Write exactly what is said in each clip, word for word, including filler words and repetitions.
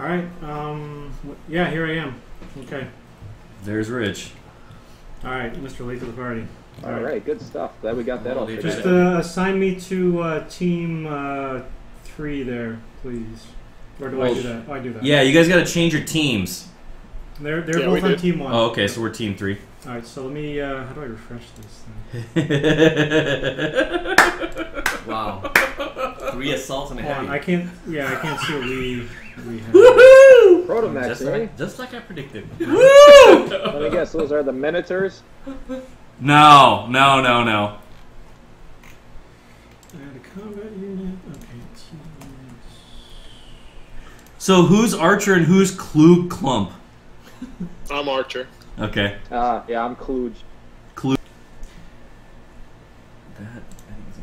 right. Um. Yeah, here I am. Okay. There's Rich. All right, Mister Late to the party. All, All right. right, good stuff. Glad we got that all figured Just uh, assign me to uh, team uh, three there, please. Or do well, I do that? Oh, I do that. Yeah, you guys got to change your teams. They're they're yeah, both on team one. Oh, okay, so we're team three. All right, so let me. Uh, how do I refresh this thing? Wow. Three assaults and a heavy. On, I can't. Yeah, I can't see what we we have. Woohoo! Protomax, just, eh? like, just like I predicted. Woo! Let me guess. Those are the Minotaurs. No, no, no, no. Add a combat unit. Okay. So who's Archer and who's Klug Clump? I'm Archer. Okay. Uh, yeah, I'm Kluge. Kluge. That, that is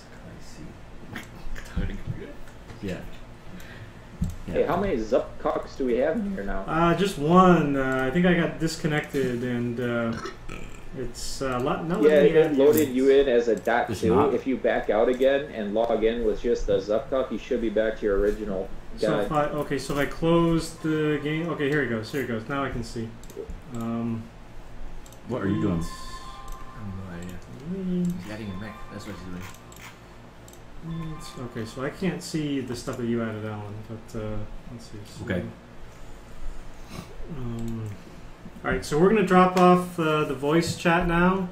a nice yeah. yeah. Hey, how many Zupkucks do we have in here now? Uh, just one. Uh, I think I got disconnected, and uh, it's uh, lot, not yeah, letting me it add loaded units. you in as a dot It's two. not. If you back out again and log in with just the Zupkuck, you should be back to your original So guy. if I, okay, so if I close the game, okay, here it goes. Here it goes. Now I can see. Um, what are you doing? I have no idea. He's adding a mech. That's what he's doing. Okay, so I can't see the stuff that you added, Alan. But uh, let's see. So, okay. Um, all right, so we're gonna drop off uh, the voice chat now.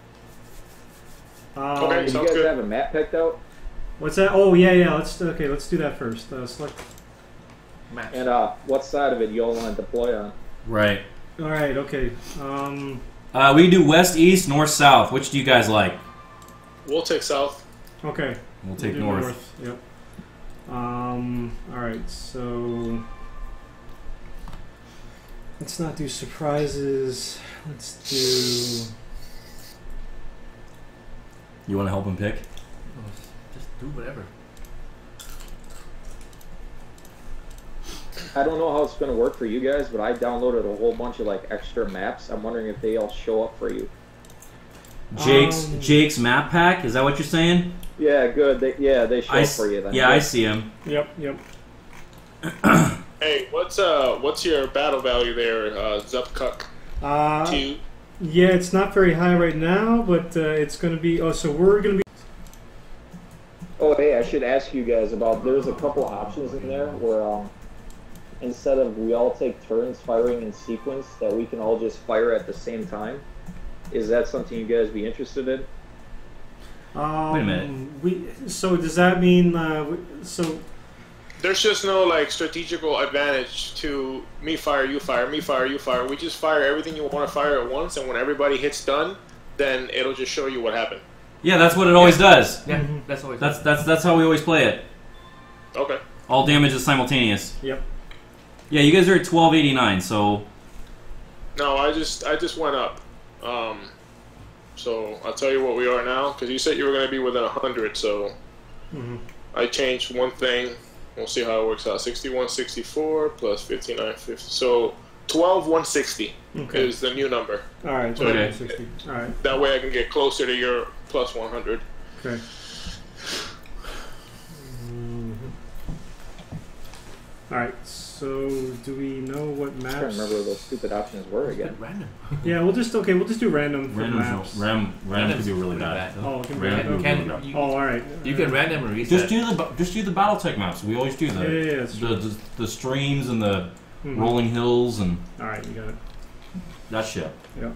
Um, Okay, Do sounds you guys good. have a map picked out? What's that? Oh yeah, yeah. Let's okay. Let's do that first. Uh, select. Match. And uh, what side of it you all want to deploy on? Right. All right. Okay. Um, uh, we can do west, east, north, south. Which do you guys like? We'll take south. okay. We'll take We'll do north. north. Yep. Um. All right. So let's not do surprises. Let's do. You want to help him pick? Oh, just do whatever. I don't know how it's going to work for you guys, but I downloaded a whole bunch of like extra maps. I'm wondering if they all show up for you. Jake's Um, Jake's map pack. Is that what you're saying? Yeah, good. They, yeah, they show I up s- for you then. Yeah, Good. I see him. Yep. Yep. Hey, what's uh, what's your battle value there, uh, Zupkuck? Uh, Two. yeah, it's not very high right now, but uh, it's going to be. Oh, so we're going to be. Oh, hey, I should ask you guys about. There's a couple options in there where um, instead of we all take turns firing in sequence, that we can all just fire at the same time. Is that something you guys be interested in? Um, Wait a minute. We. So does that mean? Uh, we- so. There's just no like strategical advantage to me fire, you fire, me fire, you fire. We just fire everything you want to fire at once, and when everybody hits done, then it'll just show you what happened. Yeah, that's what it always does. Yeah, Mhm. that's always. That's that's that's how we always play it. Okay. All damage is simultaneous. Yep. Yeah, you guys are at twelve eighty-nine, so No, I just I just went up. Um, so I'll tell you what we are now, because you said you were going to be within a hundred. So Mm-hmm. I changed one thing. We'll see how it works out. sixty-one sixty-four plus fifty-nine fifty. So twelve one sixty Okay. is the new number. All right. Okay. sixty. All right. That way I can get closer to your plus one hundred. Okay. Mhm. All right. So do we know what I'm maps? trying to remember what those stupid options were again. Random. Yeah, we'll just okay. We'll just do random for random maps. ram random could be really bad. Oh, it can be Random. You random. can, you, Oh, all right. you can randomly reset. Just do the ba- just do the BattleTech maps. We always do Yeah, the yeah, yeah, that's the, the the streams and the Mhm. rolling hills and All right, you got it. that shit. Yep.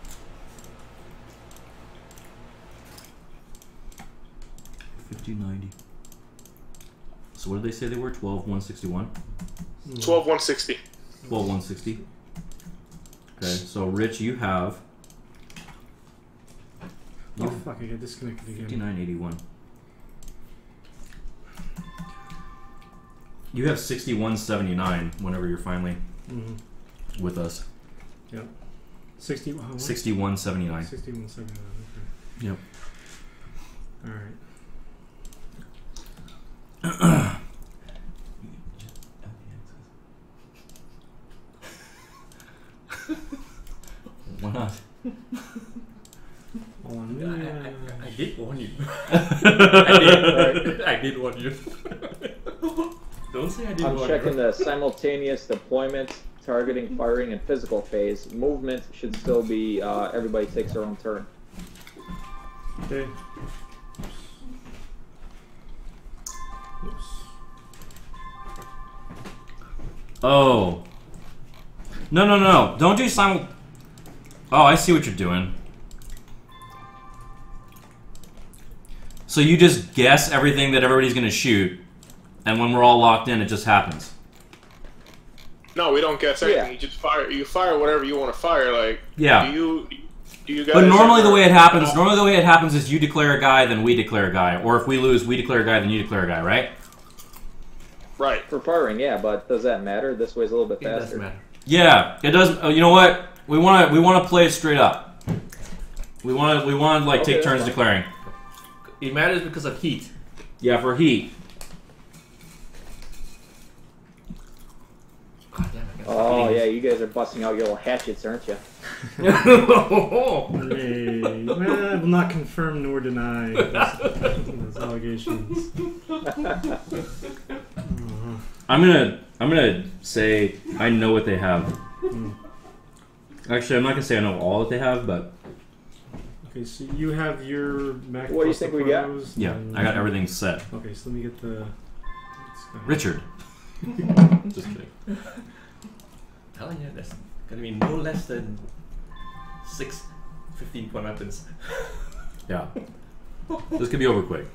fifty ninety. So what did they say they were? twelve one sixty-one? twelve one sixty. twelve one sixty. Okay, so Rich, you have Oh fuck! I got disconnected again. fifty-nine eighty-one. You have sixty-one seventy-nine whenever you're finally Mm-hmm. with us. Yep. Sixty. How much? sixty-one seventy-nine. Sixty-one seventy-nine. Okay. Yep. All right. Why not? Hold on. I, let me, I, uh, I did warn you. I did. I did warn you. Don't say I didn't I'm want checking to. the simultaneous deployment, targeting, firing, and physical phase. Movement should still be uh, everybody takes their own turn. Okay. Oops. Oh. No, no, no. Don't do simul... Oh, I see what you're doing. So you just guess everything that everybody's going to shoot, and when we're all locked in, it just happens. No, we don't guess anything. Yeah. You just fire. You fire whatever you want to fire. Like, Yeah. Do you? Do you guys? But normally the ever- way it happens, normally the way it happens is you declare a guy, then we declare a guy. Or if we lose, we declare a guy, then you declare a guy, right? Right. For firing, yeah, but does that matter? This way's a little bit It doesn't faster. matter. Yeah, it does. Uh, you know what? We want to we want to play it straight up. We want to we want to like Okay, take that's turns fine. declaring. It matters because of heat. Yeah, for heat. God damn, I got Oh yeah, you guys are busting out your little hatchets, aren't you? Yay. Well, I will not confirm nor deny those, those allegations. Uh, I'm gonna I'm gonna say I know what they have. hmm. Actually, I'm not gonna say I know all that they have, but Okay, so you have your Mac. What do you plus the think we got? pros, yeah, and- I got everything set. Okay, so let me get the. let's go. Richard. Just kidding. telling you, that's gonna be no less than six fifteen point weapons. Yeah. This could be over quick.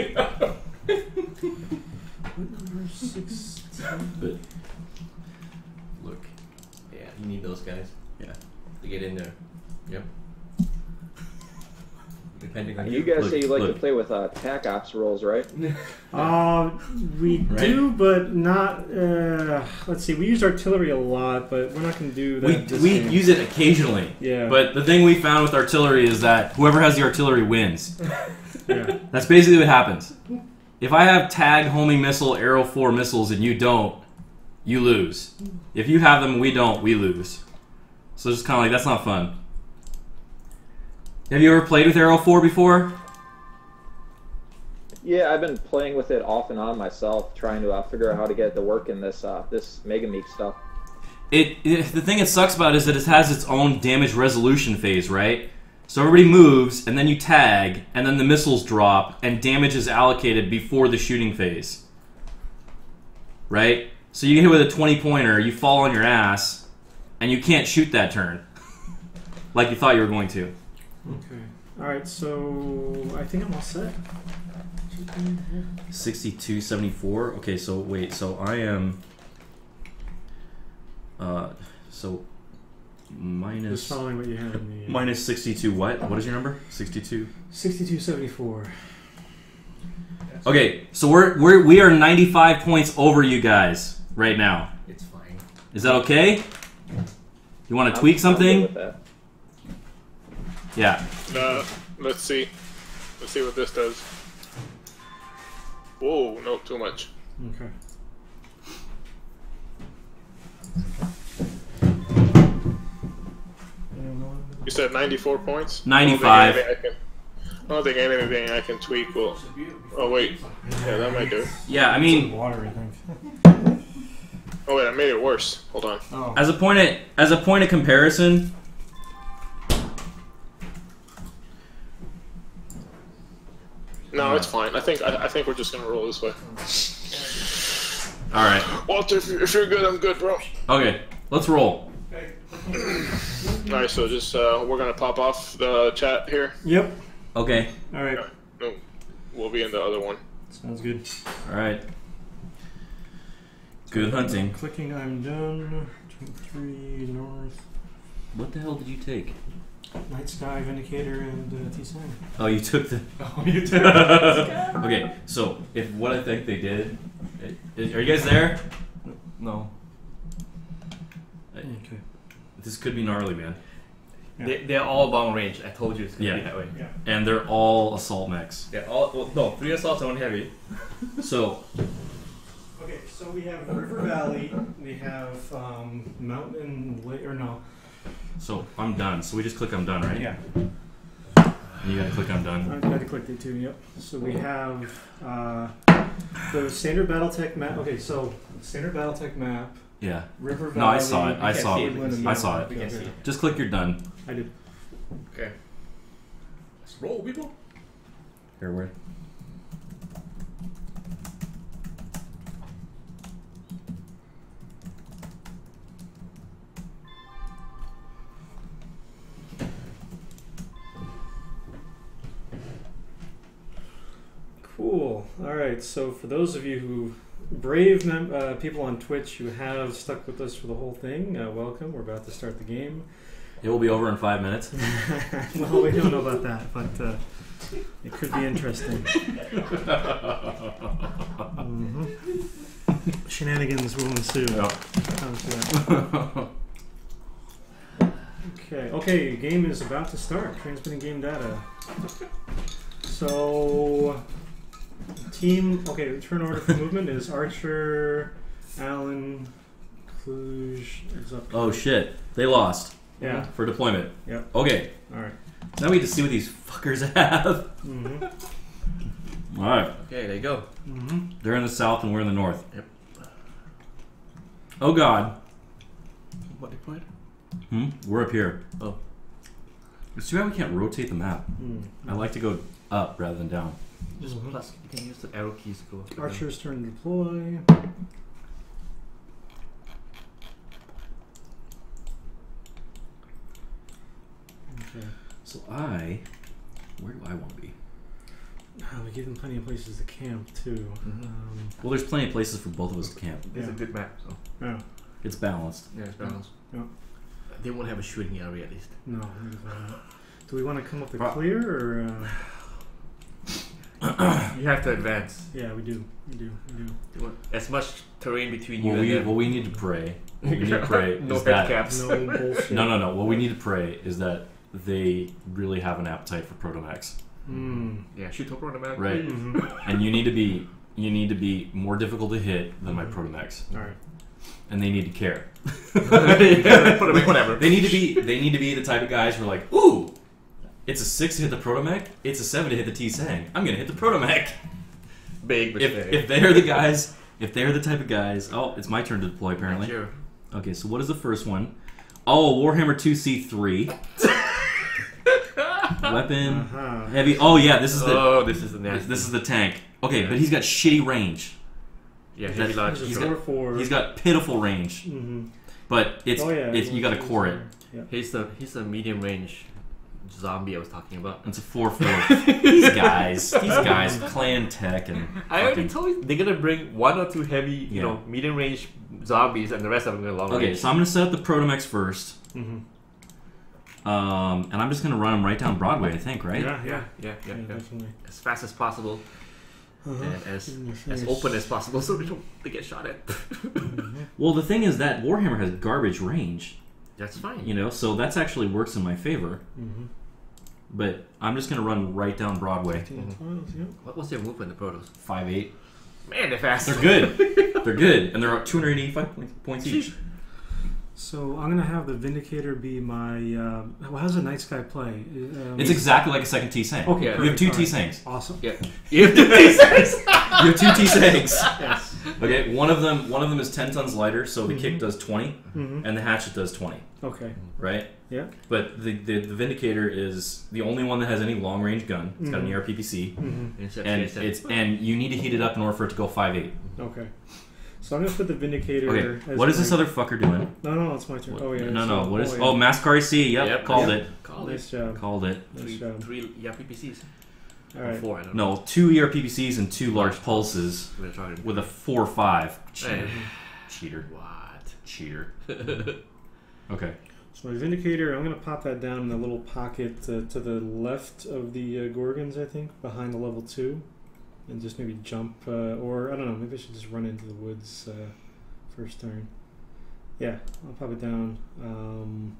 Number sixteen. But Look, yeah, you need those guys. Yeah. To get in there. Yep. Depending on You guys Look, say you like look. to play with uh, tac ops rolls, right? Uh, we Right. do, but not. Uh, let's see. We use artillery a lot, but we're not going to do that. we this we game. use it occasionally. Yeah. But the thing we found with artillery is that whoever has the artillery wins. Yeah. That's basically what happens. If I have tag, homing missile, arrow four missiles, and you don't, you lose. If you have them and we don't, we lose. So it's just kind of like, that's not fun. Have you ever played with arrow four before? Yeah, I've been playing with it off and on myself, trying to uh, figure out how to get it to work in this uh, this MegaMek stuff. It, it the thing it sucks about is that it has its own damage resolution phase, right? So everybody moves, and then you tag, and then the missiles drop, and damage is allocated before the shooting phase. Right? So you get hit with a twenty pointer, you fall on your ass, and you can't shoot that turn. Like you thought you were going to. Okay. All right. So I think I'm all set. sixty-two seventy-four. Okay, so wait, so I am uh so Just minus following what you had in the. minus sixty-two what? What is your number? sixty-two. Sixty-two seventy-four. Okay, so we're we're we are ninety-five points over you guys right now. It's fine. Is that okay? You want to tweak I'm- I'm good something? with that. Yeah. Uh, let's see. Let's see what this does. Whoa, no, too much. Okay. You said ninety-four points? ninety-five. I don't think anything I can, I don't think anything I can tweak will. Oh, wait. Yeah, that might do it. Yeah, I mean, Water, I think. Oh, wait, I made it worse. Hold on. Oh. as a point of as a point of comparison, No, it's fine. I think I, I think we're just gonna roll this way. all right. Walter, if you're, if you're good, I'm good, bro. Okay, let's roll. All right, so just uh, we're gonna pop off the chat here. Yep. Okay. All right. No, we'll be in the other one. Sounds good. All right. Good hunting. Clicking. I'm done. Two, three north. What the hell did you take? Night sky, vindicator, and uh, T seven. Oh, you took the. Oh, you did. Okay, so if what I think they did, i- are you guys there? No. Okay. This could be gnarly, man. Yeah. They, they're all long range. I told you it's gonna Yeah. be that way. Yeah. And they're all assault mechs. They're all well, no three assaults and one heavy. So Okay, so we have River Valley. We have um, Mountain, La- or no? so I'm done. So we just click I'm done, right? Yeah. You gotta click on done. I gotta click D two, yep. So we have uh, the standard Battletech map. Okay, so standard Battletech map. Yeah. River Valley. No, I saw it. I can't saw see it. it. I saw it. We can see it. Just click your done. I did. Okay. Let's roll, people. Here, where? Cool. All right. So for those of you who brave mem- uh, people on Twitch who have stuck with us for the whole thing, uh, welcome. We're about to start the game. It will be over in five minutes. Well, we don't know about that, but uh, it could be interesting. Mm-hmm. Shenanigans will ensue. Yep. Comes to that. Okay. Okay. Game is about to start. Transmitting game data. So. Team, okay, turn order for movement is Archer, Allen, Cluj, Zupkuck. Oh shit. They lost. Yeah. For deployment. Yep. Okay. Alright. Now we get to see what these fuckers have. Mm-hmm. Alright. Okay, there you go. Mm-hmm. They're in the south and we're in the north. Yep. Oh god. What deployed? Hmm? We're up here. Oh. It's too bad we can't rotate the map. Mm. I like to go up rather than down. Just Mhm. plus, you can use the arrow keys to go up. Archer's turn to deploy. Okay. So I... Where do I want to be? Uh, we give them plenty of places to camp, too. Mhm. Um, Well, there's plenty of places for both of us to camp. It's Yeah. a good map, so no, It's balanced. yeah, it's balanced. Yeah. They won't have a shooting area at least. no. leave that out. Do we want to come up the Pro- clear, or... Uh, You have to advance. yeah, we do. We do. We do. You want as much terrain between you What and we, them. what we need to pray... What we need to pray no is head that... caps. No bullshit. No, no, no. What we need to pray is that they really have an appetite for protomechs. Mm. Yeah, shoot over on the map. Right. Mhm. And you need to be... You need to be more difficult to hit than my protomechs. All right. And they need to care. Yeah, put 'em in, whatever. They need to be they need to be the type of guys who are like, ooh, it's a six to hit the protomech, it's a seven to hit the T-Sang. I'm gonna hit the protomech. Big, but If big. if they're the guys, if they're the type of guys, oh, it's my turn to deploy apparently. Sure. Okay, so what is the first one? Oh, Warhammer two C three. Weapon, Uh-huh. heavy. Oh yeah, this is the Oh, this is the nasty. this is the tank. Okay, Yeah. but he's got shitty range. yeah, that- heavy large. He's a He's four got- four. He's got pitiful range, Mm-hmm. but it's oh, yeah, it's you got to core it. Yeah. He's the he's the medium range zombie I was talking about. It's a four four. These guys, these guys, clan tech and. I already fucking- told you they're gonna bring one or two heavy, you Yeah. know, medium range zombies, and the rest of them are long Okay, range. so I'm gonna set up the protomechs first, Mm-hmm. um, and I'm just gonna run them right down Broadway. I think, right? Yeah, yeah, yeah, yeah, yeah, yeah, yeah. definitely. As fast as possible Uh-huh. and as In your as face. open as possible, so they don't they get shot at. Mhm. Well, the thing is that Warhammer has garbage range, That's fine. you know, so that's actually works in my favor. Mhm. But I'm just gonna run right down Broadway. Ten Mhm. tiles, yep. What was their movement, the Protos? Five eight. Man, they're fast. They're good. They're good, and they're two hundred eighty-five points, points each. So I'm gonna have the Vindicator be my. Uh, well, how's a Night Sky play? Um, It's exactly like a second T-Sang. okay. Yeah. You have two perfect, all right. T-Sangs. Awesome. Yeah. You have to do this. You have two T-Sangs. Yes. Okay, one of them one of them is ten tons lighter, so the kick Mhm. does twenty, Mm-hmm. and the hatchet does twenty. Okay. Right? Yeah. But the, the the Vindicator is the only one that has any long range gun. It's got an Mhm. E R P P C, Mm-hmm. and it's and you need to heat it up in order for it to go five eight. Okay. So I'm gonna put the Vindicator. Okay, as what is my- this other fucker doing? No, no, it's my turn. Oh yeah. no, no. so- What is? yeah. Oh, Mascari C. Yep, Yep. called Yep. it. Call Nice it. job. Called it. Nice Three, job. three E R P P Cs. All Or right. four, I don't know. No, two E R P P Cs and two large pulses We're trying to. with a four five. Cheater. Hey. Cheater. What? Cheater. Okay. So my Vindicator, I'm gonna pop that down in the little pocket uh, to the left of the uh, Gorgons, I think, behind the level two, and just maybe jump, uh, or I don't know, maybe I should just run into the woods uh, first turn. Yeah, I'll pop it down. Um,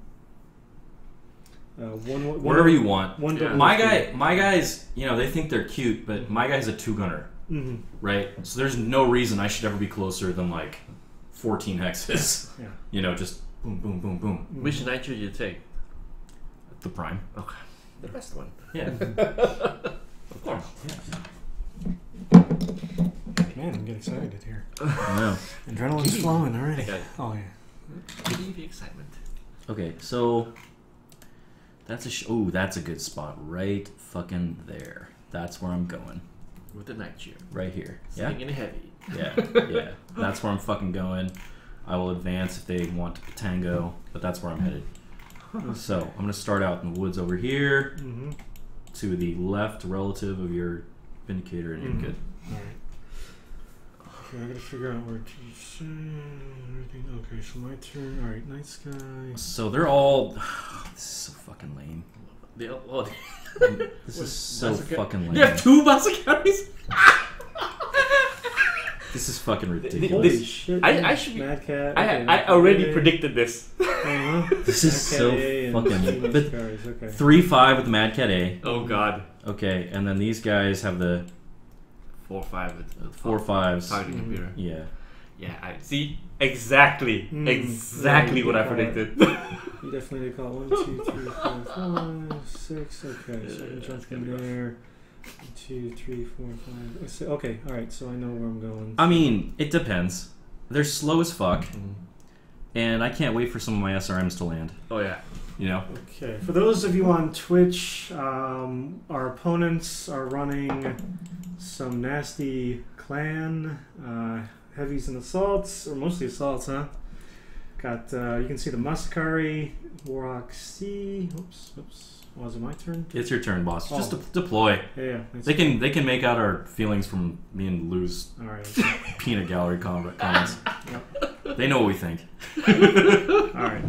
uh, one, one, Wherever you want. One Yeah. double My three. guy, my guys, you know, they think they're cute, but my guy's a two gunner, Mhm. right? So there's no reason I should ever be closer than like fourteen hexes. Yeah. You know, just boom, boom, boom, boom. Mhm. Which night should you take? The prime. Okay. the best one. Yeah. Of course. Man, I'm getting excited here. I know. Adrenaline's flowing already. Okay. Oh yeah. Give me the excitement. Okay, so that's a sh oh, that's a good spot right fucking there. That's where I'm going. With the night cheer. Right here. Sitting Yeah. in heavy. Yeah. Yeah. That's where I'm fucking going. I will advance if they want to tango, but that's where I'm headed. So I'm gonna start out in the woods over here, Mm-hmm. to the left relative of your Vindicator, and you're Mhm. good. Alright. Okay, I gotta figure out where to everything. Okay, so my turn. Alright, night sky. So they're all. This is so fucking lame. They all, oh, This is so Massacre- fucking lame. You have two Massacres? This is fucking This- ridiculous. Holy shit! I- I should be- Mad Cat. I, okay, I already okay. predicted this. Uh-huh. This is so Okay, and fucking two lame. night But skies, okay. three five with the Mad Cat A. Oh god. Okay, and then these guys have the Four five with uh, four fives. targeting Mhm. computer. Yeah. Yeah, I see exactly, Mm, exactly yeah, what you I call predicted. You definitely did call it. One, two, three, four, five, six. Okay, so I can Yeah, jump that's gonna in be rough. there. One, two, three, four, five. six. Okay, alright, so I know where I'm going. I mean, it depends. They're slow as fuck, Mhm. and I can't wait for some of my S R Ms to land. Oh yeah. You know? Okay, for those of you on Twitch, um, our opponents are running some nasty clan, uh, heavies and assaults, or mostly assaults, huh? Got, uh, you can see the Muscari, Warhawk C. Oops, oops. Was it my turn? It's your turn, boss. Just Oh. de- deploy. Yeah, yeah. Nice. They can they can make out our feelings from me and Lou's Alright. peanut gallery com- comments. Yep. They know what we think. Alright.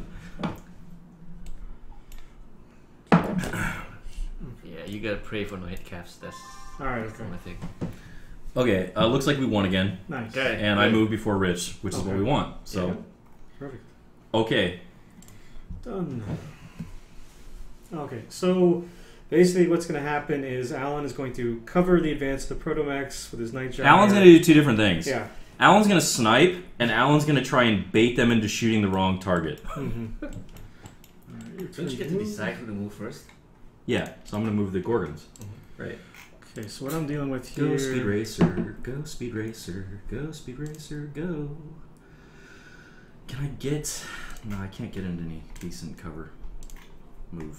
Yeah, you gotta pray for no hit caps. That's Alright, that's okay. my thing. Okay, uh, looks like we won again, Nice. Okay. and I Good. moved before Rich, which is what Okay. we want. So, Yeah. Perfect. okay, Done. Okay, so basically what's going to happen is Alan is going to cover the advance of the Protomax with his night giant. Alan's gonna do two different things. Yeah. Alan's gonna snipe, and Alan's gonna try and bait them into shooting the wrong target. Mm-hmm. Don't you get to decide who to move first? Yeah, so I'm gonna move the Gorgons. Right. Okay, so what I'm dealing with here... Go speed racer, go speed racer, go speed racer, go. Can I get? No, I can't get into any decent cover. Move.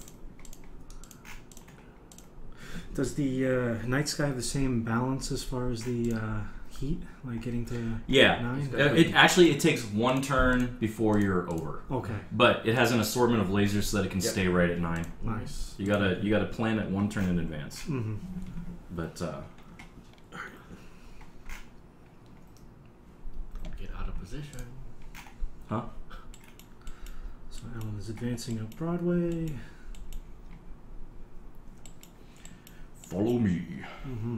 Does the uh, Night Sky have the same balance as far as the uh, heat? Like getting to Yeah. nine? Uh, It actually it takes one turn before you're over, Okay, but it has an assortment of lasers so that it can Yep. stay right at nine. nice. You gotta you gotta plan it one turn in advance. Mm-hmm. But uh, Get out of position. huh? So Alan is advancing up Broadway. Follow me. Mm-hmm.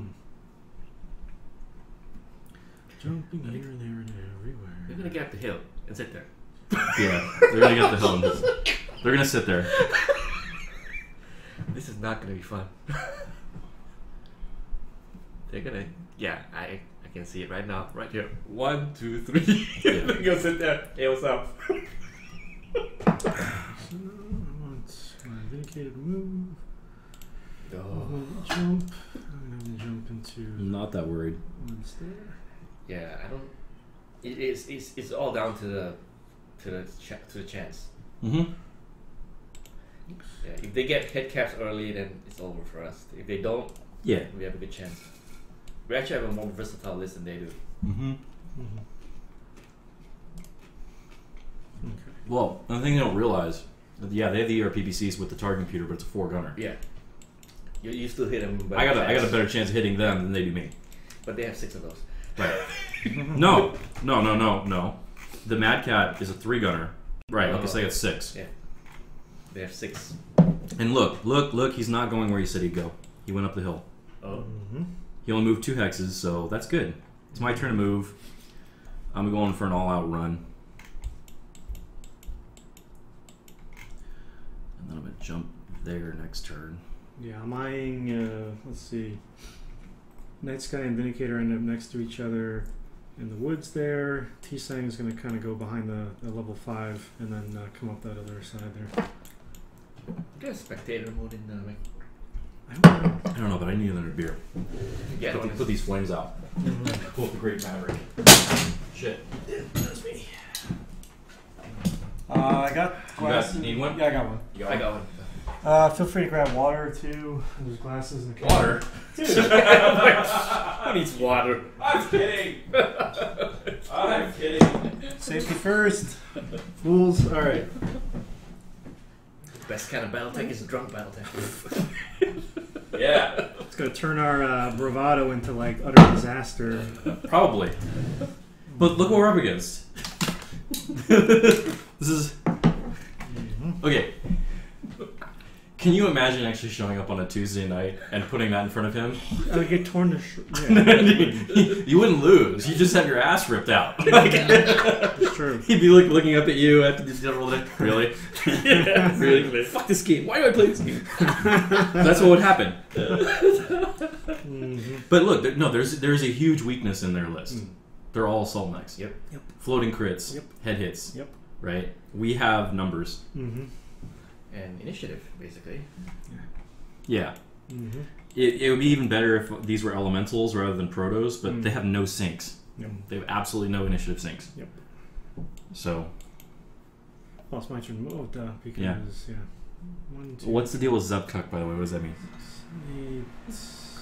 Jumping here and there and everywhere. You're gonna get up the hill and sit there. Yeah, they're gonna get the hill. And they're gonna sit there. This is not gonna be fun. They're gonna, yeah, I I can see it right now, right here. One, two, three. Yeah. They're gonna sit there. Hey, what's up? So I want my vindicated move. Movement jump. I'm gonna jump into Not that worried. woods there. Yeah, I don't. It is. It's, it's all down to the to the ch- to the chance. Mm-hmm. Yeah, if they get head caps early, then it's over for us. If they don't, Yeah. we have a good chance. We actually have a more versatile list than they do. Mm-hmm. Mm-hmm. Okay. Well, the thing they don't realize, yeah, they have the E R P P Cs with the target computer, but it's a four gunner. Yeah, you, you still hit them. I got a, I got a better chance of hitting them than they do me. But they have six of those. Right. no, no, no, no, no. The Mad Cat is a three gunner. Right. Like I say, it's six. Yeah, they have six. And look, look, look. He's not going where he said he'd go. He went up the hill. Oh, Mm-hmm. He only moved two hexes, so that's good. It's my turn to move. I'm going for an all-out run. And then I'm gonna jump there next turn. Yeah, I'm eyeing, uh, let's see. Night Sky and Vindicator end up next to each other in the woods there. T-Sang is going to kind of go behind the, the level five and then uh, come up that other side there. Get a spectator mode in uh, Meg. I don't know. I don't know, but I need another beer. Yeah, Put, the, put these flames out. Mm-hmm. Pull up the Great Maverick. Shit. That's me. Uh, I got You got, you need one? Yeah, I got one. You got I one? got one. Uh, feel free to grab water or two. There's glasses in the Water? Dude. Who needs water? I'm kidding. I'm kidding. Safety first. Fools. All right. Best kind of Battletech is drunk Battletech. Yeah. It's gonna turn our uh, bravado into like utter disaster. Probably. But look what we're up against. This is... Okay. Can you imagine actually showing up on a Tuesday night and putting that in front of him? I would get torn to sh- yeah. You wouldn't lose. You just have your ass ripped out. It's true. He'd be like looking up at you after this general day. Really? Yeah, Really? Fuck this game. Why do I play this game? That's what would happen. Mm-hmm. But look, there, no, there's there's a huge weakness in their list. Mm. They're all assault mechs. Yep. Yep. Floating crits. Yep. Head hits. Yep. Right? We have numbers. Mm-hmm. And initiative, basically. Yeah. Mm-hmm. It, it would be even better if these were elementals rather than protos, but Mm. they have no sinks. Yep. They have absolutely no initiative sinks. Yep. So, Well, it's my turn. Oh, duh. Because Yeah. yeah. One, two, what's the deal with Zupkuck, by the way? What does that mean? eight.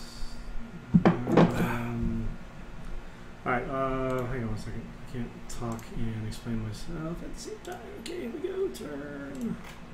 Um, all right. Uh, hang on one second. I can't talk and explain myself at the same time. Okay, here we go. Turn.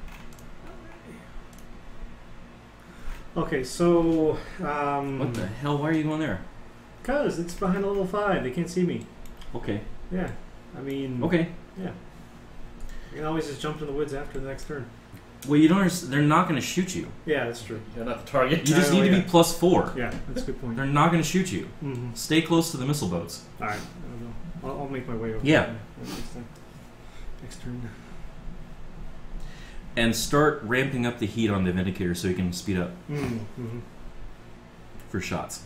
Okay, so um, What the hell? Why are you going there? Cause it's behind level five. They can't see me. Okay. Yeah. I mean. Okay. Yeah. You can always just jump in the woods after the next turn. Well, you don't understand. They're not going to shoot you. Yeah, that's true. You're not the target. You just Oh, need to yeah. be plus four. Yeah, that's a good point. They're not going to shoot you. Mm-hmm. Stay close to the missile boats. All right. I'll, I'll, I'll make my way over. Yeah. there Next time. Next turn. And start ramping up the heat on the Vindicator so you can speed up Mm-hmm. for shots.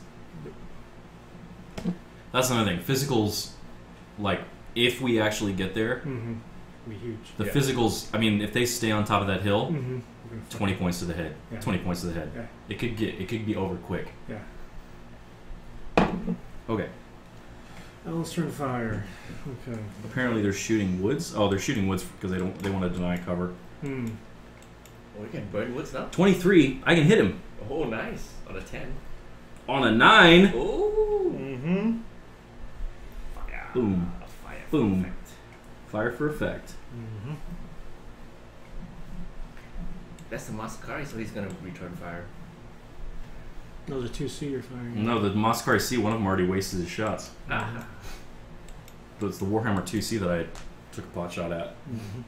That's another thing. Physicals, like, if we actually get there, Mm-hmm. Be huge. the Yeah. physicals, I mean, if they stay on top of that hill, Mm-hmm. twenty points to the head. Yeah. twenty points to the head. Yeah. It could get, it could be over quick. Yeah. Okay. Ellis turn fire. Okay. Apparently they're shooting woods. Oh, they're shooting woods because they don't, they want to deny cover. Hmm. Oh, we can burn woods now? twenty-three. I can hit him Oh, nice. On a ten. on a nine. Oh. Mm-hmm. Fire. Boom. Fire. Boom. Perfect. Fire for effect. Mm-hmm. That's the Masakari, so he's gonna return fire. Those are two C you're firing. No, the Moskari C, one of them already wasted his shots. Ah. But it's the Warhammer two C that I took a pot shot at. Mm-hmm.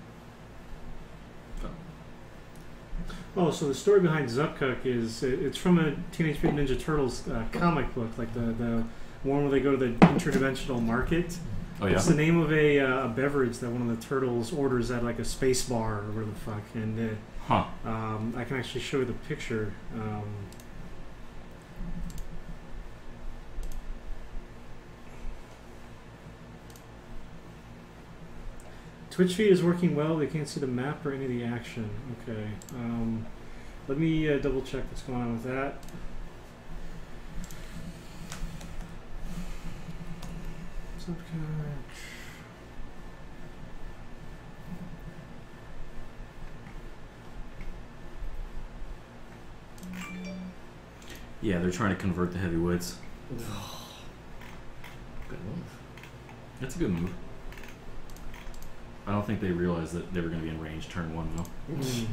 Oh, so the story behind Zupkuck is it, it's from a Teenage Mutant Ninja Turtles uh, comic book, like the, the one where they go to the interdimensional market. Oh yeah. It's the name of a, uh, a beverage that one of the turtles orders at like a space bar or whatever the fuck. And uh, Huh. um, I can actually show you the picture. Um, Twitch feed is working well. They can't see the map or any of the action. Okay. Um, let me uh, double check what's going on with that. Zupkuck. Yeah, they're trying to convert the heavy woods. Good move. That's a good move. I don't think they realized that they were going to be in range turn one though, Mm.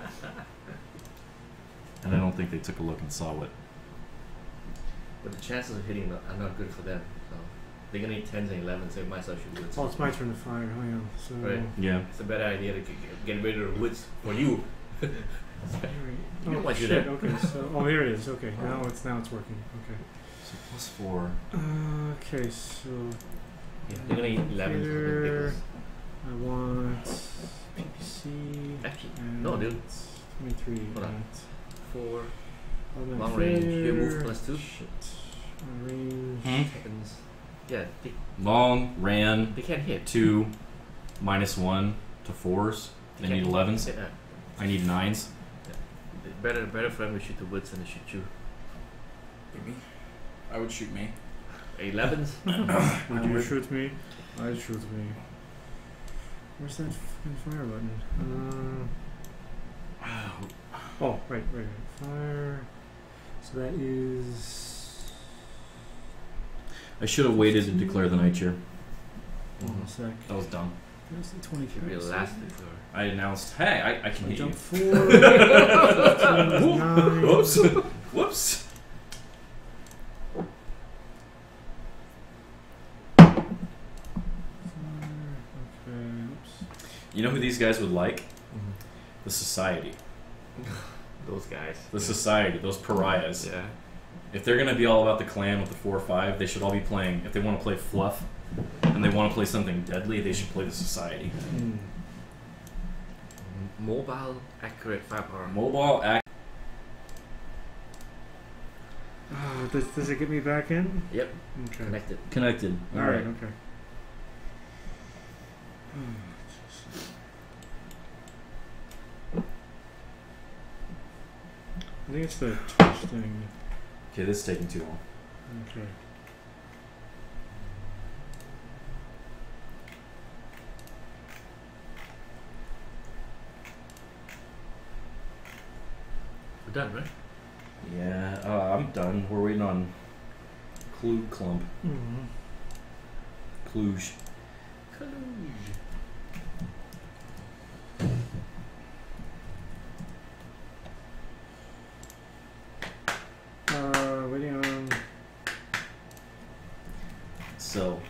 and I don't think they took a look and saw what. But the chances of hitting are not good for them. So they're gonna need tens and elevens, so it might as well shoot woods. Oh, it's my turn to fire. Oh yeah. So. Right. Yeah. It's a better idea to get, get rid of the woods for you. Alright. You don't Oh want to do shit. that. Okay. So oh, here it is. Okay. Now it's now it's working. Okay. So plus four. Uh, okay. So Yeah, they're gonna need elevens for the Here. pickles. I want P P C. Actually, And no, dude. twenty-three. Hold on. at Four automatic long range. You move fair. plus two. Shit. Uh, range. Hmm? Seconds. Yeah, they, Long ran they can't hit. two minus one to fours. They I can't need hit. elevens. Yeah. I need nines. Better, better for them to shoot the woods than to shoot you. Maybe. I would shoot me. elevens? Would you shoot me? I'd shoot me. Where's that fucking fire button? Uh, oh, right, right, right. Fire. So that is. I should have waited to declare the night cheer. Hold on a sec. That was dumb. There's the twenty. Should be elastic or. I announced, hey, I, I can I hit jump you. four. nine. Whoops. Whoops. Okay, oops. You know who these guys would like? Mm-hmm. The Society. Those guys. The Society, those pariahs. Yeah. If they're going to be all about the clan with the four or five, they should all be playing. If they want to play fluff and they want to play something deadly, they should play the Society. Mm. Mobile, accurate firepower. Mobile, act. Oh, does, does it get me back in? Yep. Okay. Connected. Connected. All right. Okay. I think it's the Twitch thing. Okay, this is taking too long. Okay. We're done, right? Yeah, uh, I'm done. We're waiting on Clue Clump. Mm-hmm. Cluj. Uh, waiting on. So,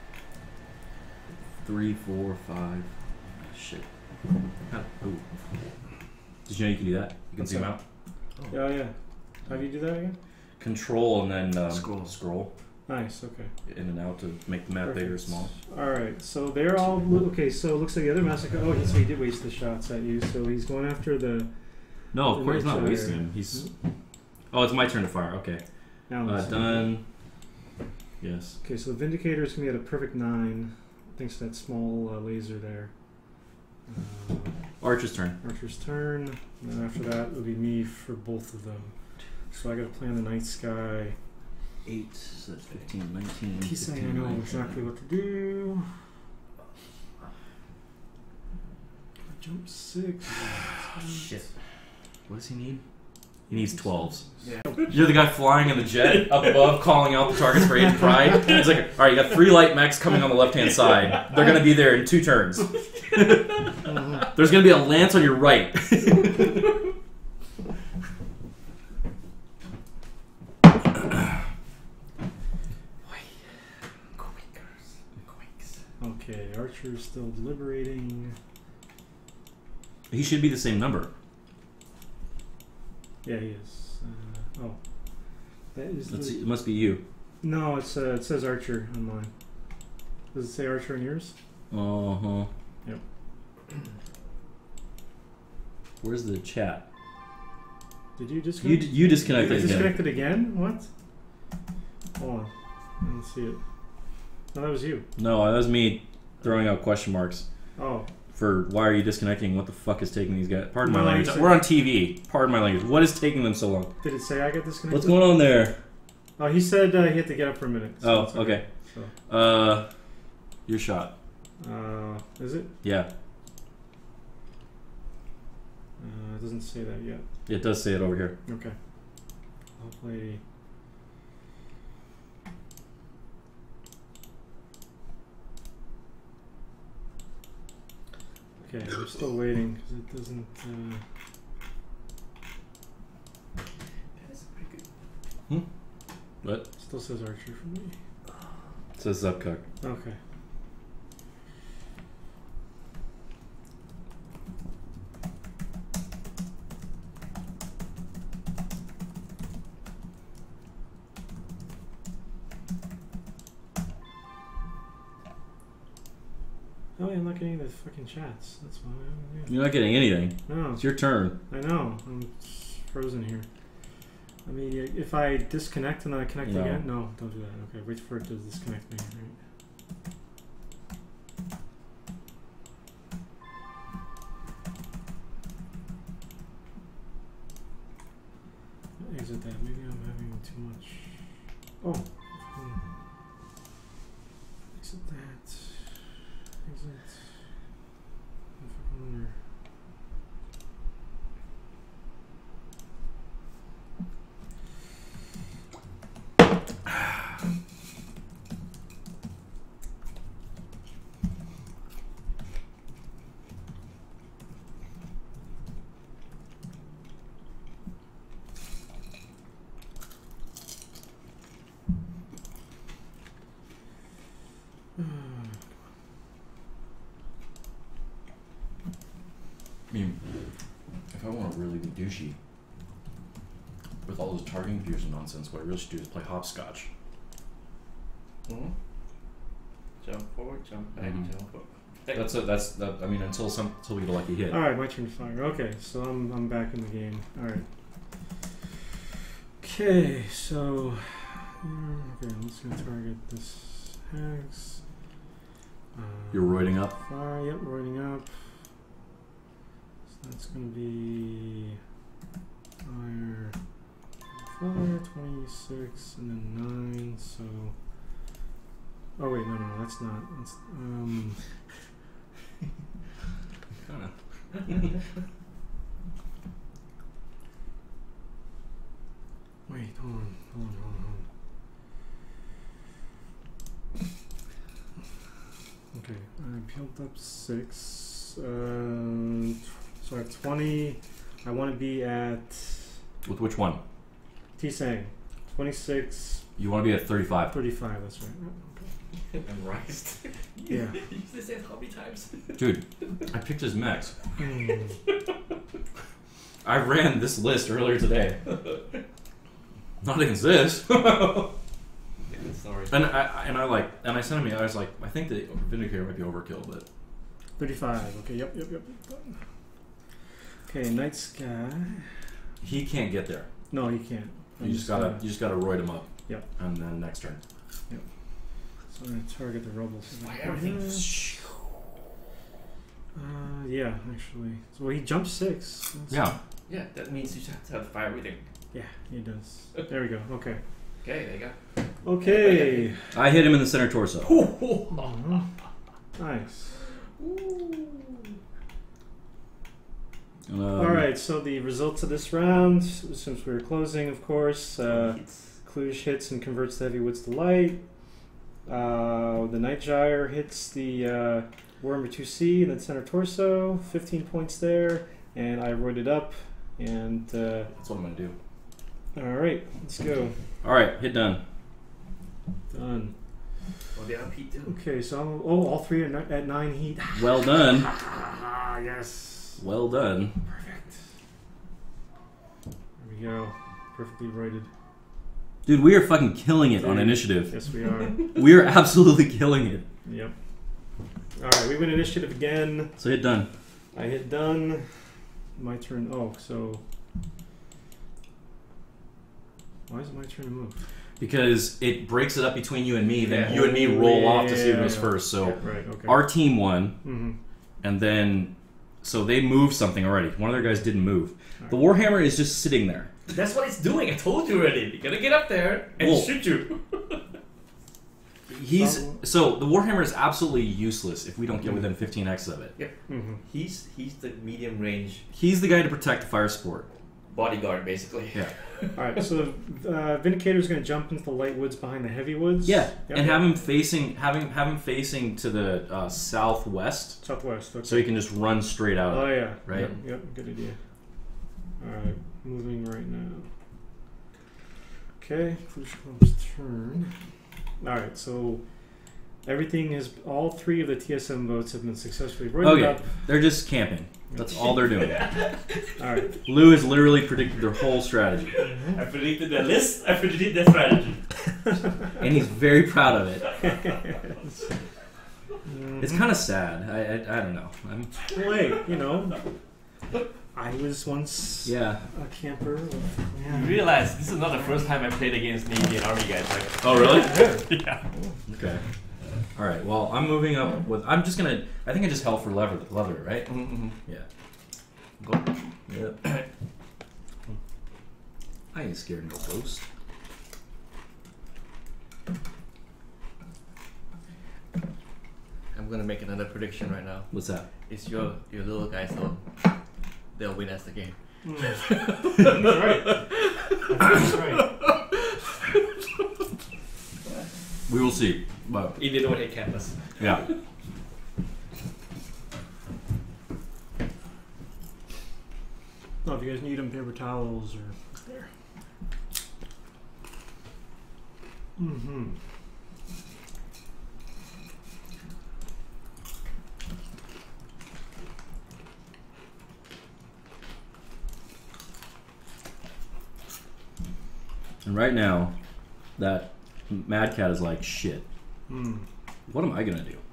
three, four, five. Shit. Huh. Ooh. Did you know you can do that? You can What's zoom that? out. Oh yeah. How do you do that again? Control and then um, Scroll. Scroll Nice. Okay. in and out to make the map Perfect. bigger or small. All right. So they're all okay. So it looks like the other massacre. Oh, he, so he did waste the shots at you. So he's going after the. No, of The course he's not nature- wasting him. He's. Oh, it's my turn to fire. Okay. Now Uh, let's see. done. Yes. Okay, so the Vindicator is gonna be at a perfect nine, thanks to that small uh, laser there. Uh, Archer's turn. Archer's turn, and then after that it'll be me for both of them. So I gotta plan the night sky. Eight, so that's fifteen, nineteen. He's saying I know exactly what to do. Jump six. Shit. What does he need? He needs twelves. Yeah. You're the guy flying in the jet up above, calling out the targets for aid and pride. He's like, all right, you got three light mechs coming on the left-hand side. They're going to be there in two turns. There's going to be a lance on your right. Okay, Archer's still deliberating. He should be the same number. Yeah, he is. Uh, oh, that is. Let's see, The, it must be you. no, it's uh, it says Archer on mine. Does it say Archer on yours? Uh huh. Yep. Where's the chat? Did you You disconnect? d- you disconnected You again. disconnected again? What? Hold on. I didn't see it. No, that was you. No, that was me throwing out question marks Oh. for why are you disconnecting? What the fuck is taking these guys? Pardon my No, language. you said- We're on T V. Pardon my language. What is taking them so long? Did it say I got disconnected? What's going on there? Oh, he said uh, he had to get up for a minute. so Oh, it's okay. So, Uh, your shot. uh, is it? Yeah, Uh, it doesn't say that yet. it does say it over here. Okay. I'll play. Okay, I'm still waiting because it doesn't. Uh, What? still says Archer for me. It says Zupkuck. Okay. Oh, yeah, I'm not getting the fucking chats. That's why. Yeah. You're not getting anything. No, It's your turn. I know. I'm frozen here. I mean, if I disconnect and then I connect No. again, no, don't do that. Okay, wait for it to disconnect me. Right. exit that. Maybe I'm having too much. Oh. Hmm. Exit that. Exit. Corner. I mean, if I want to really be douchey with all this targeting gears and nonsense, what I really should do is play hopscotch. Mm-hmm. Jump forward, jump back, Mhm. jump forward. That's a, that's that. I mean, until some until we get a lucky hit. All right, my turn to fire. Okay, so I'm I'm back in the game. All right. Okay, so okay, I'm just gonna target this hex. Um, You're roiding up. Fire. Yep, roiding up. So that's gonna be fire, fire, twenty-six, and then nine. So. Oh wait, no, no, no, that's not. That's, um. Kinda. Wait, hold on, hold on, hold on. Okay, I built up six. Uh, so I have twenty. I want to be at With which one? T-Sang. twenty-six, You want to be at thirty-five. thirty-five, that's right. Memorized. Yeah. You used this how many times? Dude, I picked his mechs. Hmm. I ran this list earlier today. Not against this. Yeah, sorry. And I and I like and I sent him. I was like, I think the Vindicator might be overkill, but thirty-five, okay, yep, yep, yep. Okay, Night Sky. he can't get there. No, he can't. I'm You just gotta gonna- you just gotta roid him up. Yep. And then next turn. So I'm going to target the rebels. Why everything? Uh, yeah, actually. So well, he jumped six. That's- Yeah. Yeah, that means you just have to have fire everything. Yeah, he does. There we go. Okay. Okay, there you go. Okay. I hit him in the center torso. Uh-huh. Nice. Um, All right. So the results of this round, since we were closing, of course, uh, Cluj hits and converts the heavy woods to light. Uh, the Night Gyre hits the uh, Warhammer two C and then center torso. fifteen points there, and I roided up. And uh, That's what I'm gonna do. all right, let's go. All right, hit done. Done. Oh, they have heat too. Okay, so I'm, oh, all three are ni- at nine heat. Well done. Ah, yes. Well done. Perfect. There we go. Perfectly roided. Dude, we are fucking killing it on Dude. initiative. Yes, we are. We are absolutely killing it. Yep. All right, we win initiative again. So hit done. I hit done. My turn. Oh, so why is it my turn to move? Because it breaks it up between you and me, then Yeah. you and me roll Yeah, off to see who yeah, goes yeah. first. So Right. Okay. our team won, Mm-hmm. and then so they moved something already. One of their guys didn't move. The Warhammer is just sitting there. That's what it's doing. I told you already. You gotta get up there and Well- shoot you. He's Um, so the Warhammer is absolutely useless if we don't get within fifteen x of it. Mm-hmm. He's he's the medium range He's the guy to protect the fire sport. bodyguard, basically. Yeah. All right. So uh, Vindicator is going to jump into the light woods behind the heavy woods. Yeah, Yep. and have him facing having have him facing to the uh, southwest, southwest. Okay. so he can just run straight out. Oh yeah. Right? Yep, yep. Good idea. All right. Moving right now. Okay. Cluj turn. All right. So everything is. All three of the T S M votes have been successfully roided Okay, up. they're just camping. That's all they're doing. All right. Lou has literally predicted their whole strategy, I predicted the list. I predicted the strategy. and he's very proud of it. Mhm. It's kind of sad. I, I I don't know. I'm, Wait, you know, I was once yeah. a camper. With, You yeah. realize this is not the first time I played against Navy and Army guys, right? Oh really? Yeah. Okay. All right. Well, I'm moving up with. I'm just gonna. I think I just held for leather. Leather, right? Mm-hmm. Yeah. Go. Yep. I ain't scared no ghost. I'm gonna make another prediction right now. What's that? It's your your little guys though. They'll win us the game. Mm. That's right. That's right. We will see. But If they don't hit canvas. yeah. Oh, if you guys need them, paper towels or there. Mm-hmm. And right now, that Mad Cat is like, shit. Mm. What am I gonna do?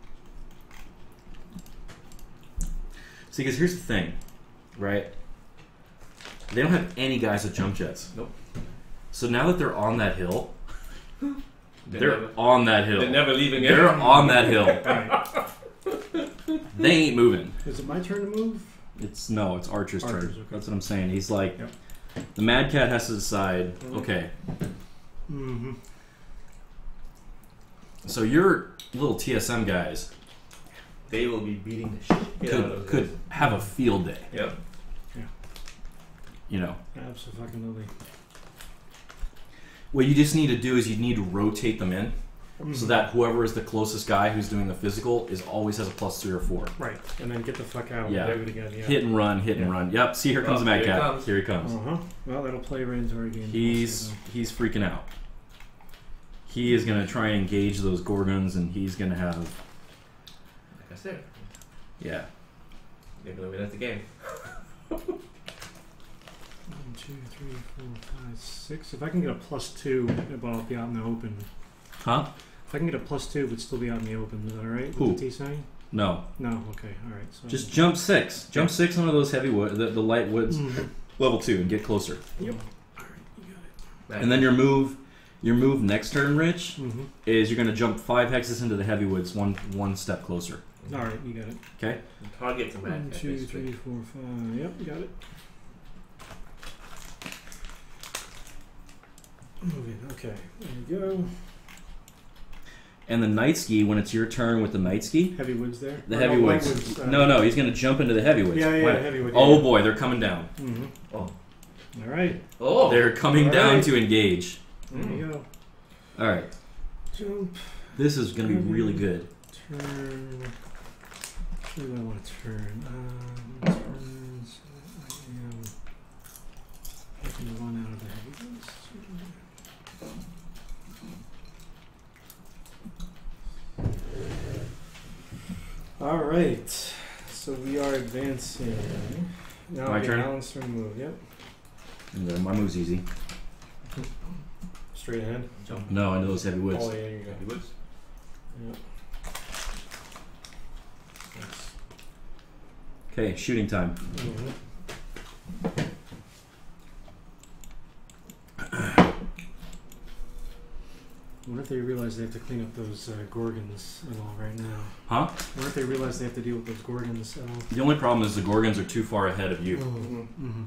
See, because here's the thing, right? They don't have any guys with jump jets. Nope. So now that they're on that hill, They're, they're never, on that hill. they're never leaving it. They're on that hill. Right. They ain't moving. Is it my turn to move? It's no, it's Archer's, Archer's, turn. okay. That's what I'm saying. He's like, Yep. the Mad Cat has to decide. Mhm. Okay, Mm-hmm. so your little T S M guys They will be beating the shit out could of could have a field day. Yep. You know, Absolutely. what you just need to do is you need to rotate them in Mm-hmm. so that whoever is the closest guy who's doing the physical is always has a plus three or four. Right, and then get the fuck out. Yeah. And do it again. Yeah. Hit and run, hit and Yeah. run. Yep. See, here comes Oh, the Mad here he Cat. comes. Here he comes. Uh huh. Well, that'll play right into our game. He's he's freaking out. He is gonna try and engage those Gorgons, and he's gonna have Like I said, yeah. they're gonna win us the game. One, two, three, four, five, six. If I can get a plus two, but I'll be out in the open. Huh? If I can get a plus two, but still be out in the open, is that alright? Who? With the T saying? No. No. Okay. All right. So Just jump six. Jump six onto those heavy wood, the, the light woods, Mhm. level two, and get closer. Yep. All right. You got it. And then your move, your move next turn, Rich, Mm-hmm. is you're gonna jump five hexes into the heavy woods, one one step closer. All right. You got it. Okay. Target's a One, Mad Cat, two, basically. three, four, five. Yep. You got it. Moving. Okay. There you go. And the night ski, when it's your turn with the night ski, Heavy woods there. the Or heavy no, light woods. uh, No, no, he's gonna jump into the heavy woods. Yeah, yeah, Wow. heavy wood. Oh yeah. boy, they're coming down. Mm-hmm. Oh. All right. Oh. They're coming All down right. to engage. There you go. All right, Jump. this is gonna be really good. Turn. Actually, what I want to turn. Um, turns. I am taking the one out of the heavy ones. All right. So we are advancing. Now My okay, turn? Alan's turn to move. Yep. And then my move's easy. Straight ahead. Jump. No, into those heavy woods. Oh yeah, you go. Heavy woods. Yep. Nice. Okay, shooting time. Mhm. I wonder if they realize they have to clean up those uh, Gorgons at all right now. Huh? I wonder if they realize they have to deal with those Gorgons at all. The only problem is the Gorgons are too far ahead of you. Mm-hmm.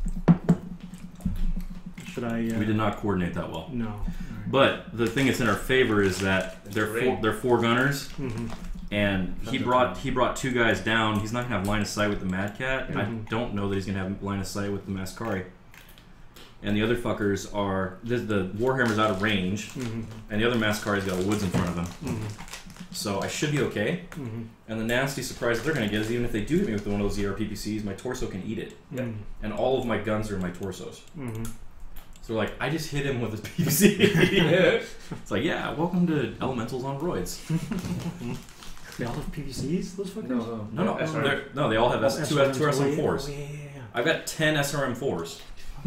Should I? Uh, We did not coordinate that well. No. All right. But the thing that's in our favor is that they're four, terrain. they're four gunners, Mm-hmm. and he Thunder brought Cloud. he brought two guys down. He's not gonna have line of sight with the Mad Cat. I Mhm. don't know that he's gonna have line of sight with the Mascari. And the other fuckers are the, the Warhammer's out of range, Mm-hmm. and the other Mascari's got woods in front of him. Mm-hmm. So I should be okay. Mm-hmm. And the nasty surprise that they're gonna get is even if they do hit me with one of those E R P P Cs, my torso can eat it, Mm-hmm. and all of my guns are in my torsos. Mm-hmm. So like, I just hit him with a P P C. Yeah. It's like, yeah, welcome to Elementals on roids. They all have P V Cs. Those fuckers. No, No, no, S R M. they're- no, they all have S- two, S R Ms. two S M Oh, yeah. fours. Oh, yeah, yeah, yeah. I've got ten S R M fours.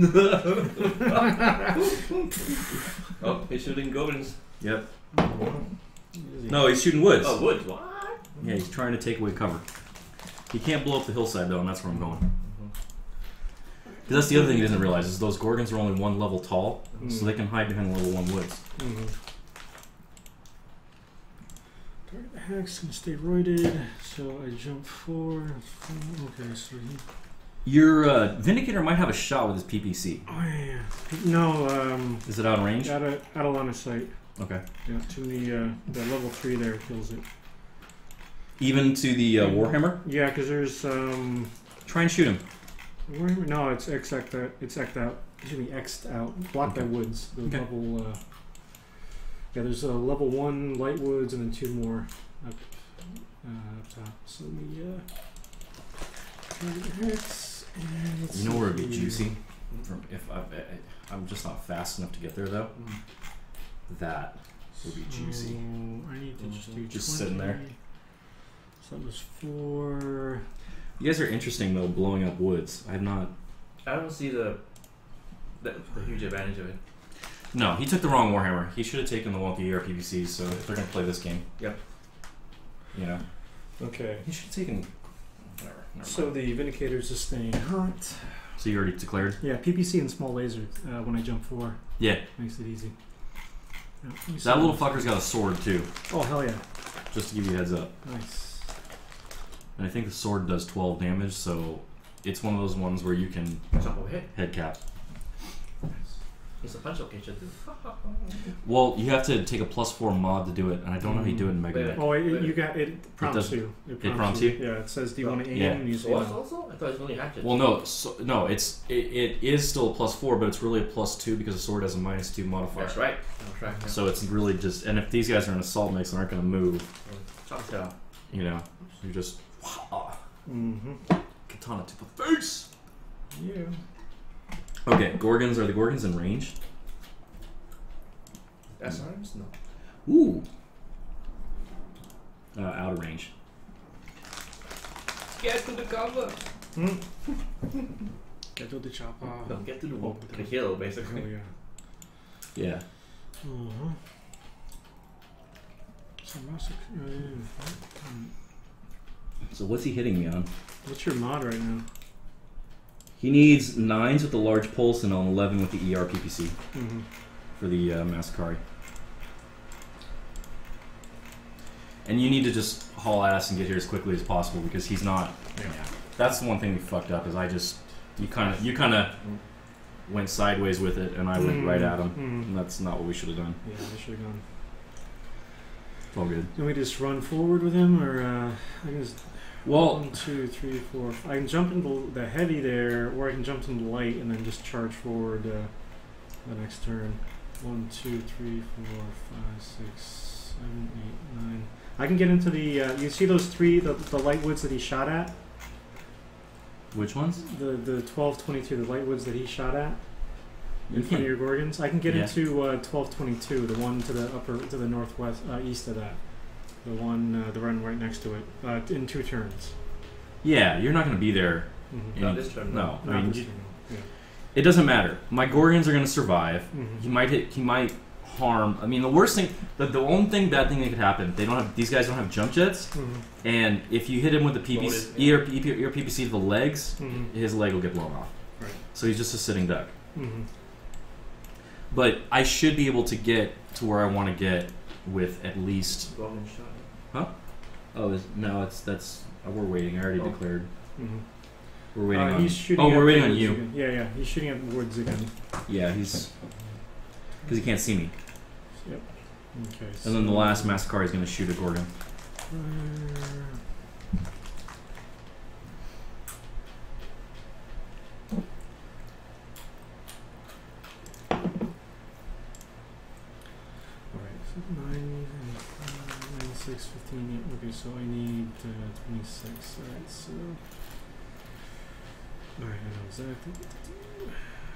Oh, he's shooting goblins. Yep. Easy. No, he's shooting woods. Oh, wood. What? Yeah, he's trying to take away cover. He can't blow up the hillside though, and that's where I'm going. Because that's the other thing he doesn't realize is those Gorgons are only one level tall, so they can hide behind level one woods. Mm-hmm. Target the hex gonna stay roided, so I jump four. four okay, so he Your uh, Vindicator might have a shot with his P P C. Oh yeah. No. Um, Is it out of range? out of out of line of sight. Okay. Yeah. To the uh, the level three there kills it. Even to the uh, Warhammer? Yeah, because there's um. Try and shoot him. Warhammer? No, it's X'd out. It's X'd out. Excuse me, X'd out. Blocked Okay. by woods. The Okay. level. Uh, yeah, there's a level one light woods and then two more up uh, up top. So the uh. Hex, and let's You know where it'd be see. juicy? From if I, I, I'm just not fast enough to get there though. That would be juicy. So I need to just do Just twenty. sitting there. So that was four. You guys are interesting though, blowing up woods. I have not. I don't see the, the the huge advantage of it. No, he took the wrong Warhammer. He should have taken the wonky E R P V Cs. So if they're gonna play this game, Yep. you know, Okay. he should have taken. Whatever. Never So mind. the Vindicators is staying hot. So you already declared? Yeah, P P C and small laser uh, when I jump four. Yeah. Makes it easy. Yeah, let me see That little this. fucker's got a sword too. Oh, hell yeah. Just to give you a heads up. Nice. And I think the sword does twelve damage, so it's one of those ones where you can Jump overhead. head cap. It's a punch location too. Well, you have to take a plus four mod to do it, and I don't know how you do it in Wait, MegaMek. Oh, it, you got it. Prompts does- you. it prompts you? Yeah, it says, "Do you Oh, want to aim?" yeah. And you say Swords no. also? I thought it was only hatchet. Well, no, so, no, it's it, it is still a plus four, but it's really a plus two because the sword has a minus two modifier. That's right. That's right. Yeah. So it's really just, and if these guys are in assault mix and aren't going to move, Chop his head off. you know, you just Mm-hmm. katana to the face. Yeah. Okay, Gorgons, are the Gorgons in range? That's arms? No. Ooh. Uh, out of range. Get to the cover. Get to the chopper. No, get to the Oh, wall. To the hill, basically. Oh, yeah. Yeah. Uh-huh. So, mouse ex- uh, yeah. Mm. So what's he hitting me on? What's your mod right now? He needs nines with the large pulse and an eleven with the E R P P C Mm-hmm. for the uh, Masakari. And you need to just haul ass and get here as quickly as possible because he's not. Yeah. That's the one thing we fucked up is I just you kind of you kind of went sideways with it and I went Mm, right at him. mm. And that's not what we should have done. Yeah, I should have gone. It's all good. Can we just run forward with him, or uh, I can just Well, one, two, three, four. f- I can jump into the heavy there, or I can jump into the light and then just charge forward uh, the next turn. One, two, three, four, five, six, seven, eight, nine. I can get into the. Uh, you see those three, the, the light woods that he shot at. which ones? The the twelve twenty-two, the light woods that he shot at. In You front of can- your Gorgons, I can get Yeah. into uh, twelve twenty-two, the one to the upper, to the northwest, uh, east of that, the one, uh, the one right next to it, uh, in two turns. Yeah, you're not going to be there. Mm-hmm. Not this turn. No, I Not mean, this you- turn, yeah. it doesn't matter. My Gorgons are going to survive. Mhm. He might hit. He might harm. I mean, the worst thing, the, the only thing, bad thing that could happen. They don't have. These guys don't have jump jets, Mhm. and if you hit him with the P P C, Loaded, E R P E R P P C to the legs, Mhm. his leg will get blown off. Right. So he's just a sitting duck. Mhm. But I should be able to get to where I want to get with at least. Golden shot. Oh, is, no, it's that's. Oh, we're waiting. I already Oh. declared. Mhm. We're waiting Uh, on. he's shooting Oh, at we're the waiting on woods you. again. Yeah, yeah, he's shooting at the woods again. Yeah, he's because he can't see me. Yep. Okay. And then the so- last Masakari is going to shoot a Gorgon. Uh, Alright, so nine, uh, nine, six, fifteen, yeah, okay, so I need uh, twenty-six, alright, so... Alright, I know exactly what to do.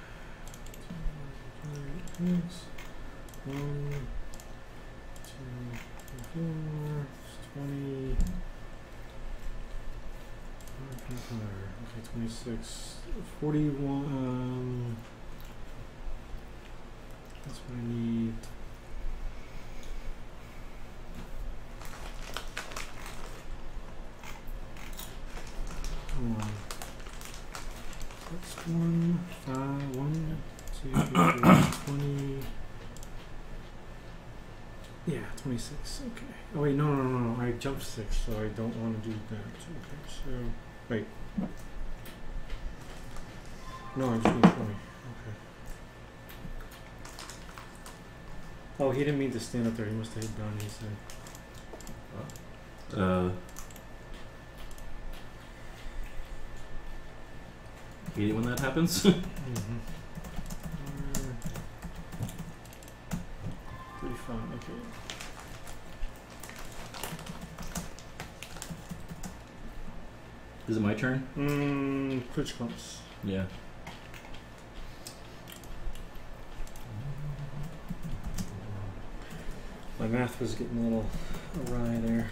Alright, six, one, two, three, four, twenty... Okay, twenty-six, forty-one, um... That's what I need. Hold on. That's one, five, one, two, three, twenty. Yeah, twenty-six. Okay. Oh wait, no, no, no, no. I jumped six, so I don't want to do that. Okay, so wait. No, I just need twenty. Okay. Oh, he didn't mean to stand up there. He must have hit down. He said. Uh. Hate it when that happens. Mm-hmm. thirty-five. Okay. Is it my turn? Mmm. Twitch clumps. Yeah. My math was getting a little awry there.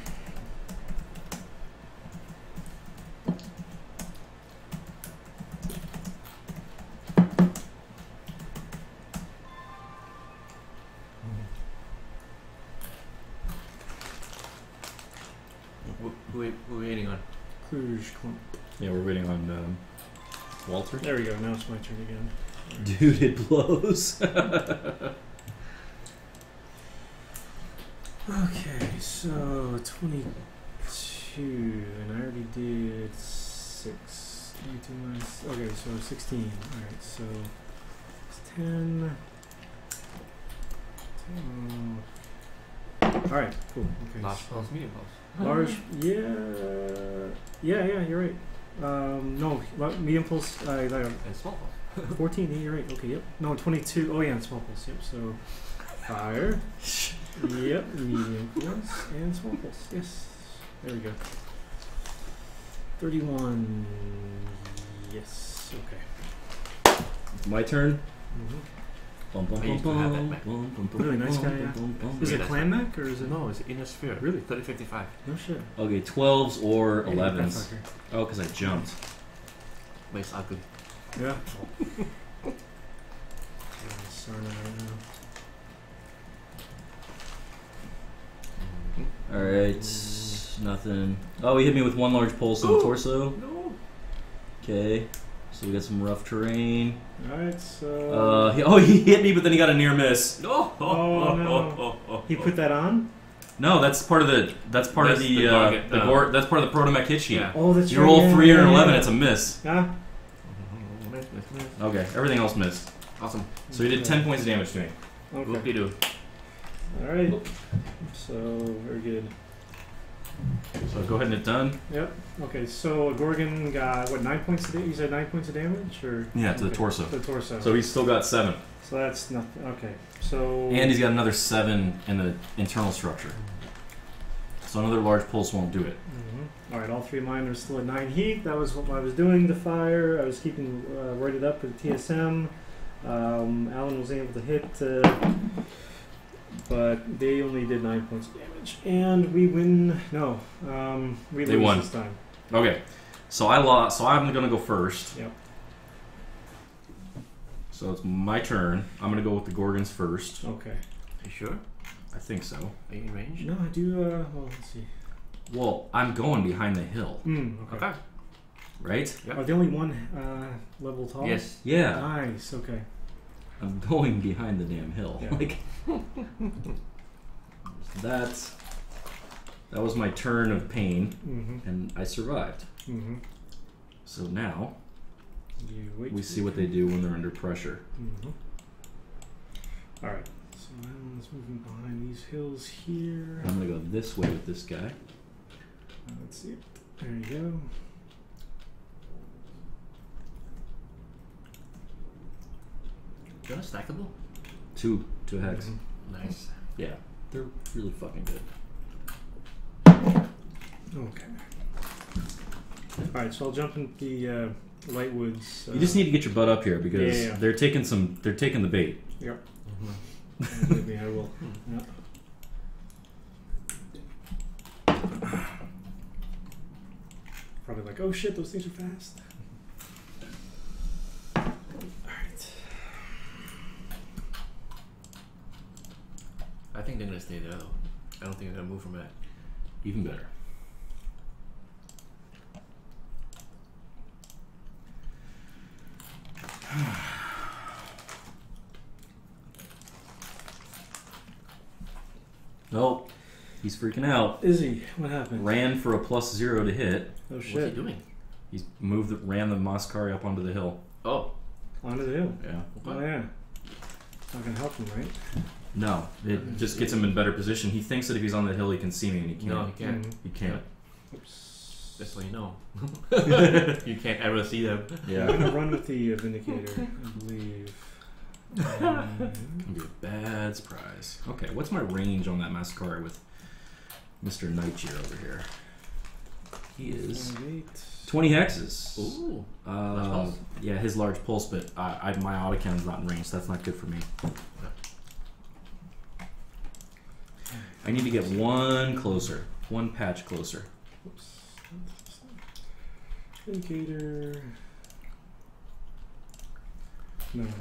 Who, who, we- who are we waiting on? Cruise clump. Yeah, we're waiting on um, Walter. There we go. Now it's my turn again. Dude, it blows. Okay, so twenty-two, and I already did six. twenty-two minus. Okay, so sixteen. Alright, so it's ten. ten. Alright, cool. Okay. Large so pulse, medium pulse. large. Yeah. Yeah, yeah, you're right. Um, no, la- medium pulse. Uh, And small pulse. fourteen, yeah, you're right. Okay, yep. No, twenty-two. Oh, yeah, and small pulse. Yep, so fire. Yep, medium pulse and small pulse. Yes. There we go. thirty-one. Yes. Okay. My turn. Mm-hmm. Bum, bum, I bum, used to have that bum, mech. bum, bum, bum, Really nice bum, guy, bum, yeah. bum, bum. Is it that's clan mech or is it? No, it's inner sphere. Really? thirty fifty-five. No shit. Okay, twelves or Hey, elevens. that fucker. Oh, because I jumped. But it's ugly. Yeah. Yeah, sorry right now. Alright, nothing. Oh, he hit me with one large pulse in the torso. No. Okay, so we got some rough terrain. Alright, so. Uh, he, oh, he hit me, but then he got a near miss. No. Oh, no. He put that on? No, that's part of the. That's part That's of the. the uh, target, the uh, gore, that's part of the protomech hit sheet. Yeah. Oh, that's You right. roll yeah, three yeah, or an eleven, yeah. it's a miss. Ah, Okay, everything else missed. Awesome. So he did ten points of damage to me. okay. Whoop-de-doo. Alright. So, very good. So go ahead and hit done. Yep. Okay, so a Gorgon got, what, nine points of damage? You said nine points of damage? Or? Yeah, to the Okay, torso. To the torso. So he's still got seven. So that's nothing. Okay. So. And he's got another seven in the internal structure. So another large pulse won't do it. Mm-hmm. Alright, all three of mine are still at nine heat. That was what I was doing, the fire. I was keeping uh, rated up with T S M. Um, Alan was able to hit, uh, but they only did nine points of damage. And we win. No, um, we They lose won. this time. Okay, so I lost. So I'm gonna go first. Yep. So it's my turn. I'm gonna go with the Gorgons first. Okay. You sure? I think so. Are you in range? No, I do. Uh, well, let's see. Well, I'm going behind the hill, Mm, okay. Okay. right? Yep. Are they only one uh, level tall? Yes. Yeah, Nice. Okay. I'm going behind the damn hill. Yeah. Like that. That was my turn of pain, Mm-hmm. and I survived. Mm-hmm. So now You wait. we see what they do when they're under pressure. Mm-hmm. All right. So Alan's moving behind these hills here. I'm gonna go this way with this guy. Uh, let's see. There you go. You're stackable? Two, two hex. Mhm. Nice. Yeah, they're really fucking good. Okay. All right. So I'll jump into the uh, light woods. Uh, You just need to get your butt up here because Yeah, yeah, yeah. they're taking some. They're taking the bait. Yep. Mm-hmm. Believe me, I will. Yeah. Probably like, oh shit, those things are fast. Alright. I think they're gonna stay there though. I don't think they're gonna move from that. Even better. Nope. He's freaking out. Izzy, what happened? Ran for a plus zero to hit. Oh What's he shit. doing? He's moved, ran the Moskari up onto the hill. Oh. Onto the hill. Yeah. Oh yeah. Not gonna help him, right? No, it just gets him in better position. He thinks that if he's on the hill, he can see me, and he can't. No, you can't. Mhm. He can't. Oops. Just so you know. You can't ever see them. Yeah. I'm gonna run with the uh, Vindicator, I believe. Um, Gonna be a bad surprise. Okay, what's my range on that Mascara with Mister Nightshade over here? He is twenty hexes. Ooh. Uh, pulse. yeah, his large pulse, but I, I, my autocannon's not in range, so that's not good for me. I need to get one closer, one patch closer. Oops. Vindicator. No. no, no.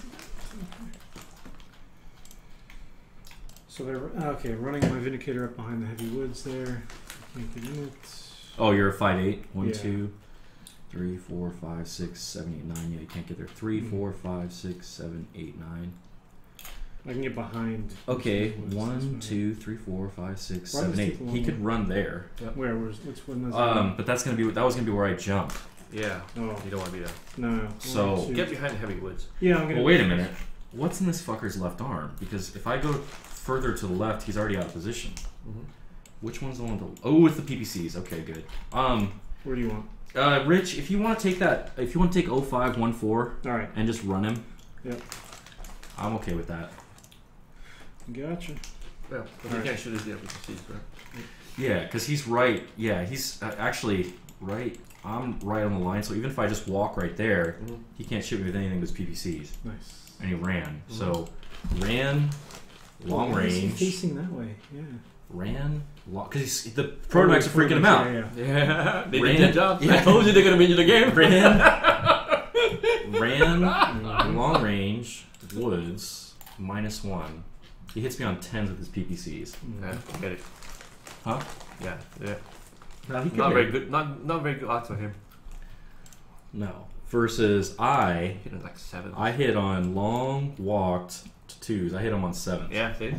So they're okay. Running my Vindicator up behind the heavy woods there. Can't get in it. Oh, you're a five eight. One, Yeah. two, three, four, five, six, seven, eight, nine. Yeah, you can't get there. Three, Mhm. four, five, six, seven, eight, nine. I can get behind. Okay, those woods, that's one, fine. two, three, four, five, six, Why seven, does it eight. take a He long could run there. Where? Where's which one? Is Um, but that's gonna be that was gonna be where I jump. Yeah. Oh You don't want to be there. no. no. So- One, two- Get behind the heavy woods. Yeah, I'm gonna. Well, wait a minute. What's in this fucker's left arm? Because if I go further to the left, he's already out of position. Mm-hmm. Which one's the one to? Oh, it's the P P Cs. Okay, good. Um, Where do you want? uh, Rich, if you want to take that, if you want to take oh five one four All right. and just run him, Yep. I'm okay with that. Gotcha. Well, but you Alright. can't shoot his yeah, because he's right. Yeah, because he's right. Yeah, he's uh, actually right. I'm right on the line, so even if I just walk right there, Mm-hmm. he can't shoot me with anything but his P P Cs. Nice. And he ran. Mhm. So, ran, long Why is he range, facing that way. Yeah. ran, long. Because the prototypes are freaking him out. Yeah, yeah. Yeah, they Ran- did their job. yeah. I told you they're gonna win you the game. Ran, ran, long range, woods, minus one. He hits me on tens with his P P Cs. Yeah, get it. Huh? Yeah, yeah. No, he could Not hit. very good. Not not very good odds for him. No. Versus I, Hit it like seven. I hit on long, walked to twos. I hit him on sevens. Yeah, see.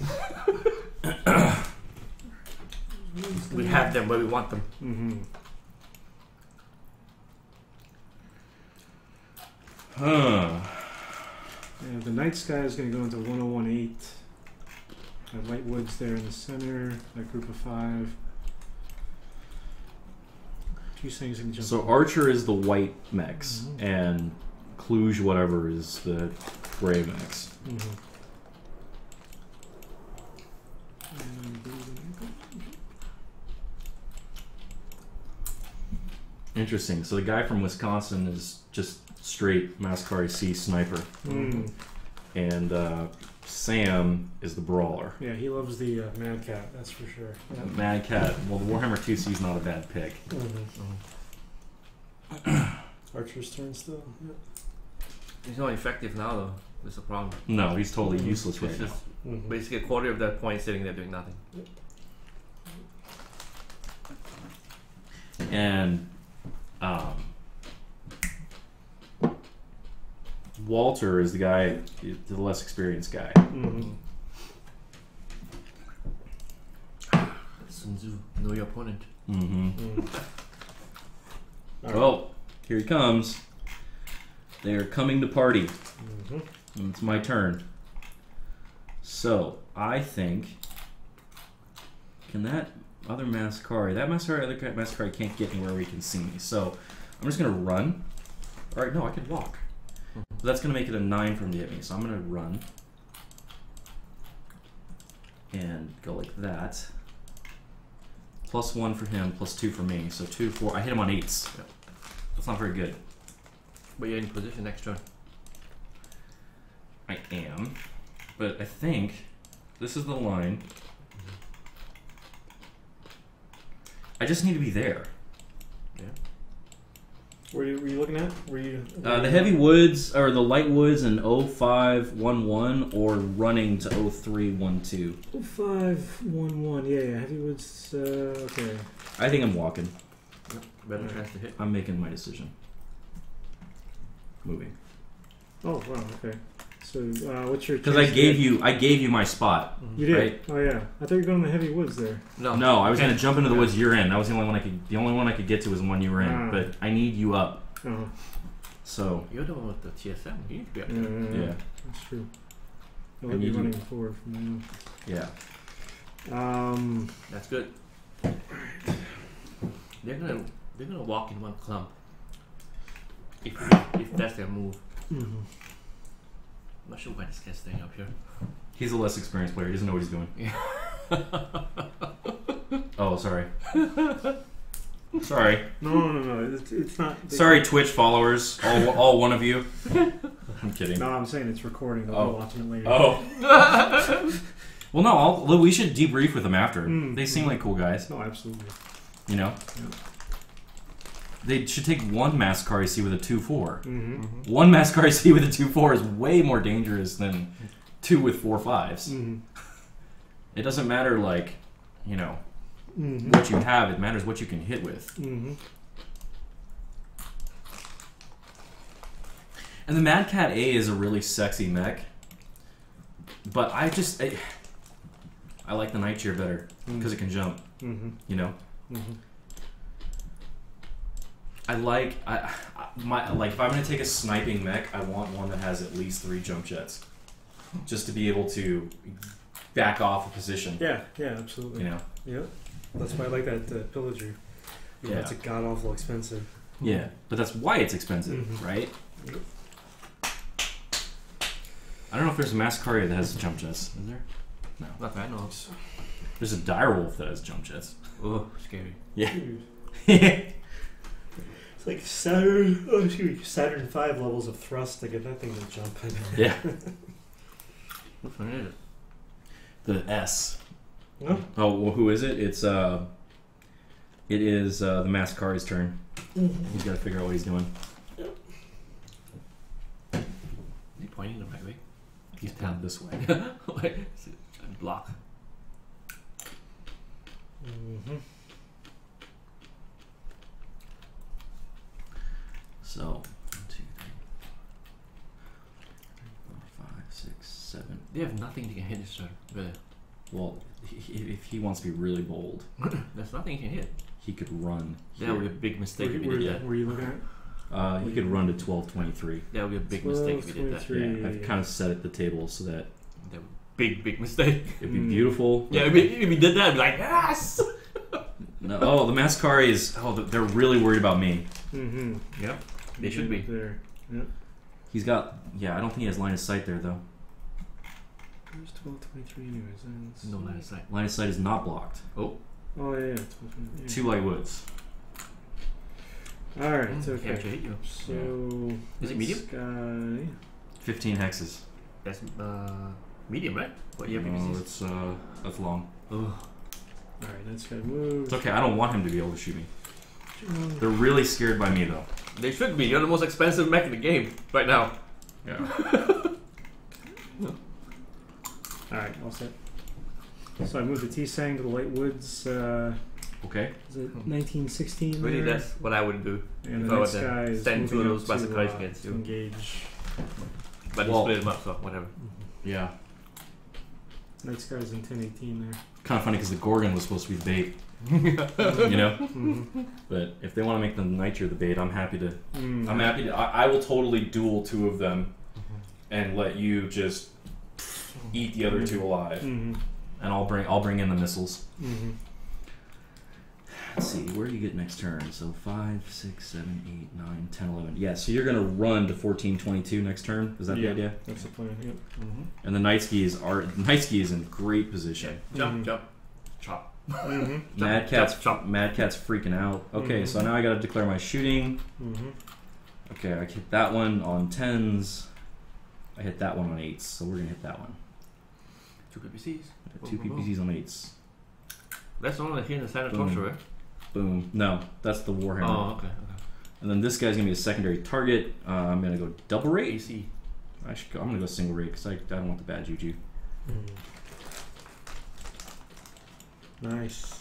We have them where we want them. Mm-hmm. Huh. Yeah, the night sky is going to go into one oh one eight. Got light woods there in the center. That group of five. Two things can jump. So in. Archer is the white mechs, Mhm. and Cluj whatever is the gray mechs. Mhm. Interesting. So the guy from Wisconsin is just straight Mascari C sniper, Mm. and uh, Sam is the brawler. Yeah, he loves the uh, Mad Cat, that's for sure. Yeah. Mad Cat. Well, the Warhammer two C is not a bad pick. Mhm. Archer's turn still. Yep. He's not effective now though. That's the problem. No, he's totally Mhm. useless It's right now. just Mhm. basically a quarter of that point sitting there doing nothing. And um, Walter is the guy, the less experienced guy. Mhm. Sun Tzu, know your opponent. Mm-hmm. Mhm. All right. Well, here he comes. They are coming to party. Mhm. And it's my turn. So, I think... Can that other Mascari... That Mascari, other Mascari can't get anywhere where he can see me. So, I'm just going to run. Alright, no, I can walk. So that's going to make it a nine for him to hit me. So I'm going to run. And go like that. Plus one for him, plus two for me. So two, four. I hit him on eights. Yep. That's not very good. But you're in position next turn. I am. But I think this is the line. I just need to be there. Yeah. Were you, were you looking at? Were you? Uh, the heavy woods, or the light woods in oh five one one, or running to oh three one two. oh five one one. Yeah, yeah. Heavy woods. Uh, okay. I think I'm walking. Yep. Better chance to hit. I'm making my decision. Moving. Oh wow. Okay. So uh, what's your? Because I chance to gave hit? you, I gave you my spot. You did. right? Oh yeah. I thought you were going to the heavy woods there. No. No, I was Okay. gonna jump into the Yeah. woods you're in. That was the only one I could. The only one I could get to was the one you were in. Ah. But I need you up. Oh. So You're the one with the T S M. You need to be up there. Yeah, yeah, that's true. I'll And be you do- running forward from yeah. now. Um, That's good. They're gonna they're gonna walk in one clump. If if that's their move. mhm. I'm not sure why this guy's staying up here. He's a less experienced player. He doesn't know what he's doing. Yeah. Oh, sorry. Sorry. No, no, no. It's, it's not. Sorry, Twitch followers, all, all one of you. I'm kidding. No, I'm saying it's recording. They'll Oh. be watching it later. Oh. Well, no, I'll, we should debrief with them after. Mm. They seem like cool guys, No, absolutely. you know? Yeah. They should take one Mascari C with a two four. Mm-hmm. One Mascari C with a two four is way more dangerous than two with four fives. Mm-hmm. It doesn't matter, like, you know, Mm-hmm. what you have. It matters what you can hit with. Mm-hmm. And the Mad Cat A is a really sexy mech. But I just... I, I like the Night Cheer better because it can jump, Mm-hmm. you know? Mm-hmm. I like... I, I my like if I'm going to take a sniping mech, I want one that has at least three jump jets. Just to be able to back off a position, Yeah, yeah, absolutely. you know? Yep. That's why I like that uh, pillager. You know, Yeah. It's a god awful expensive. Yeah, but that's why it's expensive, Mhm. right? Yep. I don't know if there's a Mascaria that has jump jets. Is there? No. Not that I know of. There's a Direwolf that has jump jets. Oh, scary. Yeah. Dude. Yeah. It's like Saturn. Oh, excuse me. Saturn five levels of thrust to get that thing to jump. Yeah. Which one is it? The S. No? Oh, well, who is it? It's uh, it is uh, the Mascari's turn. Mm-hmm. He's got to figure out what he's doing. Is he pointing the right way? He's pointed this way. Like, is it a block? Mm-hmm. So, one, two, three, four, five, six, seven. They have nothing they can hit this turn. Really. Well, he, if he wants to be really bold, There's nothing you can hit. he could run. That would be Here. a big mistake Where, if you where, did that. where are you looking at? Uh, he could run to twelve twenty-three. That would be a big mistake if you did that. twelve twenty-three. Yeah, I've kind of set at the table so that That would big, big mistake. it'd be Mm. beautiful. Yeah, if you, if you did that, I'd be like, yes! No, oh, the Mascari is. Oh, they're really worried about me. Mm-hmm. Yep. They should be. There. Yep. He's got. Yeah, I don't think he has line of sight there though. Where's twelve twenty-three anyways? Then let's No see. line of sight. Line of sight is not blocked. Oh, Oh, yeah, yeah. twelve twenty-three. Two light woods. Alright, mm, okay. can't hit you. So. Is it this Guy. Fifteen hexes. That's uh, medium, right? What you have No, P P Cs? it's uh, that's long. Oh, Alright, that's guy moves. It's okay. I don't want him to be able to shoot me. They're really scared by me though. they should be. You're the most expensive mech in the game right now. Yeah. Alright, all set. So I moved the T-Sang to the Light Woods. Uh, Okay. is it nineteen sixteen? Really, there? that's what I would do. And if the I next were to guy is send two of moving those up to, Basicais uh, against to you. engage. But Well- you split them up, so whatever. Yeah. Next guy's in ten eighteen there. Kind of funny because the Gorgon was supposed to be the bait. You know. Mm-hmm. But if they want to make the Nitro the bait, I'm happy to. Mm. I'm happy to. I, I will totally duel two of them, and let you just eat the other two alive. Mm-hmm. And I'll bring. I'll bring in the missiles. Mm-hmm. Let's see, where do you get next turn? So five, six, seven, eight, nine, ten, eleven. Yeah, so you're gonna run to fourteen twenty-two next turn. Is that Yeah. the idea? That's the plan. Yep. Mm-hmm. And the Night Skis are Night Ski is in great position. Jump, Mhm. jump, chop. Mm-hmm. Mad Jump, Cat's jump, chop. Mad Cat's freaking out. Okay, Mhm. so now I gotta declare my shooting. Mm-hmm. Okay, I hit that one on tens. I hit that one on eights, so we're gonna hit that one. Two P P Cs. Two P P Cs on eights. That's the one that hit the center Boom. torso, right? Boom. No, that's the Warhammer. Oh, okay. okay. And then this guy's gonna be a secondary target. Uh, I'm gonna go double A rate. C. I should go, I'm gonna go single rate because I, I don't want the bad juju. Mm. Nice.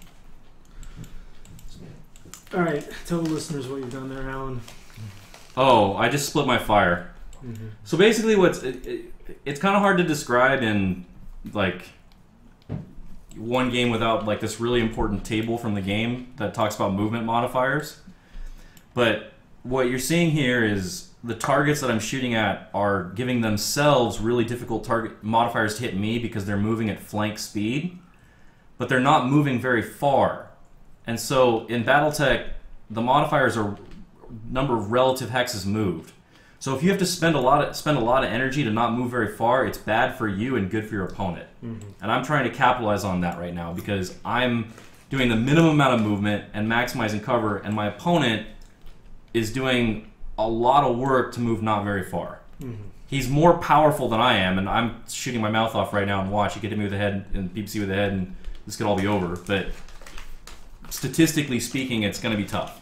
Alright, tell the listeners what you've done there, Alan. Oh, I just split my fire. Mm-hmm. So basically, what's it, it, it's kind of hard to describe in like one game without like this really important table from the game that talks about movement modifiers. But what you're seeing here is the targets that I'm shooting at are giving themselves really difficult target modifiers to hit me because they're moving at flank speed, but they're not moving very far. And so in Battletech, the modifiers are number of relative hexes moved. So if you have to spend a lot of spend a lot of energy to not move very far, it's bad for you and good for your opponent. Mm-hmm. And I'm trying to capitalize on that right now because I'm doing the minimum amount of movement and maximizing cover, and my opponent is doing a lot of work to move not very far. Mm-hmm. He's more powerful than I am, and I'm shooting my mouth off right now and watch. You get to me with the head and B B C with the head, and this could all be over. But statistically speaking, it's going to be tough.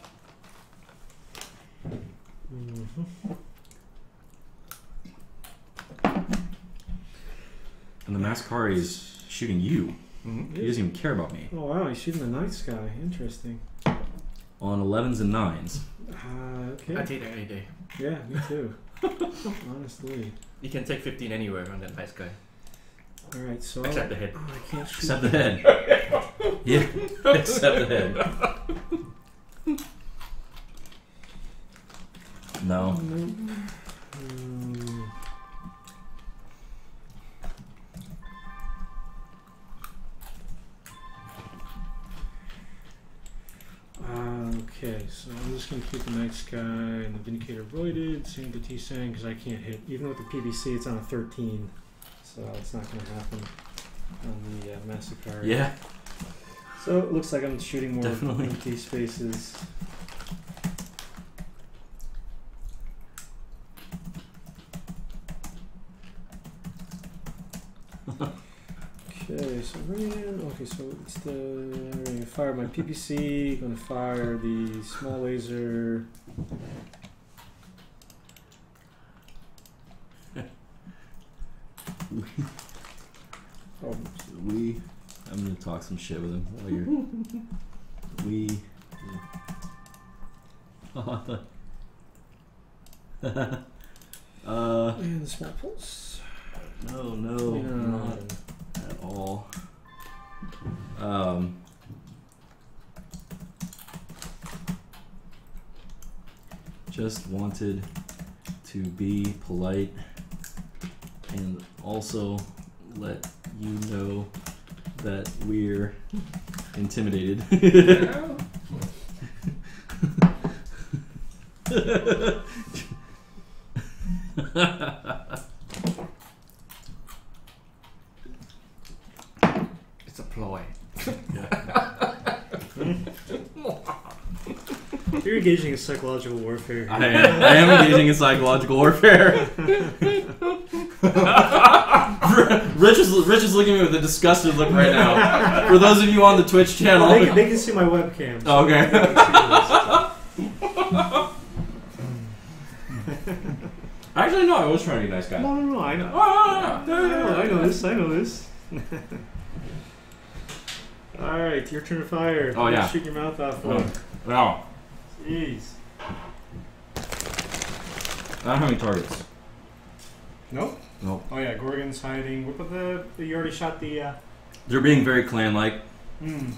Mm-hmm. And the Mascari is shooting you. Mm-hmm. He doesn't even care about me. Oh wow, he's shooting the night sky. Interesting. On elevens and nines. Uh, okay. I take that any day. Yeah, me too. Honestly. You can take fifteen anywhere on that nice guy. All right, so except the head. Oh, I can't shoot. Except the head. Yeah, except the head. No. Um, uh, okay, so I'm just going to keep the night sky and the Vindicator voided, same to T-Sang, because I can't hit. Even with the P V C, it's on a thirteen, so it's not going to happen on the uh, Massacre. Yeah. So it looks like I'm shooting more Definitely. empty spaces. Okay, so ran. Okay, so it's the I'm gonna fire my P P C. Gonna fire the small laser. Oh, we. I'm gonna talk some shit with him while you're. we. Oh, I thought. uh. And the small pulse. No, no, Yeah. not at all. Um. Just wanted to be polite and also let you know that we're intimidated. It's a ploy. You're engaging in psychological warfare. I am, I am engaging in psychological warfare. Rich is Rich is looking at me with a disgusted look right now. For those of you on the Twitch channel, Well, they, can, they can see my webcam. So okay. Actually, no. I was trying to be a nice guy. No, no, no. I know. Oh, no, I no, know, no, I know this. I know this. All right, your turn to fire. Oh, yeah. Shoot your mouth off. No. No. Jeez. I don't have any targets. Nope. Nope. Oh yeah, Gorgon's hiding. What about the? You already shot the. Uh... They're being very clan-like. Hmm.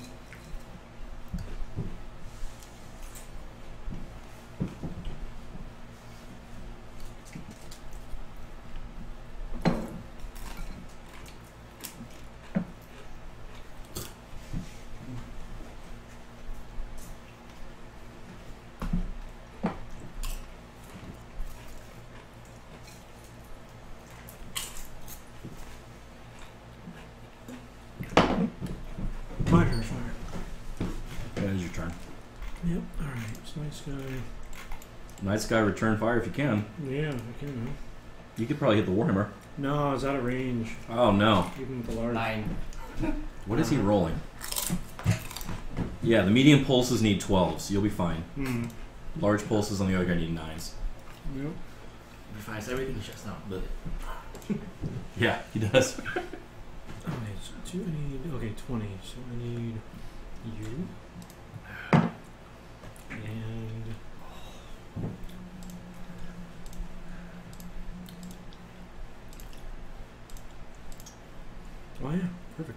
My turn to fire. That is your turn. Yep. All right. So nice guy. Night Sky, return fire if you can. Yeah, I can. Huh? You could probably hit the Warhammer. No, I was out of range. Oh no. Even with the large. Nine. What is he rolling? Yeah, the medium pulses need twelves. So you'll be fine. Hmm. Large pulses on the other guy need nines. Yep. He finds everything just now. But Yeah, he does. Okay, so two, I need, okay, twenty, so I need you, and, oh yeah, perfect.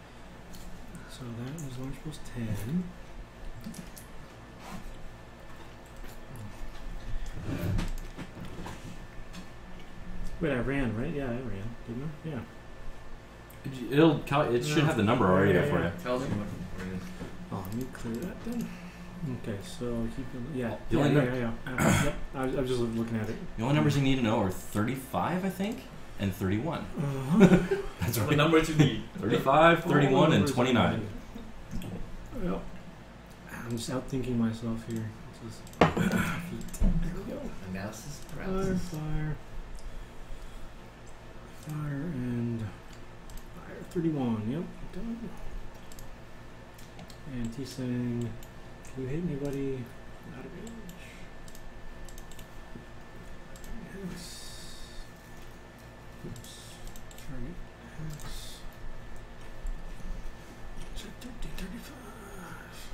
So that was launch plus ten. Wait, I ran, right? Yeah, I ran, didn't I? Yeah. It'll cal- it should Yeah. have the number already Yeah, there for yeah. you. Tells you what where it is. Oh, let me clear that then. Okay, so keep it. Yeah, The yeah, only yeah, num- yeah. yeah. Uh, yep, I was, I was just looking at it. The only numbers you need to know are thirty-five, I think, and thirty-one. Uh-huh. That's What right. numbers you need? thirty-five, thirty-one, All and numbers twenty-nine. are- Yep. I'm just outthinking myself here. Just there we go. Analysis Fire, paralysis. fire, fire, and fire. Thirty-one. Yep, done. And T-Sing. Can you hit anybody out of range? Yes. Oops. Target X. Check thirty, thirty-five.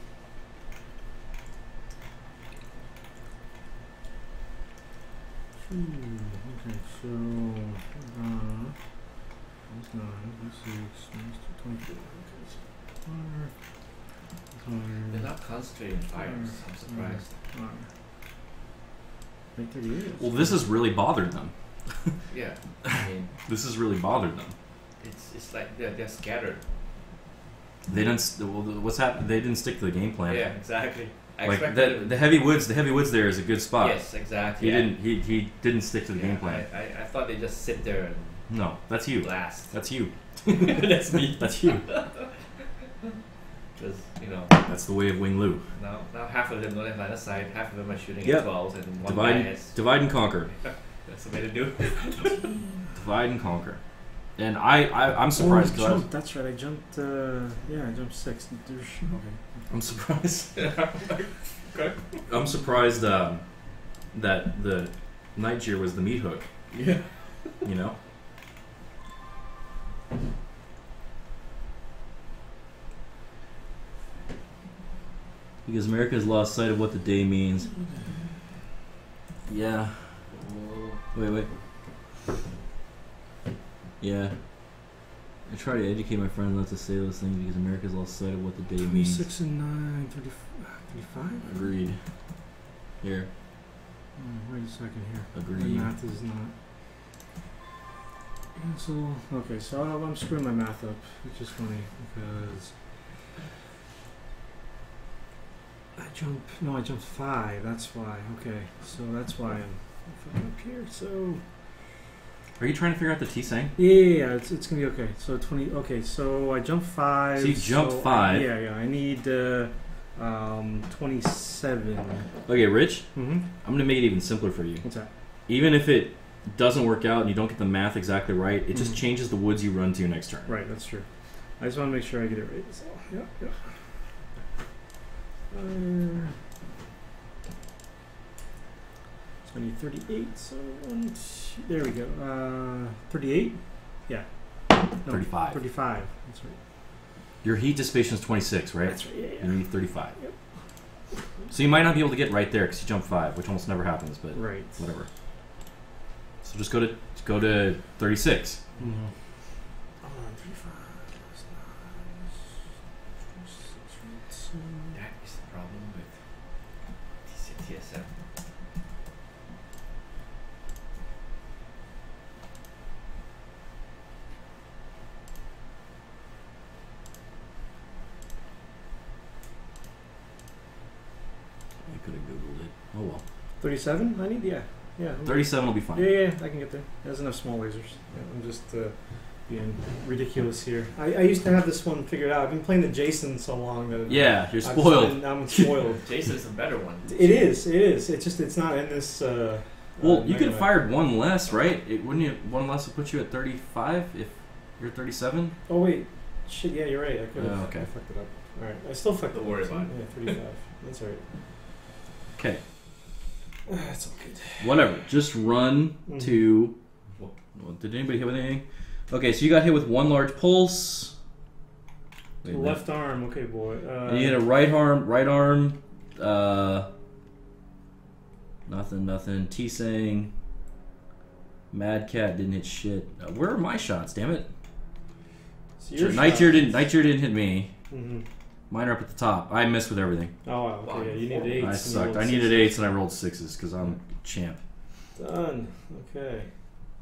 Hmm, okay, so uh, that's nine, that's six, that's twenty-four. Okay, so fire, They're fire, not concentrating fires. I'm surprised. fire. Make thirty-eight. Well, this has really bothered them. Yeah. I mean, This has really bothered them. it's it's like they're they're scattered. They didn't. St- well, what's happened? They didn't stick to the game plan. Yeah, exactly. I Like expected the, it. the heavy woods. The heavy woods there is a good spot. Yes, exactly. He yeah. didn't. He, he didn't stick to the Yeah, game plan. I, I, I thought they just sit there and No, that's you. blast. That's you. That's me. That's you. Because you know That's the way of Wing Lu. now now half of them don't have line of sight, half of them are shooting Yep. at twelves, and one Divide, guy has. divide and conquer. That's the way to do it. Divide and conquer. And I, I I'm surprised Oh, because jumped. That's right. I jumped. Uh, yeah, I jumped six. There's, okay. I'm surprised. Okay. I'm surprised um, that the night gear was the meat hook. Yeah. You know. Because America has lost sight of what the day means. Yeah. Wait, wait. Yeah. I try to educate my friends not to say those things because America's lost sight of what the day means. twenty-six and nine, thirty, thirty-five? Agreed. Here. Oh, wait a second here. Agreed. My math is not. Cancel. Okay, so I'm I'm screwing my math up, which is funny because I jump. No, I jumped five. That's why. Okay, so that's why I'm fucking up here. So Are you trying to figure out the T-Sang? yeah, yeah, yeah, it's it's gonna be okay. So twenty. Okay, so I jumped five. So you jumped so I- five. yeah, yeah. I need uh, um twenty-seven. Okay, Rich, Mm-hmm. I'm going to make it even simpler for you. What's that? Even if it doesn't work out and you don't get the math exactly right, it just Mhm. changes the woods you run to next turn. Right, that's true. I just want to make sure I get it right. So, yeah, yeah. Uh, so I need thirty-eight. So one, two, there we go. Uh, thirty-eight. Yeah. No, thirty-five. Thirty-five. That's right. Your heat dissipation is twenty-six, right? That's right. Yeah, yeah. You need thirty-five. Yep. So you might not be able to get right there because you jump five, which almost never happens, but Right. whatever. So just go to go to thirty-six. Mm-hmm. Hold on, thirty-five. That's nine. twenty-six, right? So That is the problem with T S M. I could have googled it. Oh well. thirty-seven. I need. Yeah. Yeah. I'm- thirty-seven will be fine. Yeah, yeah, I can get there. There's enough small lasers. Yeah, I'm just uh, being ridiculous here. I, I used to have this one figured out. I've been playing the Jason so long that Yeah, you're I've spoiled. been- I'm spoiled. Jason's a better one. It is. It is. It's just it's not in this. Uh, Well, uh, you could have MegaMek. fired one less, right? It wouldn't you, one less would put you at thirty-five if you're thirty-seven. Oh wait, shit. Yeah, you're right. I could have. Oh, okay. I fucked it up. All right, I still fucked Don't it worry up. about it. Yeah, thirty-five. That's all right. Okay, That's all good. whatever. Just run Mhm. to. Well, did anybody hit with anything? Okay, so you got hit with one large pulse. Wait a minute. Left arm. Okay, boy. Uh, And you hit a right arm, right arm. Uh, nothing, nothing. T-Sang. Mad Cat didn't hit shit. Uh, where are my shots? Damn it! so your Night Cheer shot- didn't. Night Cheer didn't hit me. Mhm. Mine are up at the top. I missed with everything. Oh wow. Okay. Yeah, you needed eights. I and you sucked. rolled I needed sixes. eights and I rolled sixes because I'm a champ. Done. Okay.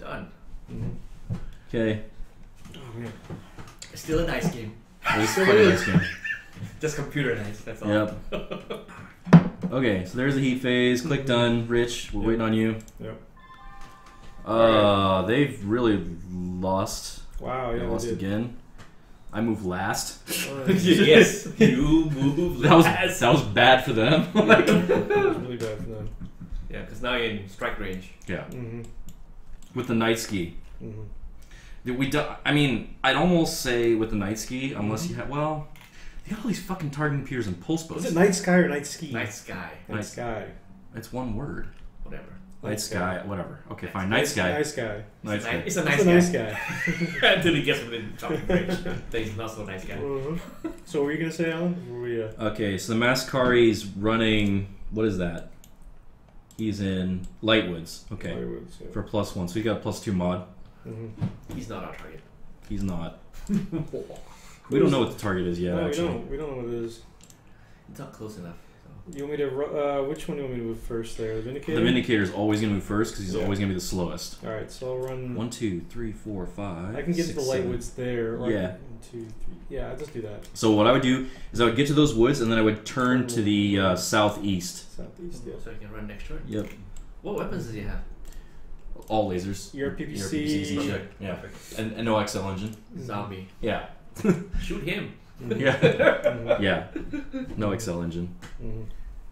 Done. Okay. Oh man. It's still a nice game. It's quite a nice game. Just computer nice, that's all. Yep. Okay, so there's the heat phase. Click done. Rich, we're Yep. waiting on you. Yep. Uh, they've really lost. Wow. They Yeah. lost we did. again. I moved last. Oh, Yes, you move That was last. that was bad for them. That was really bad for them. Yeah, because now you're in strike range. Yeah. Mm-hmm. With the night ski. Mm-hmm. Did we do, I mean, I'd almost say with the night ski, unless you have, well, they got all these fucking targeting computers and pulse boats. Is it night sky or night ski? Night sky. Night Night- sky. It's one word. Whatever. Night sky, whatever. Okay, fine. Night sky. Night sky. Night It's a sky. nice, it's a It's nice a guy. nice guy. Until he gets within talking range. Then he's not so nice guy. Mhm. So what were you gonna say, Alan? Were we, uh, Okay, so the Mascari's running, what is that? He's in Lightwoods. Okay. Fireworks, yeah. For plus one. So he got plus two mod. Mhm. He's not our target. He's not. We don't know what the target is yet, no, actually. we don't. We don't know what it is. It's not close enough. So. You want me to? ru- Uh, which one do you want me to move first? There, the Vindicator. The Vindicator's always going to move first because he's Yeah. always going to be the slowest. All right, so I'll run. One, two, three, four, five. I can get six, to the seven. Lightwoods there. Or I Yeah. can- one, two, three. Yeah, I'll just do that. So what I would do is I would get to those woods and then I would turn to the uh, southeast. Southeast. Yeah. So I can run next turn. Yep. What weapons does he have? All lasers. Your P P Your C. P P C. Perfect. Yeah. Perfect. And, and no X L engine. Zombie. Yeah. Shoot him. Yeah. Mhm. Yeah. No X L engine. Mhm.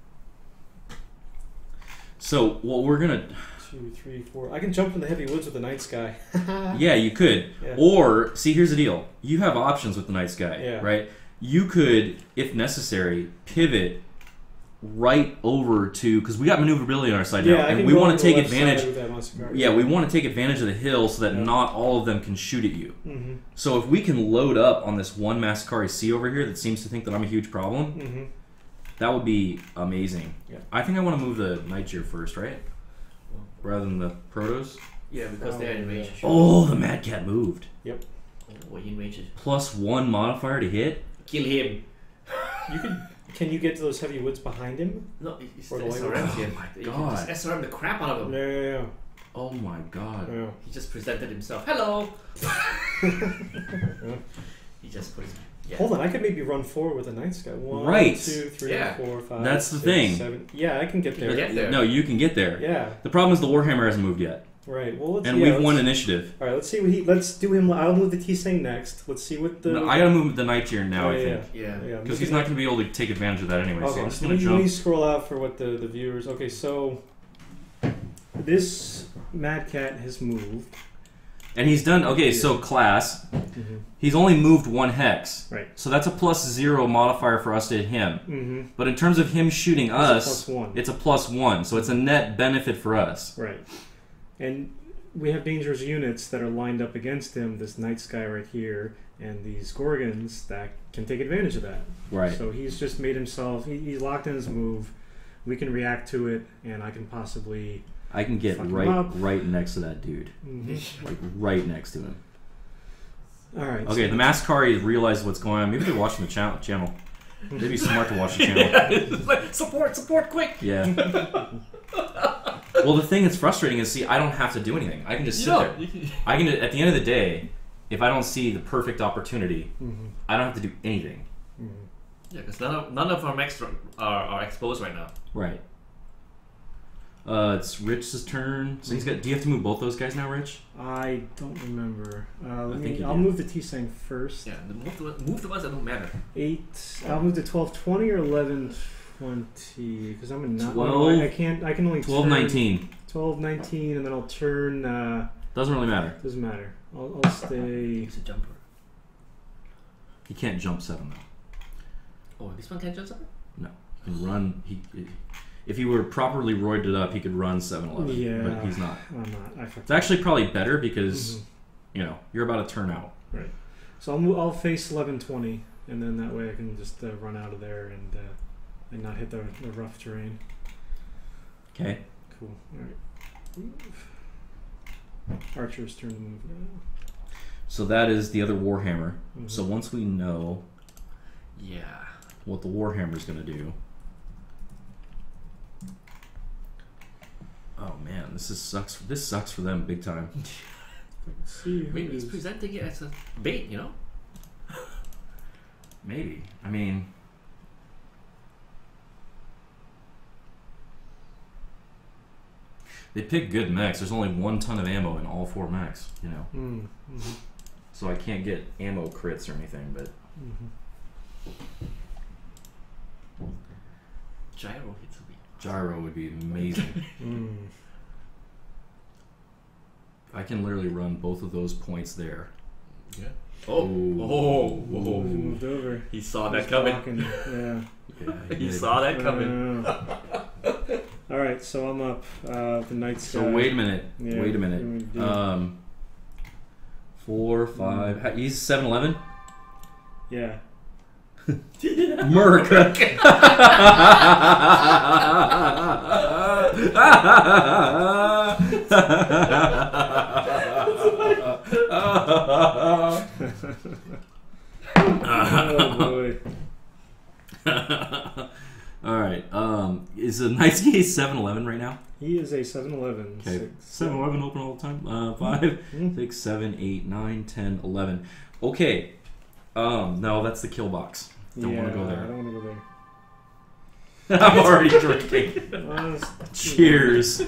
So what we're gonna Two, three, four. I can jump in the heavy woods with the night sky. Yeah, you could. Yeah. Or see here's the deal. You have options with the night sky, Yeah. right? You could, if necessary, pivot right over to because we got maneuverability on our side Yeah, now, I and can we go want on to the take left side advantage. with that monster car. Yeah, we want to take advantage of the hill so that Yeah. not all of them can shoot at you. Mhm. So if we can load up on this one Mascari C over here that seems to think that I'm a huge problem, Mhm. that would be amazing. Yeah. I think I want to move the Nightjar first, right? Rather than the Protos. Yeah, because they're in range. yeah. Oh, the Mad Cat moved. Oh, we're in range. Plus one modifier to hit. Kill him. You can. Can you get to those heavy woods behind him? No, he's Or the S R M Oh him. my You can God. just S R M the crap out of him. Yeah, yeah, yeah. Oh my god. yeah. He just presented himself. Hello. He just put his. Yeah. Hold on, I could maybe run forward with a night sky. One, Right. two, three, Yeah. four, five. That's the six, thing. seven. Yeah, I can get You there. can get there. No, you can get there. Yeah, The problem is the Warhammer hasn't moved yet. right. Well, let's. And yeah, we've let's, won initiative. All right, let's see what he. Let's do him. I'll move the T-Sing next. Let's see what the. No, I gotta move the Nightjar now, Oh, I yeah, think. Yeah. Yeah, Because move he's it- not gonna be able to take advantage of that anyway. So Okay, I'm just so gonna let me, let me jump. scroll out for what the, the viewers. Okay, so this Mad Cat has moved. And he's done. Okay, so class. He's only moved one hex. Right. So that's a plus zero modifier for us to hit him. Mm-hmm. But in terms of him shooting It's a us, plus one. it's a plus one. So it's a net benefit for us. Right. And we have dangerous units that are lined up against him. This Night Sky right here, and these Gorgons that can take advantage of that. Right. So he's just made himself. He, he's locked in his move. We can react to it, and I can possibly. I can get Fuck him right up. right next to that dude. Mhm. Like right next to him. All right. Okay, the Mascari realized what's going on. Maybe they're watching the cha- channel. They'd be smart to watch the channel. It's like, support, support, quick. Yeah. Well, the thing that's frustrating is, see, I don't have to do anything. I can just You sit know, there. you can- I can. At the end of the day, if I don't see the perfect opportunity, Mhm. I don't have to do anything. Mhm. Yeah, because none of none of our mechs are, are are exposed right now. Right. Uh, it's Rich's turn. So he's got. Do you have to move both those guys now, Rich? I don't remember. Uh, let I me, think you I'll do. move the T-Sang first. Yeah, the move the move the ones that don't matter. Eight. I'll move to twelve twenty or eleven twenty because I'm a not. twelve. I can't. I can only. Twelve, turn nineteen. twelve, nineteen, and then I'll turn. Uh, Doesn't really matter. doesn't matter. I'll, I'll stay. He's a jumper. He can't jump seven though. Oh, this one can't jump something? He can run. He. If he were properly roided up, he could run seven eleven. Yeah. But he's not. I'm not. I fucked It's actually probably better because Mhm. you know you're about to turn out. So I'll move, I'll face eleven twenty, and then that way I can just uh, run out of there and uh, and not hit the, the rough terrain. Okay. Cool. All right. Archer's turn to move now. So that is the other Warhammer. Mhm. So once we know Yeah. what the Warhammer's going to do. Oh man. this is sucks. This sucks for them big time. See, who Maybe he's is- presenting it as a bait, you know? Maybe. I mean, they pick good mechs. There's only one ton of ammo in all four mechs, you know. Mm, mhm, So I can't get ammo crits or anything, but mhm. Gyro hits a bit. gyro would be amazing. Mm. I can literally run both of those points there. Yeah. Oh, Ooh. oh, He oh. moved over. He saw He's that coming. walking, Yeah. Yeah, He did. saw that coming. Uh, all right, so I'm up. Uh, the night sky. So wait a minute. Yeah, wait a what do we minute. do? Um, four, five. ha- He's seven eleven. Yeah. Merc. Oh boy. All right. Um, is the Night Gate seven eleven right now? He is a seven eleven. Okay. seven eleven open all the time. Uh, five, six, seven, eight, nine, ten, eleven. Okay. Um, no, that's the kill box. Don't yeah, want to go I there. don't want to go there. I'm already drinking. Honest- Cheers.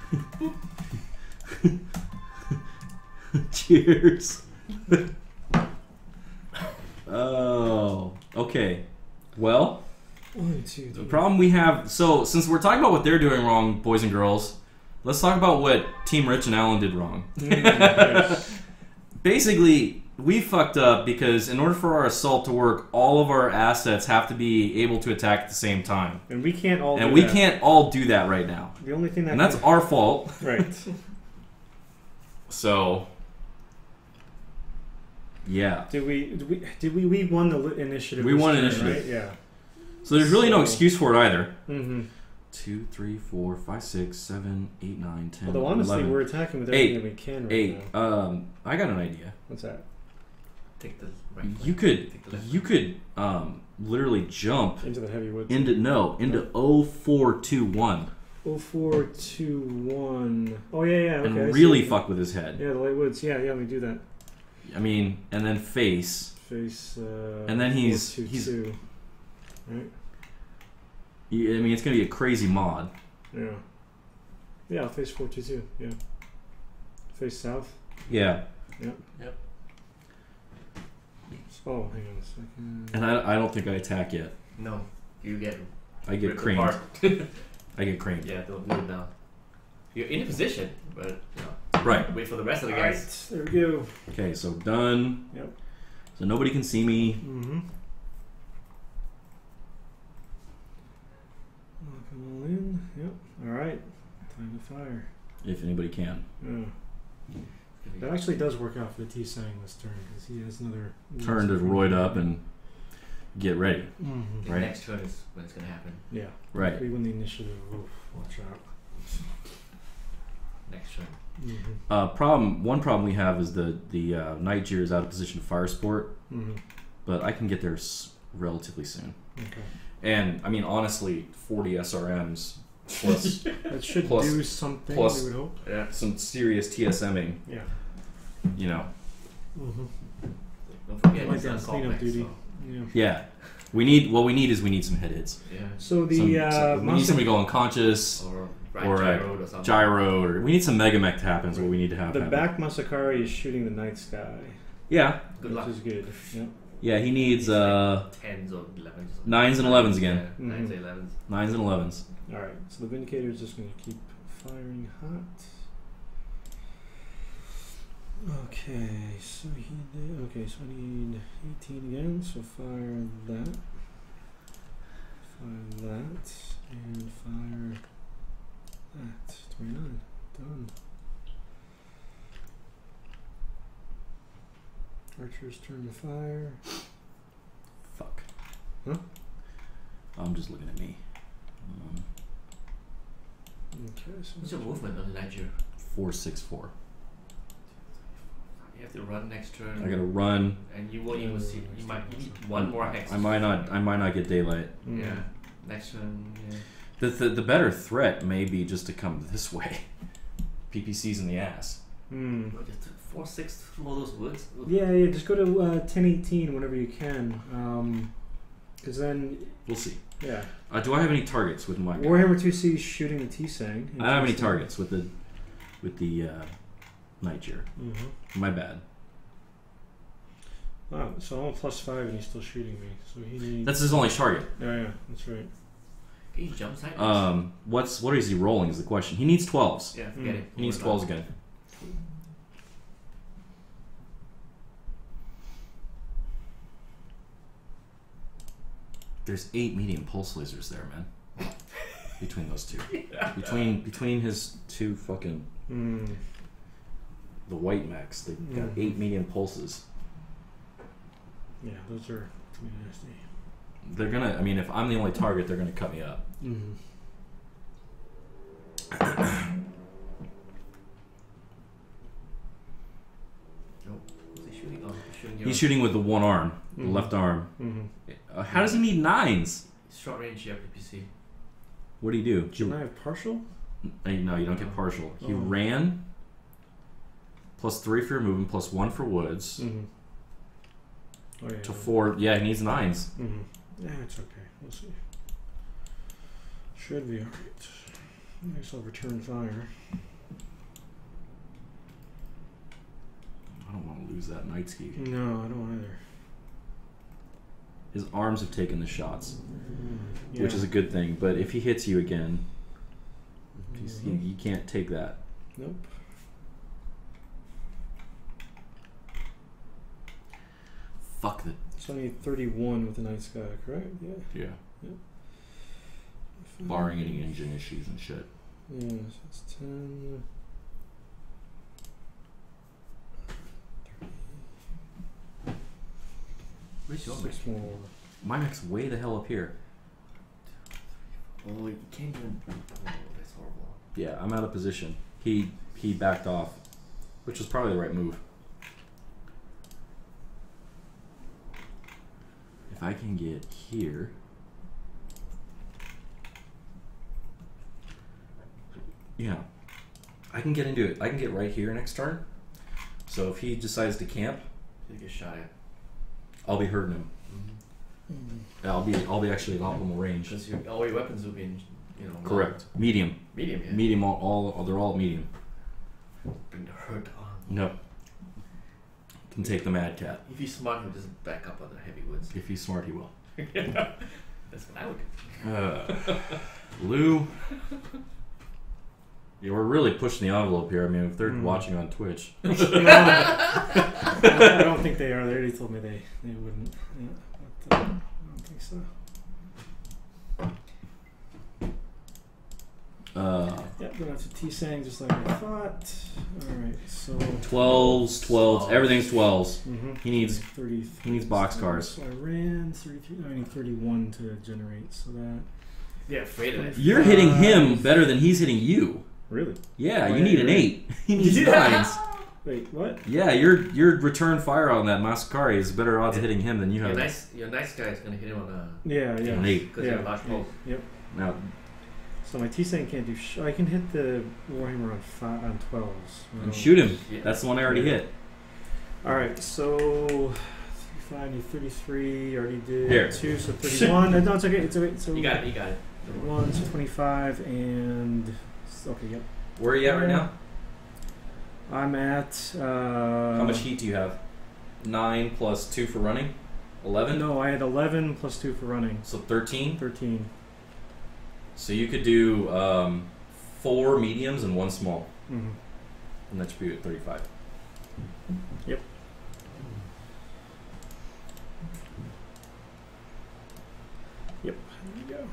Cheers. Oh, okay. Well, One, two, the three. problem we have. So, since we're talking about what they're doing wrong, boys and girls, let's talk about what Team Rich and Alan did wrong. Mm, yes. Basically, we fucked up because in order for our assault to work, all of our assets have to be able to attack at the same time, And we can't all. and do we that. can't all do that right now, The only thing that. and that's can- our fault. right. So, yeah. Did we? Did we? Did we? We won the li- initiative. We this won turn, initiative. Right? Yeah. So there's really no So- excuse for it either. Mm-hmm. Two, three, four, five, six, seven, eight, nine, ten, Although honestly, eleven, we're attacking with eight, everything that we can right eight. now. Um, I got an idea. What's that? Take the right You way. could, Take the left you way. could, um, literally jump Into the heavy woods. into no into oh four two one Oh four two one. Oh yeah, yeah. Okay. I and see. really fuck with his head. Yeah, the light woods. Yeah, yeah. We do that. I mean, and then face. Face. Uh, And then he's- four two he's- two. Right. You- I mean, it's gonna be a crazy mod. Yeah. Yeah. Face four two two. Yeah. Face south. Yeah, Oh, hang on a second. and I, I don't think I attack yet. No, you get I get ripped creamed. apart. I get creamed. Yeah, they'll move down. You're in a position, but you know, Right. wait for the rest of the All guys. right. There we go. Okay, so done. Yep. So nobody can see me. Mm-hmm. Come all in. Yep. All right. Time to fire. If anybody can. Yeah. That actually does work out for the T-Sang this turn because he has another Turn to roid up and get ready. Mm-hmm. The right. next turn is when it's gonna happen. Yeah. Right. We win the initiative. Oof, watch out. Next turn. Mm-hmm. Uh, problem. One problem we have is the the uh, Night Jeer is out of position to fire sport, Mm-hmm. but I can get there s- relatively soon. Okay. And I mean, honestly, forty S R Ms plus That should Plus- do something. plus- we would hope. Yeah. some serious TSMing. Yeah. You know. Mm-hmm. Don't forget Like it's that on cleanup callback, duty. so, Yeah. Yeah. We need what we need is we need some hit hits. yeah. So the Some- uh, some- we need monster- somebody to go unconscious Or right or a gyro or something. gyro, or we need some MegaMek to happen. Is what we need to have. the happen. back Masakari is shooting the night sky, Yeah. Good which luck. is good. Yep. Yeah. He needs uh Tens or elevens. Or something. nines and elevens again. Yeah, nines Mhm. and elevens. nines and elevens. All right. So the Vindicator is just going to keep firing hot. Okay. So he did. Okay. So I need eighteen again. So fire that. Fire that and fire that. twenty-nine. Done. Archer's turn to fire. Fuck. Huh? I'm just looking at me. Um, Okay. So What's your movement on the Niger? four six four. You have to run next turn. I gotta run. And you won't even see. You might you need one more hex. I might not. I might not get daylight. Mm. Yeah. Next turn. Yeah. The, the the better threat may be just to come this way. P P Cs in the ass. Hmm. Well, just four six through all those woods. Ugh. Yeah, yeah. Just go to uh, ten eighteen whenever you can, because then We'll see. yeah. Uh, do I have any targets with my guy? Warhammer two C shooting the T-Sang. I don't have any targets with the with the uh, Nightjar. Mm-hmm. My bad. Wow, so I'm a plus five and he's still shooting me. So he needs. That's his only target. Yeah, yeah, that's right. Can you jump sideways? Um, what's what is he rolling? Is the question. He needs twelves. yeah, forget mm. it. He needs Worry twelves about again. There's eight medium pulse lasers there, man. Between those two. it. Between between his two fucking Mm. the white mechs, they've got Mhm. eight medium pulses. Yeah, those are pretty nasty. They're gonna. I mean, if I'm the only target, they're gonna cut me up. Mm-hmm. Oh, what's he shooting? Oh, he's shooting. He's shooting with the one arm, the Mhm. left arm. Mm-hmm. Uh, how does he need nines? Short range, yeah, P P C. What do you do? Can I have partial? Uh, No, you don't get partial. He Oh. ran. Plus three for your movement, plus one for woods. Mm-hmm. Oh yeah. To yeah. four. Yeah, he needs nines. Mm-hmm. Yeah, it's okay. We'll see. Should be alright. I guess I'll return fire. I don't want to lose that night ski. No, I don't either. His arms have taken the shots, Yeah. which is a good thing. But if he hits you again, he's, he, Mhm. you can't take that. Nope. Fuck the. It's only thirty-one with the night sky, correct? Yeah. Yeah. Yep. Barring any engine issues and shit. Yeah, so it's ten. Where's your Six more. My mech's way the hell up here. Oh, you can't even. Oh, that's horrible. Yeah, I'm out of position. He he backed off, which was probably the right move. If I can get here. Yeah. I can get into it. I can get right here next turn. So if he decides to camp, You get shot at. I'll be hurting him. Mm-hmm. I'll be I'll be actually at optimal range. Because your all your weapons will be, in, you know. Correct. Medium. Medium, yeah. Medium. All, all they're all medium. Bring the hurt on. No. Can take the Mad Cat. If he's smart, he'll just back up on the heavy woods. If he's smart, he will. That's what I would do. Uh, Lou. Yeah, we're really pushing the envelope here. I mean, if they're Mm. watching on Twitch. No, I don't think they are. They already told me they, they wouldn't. Yeah, but, uh, I don't think so. Uh, Yeah, going to T-Sang just like I thought. Alright, so. twelves, twelves, everything's twelves. Mm-hmm. He needs thirty. he needs boxcars. So I ran thirty-three. I need thirty-one to generate. So that. Yeah, afraid of it. You're hitting him better than he's hitting you. Really? Yeah, Oh, you yeah, need an you're right. eight. He needs Yeah. nines. Wait, what? Yeah, your your return fire on that Masakari is better odds of hitting him than you Your have. nice, your nice guy is gonna hit him on a Yeah, yeah. An eight. because yeah. you're a large pole. Yep. Now, So my T-Sang can't do. Sh- I can hit the Warhammer on five on twelves. and shoot him. Yeah. That's the one I already Yeah. hit. All right, so thirty-five, need thirty-three. Already did Here. two, so thirty-one. Uh, no, it's okay. It's okay. So You got it. You got it. One, so twenty-five, and okay, yep. Where are you at right now? I'm at. Uh, How much heat do you have? Nine plus two for running? Eleven? No, I had eleven plus two for running. So thirteen? Thirteen. So you could do um, four mediums and one small. Mm-hmm. And that should be at thirty-five. Yep. Yep. There we go.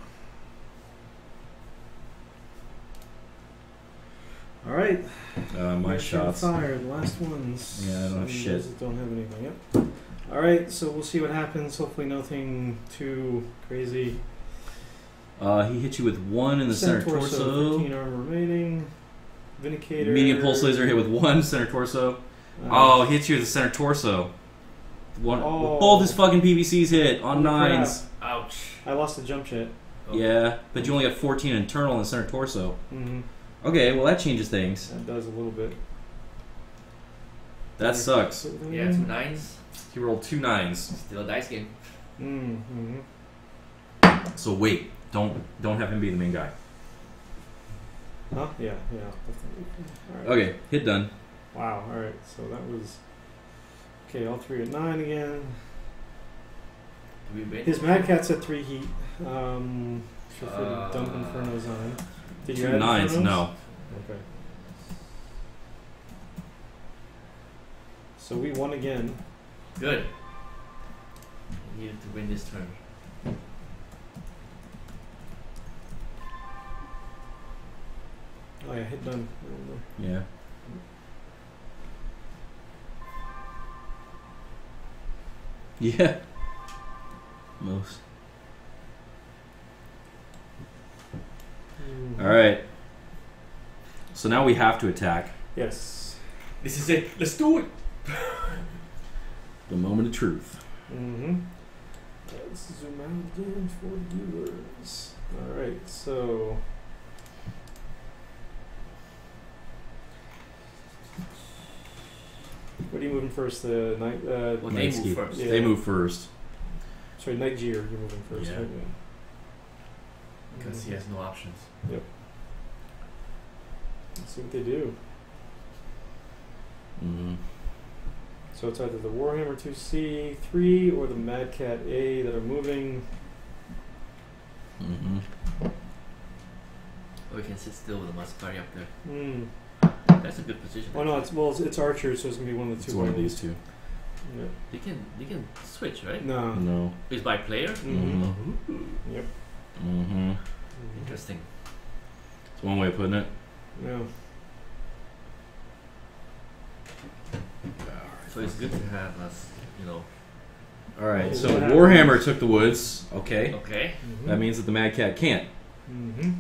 All right. Uh, my Last shots. Fire, the last ones. Yeah, I don't have Some shit. those that don't have anything. Yep. All right. So we'll see what happens. Hopefully nothing too crazy. Uh, he hit you with one in the center, torso. thirteen armor remaining. Vindicator. Medium pulse laser hit with one center torso. Uh, Oh, he hits you with the center torso. One, Oh. both his fucking P V Cs hit on Holy nines. Ouch. I lost the jump jet. Oh. Yeah, but you only got fourteen internal in the center torso. Mm-hmm. Okay, well that changes things. That does a little bit. That sucks. Yeah, two nines. He rolled two nines. Still a dice game. Mm-hmm. So wait, don't don't have him be the main guy. Huh? Yeah, yeah. All right. Okay, hit done. Wow. All right. So that was okay. All three at nine again. Do we wait? His Mad Cat's at three heat. Um, feel free to Uh, dump Infernos on him. Did you Two add nines, Infernos? no. Okay. So we won again. Good. We needed to win this turn. Oh yeah, hit done. Yeah. Yeah. Most. Mm. All right. So now we have to attack. Yes. This is it. Let's do it. The moment of truth. Mm-hmm. Let's zoom out again for viewers. All right. So. What are you moving first? The night. Uh, Well, they Night move ski. first. Yeah. They move first. Sorry, Night Gear. You're moving first. Yeah. Right? Because he has no options. Yep. Let's see what they do. Mm-hmm. So it's either the Warhammer two C three or the Mad Cat A that are moving. Mm-hmm. Or we can sit still with the Muscari up there. Hmm. That's a good position. Oh no, it's well, it's, it's Archer, so it's gonna be one of the It's two. one of models. these two. Yeah. You can you can switch, right? No. No. It's by player. Mm-hmm. Mhm. Yep. Mm-hmm. Interesting. It's one way of putting it. No. So it's good to have us, you know. All right. So What Warhammer took the woods. Okay. Okay. Mm-hmm. That means that the Mad Cat can't. Mm-hmm.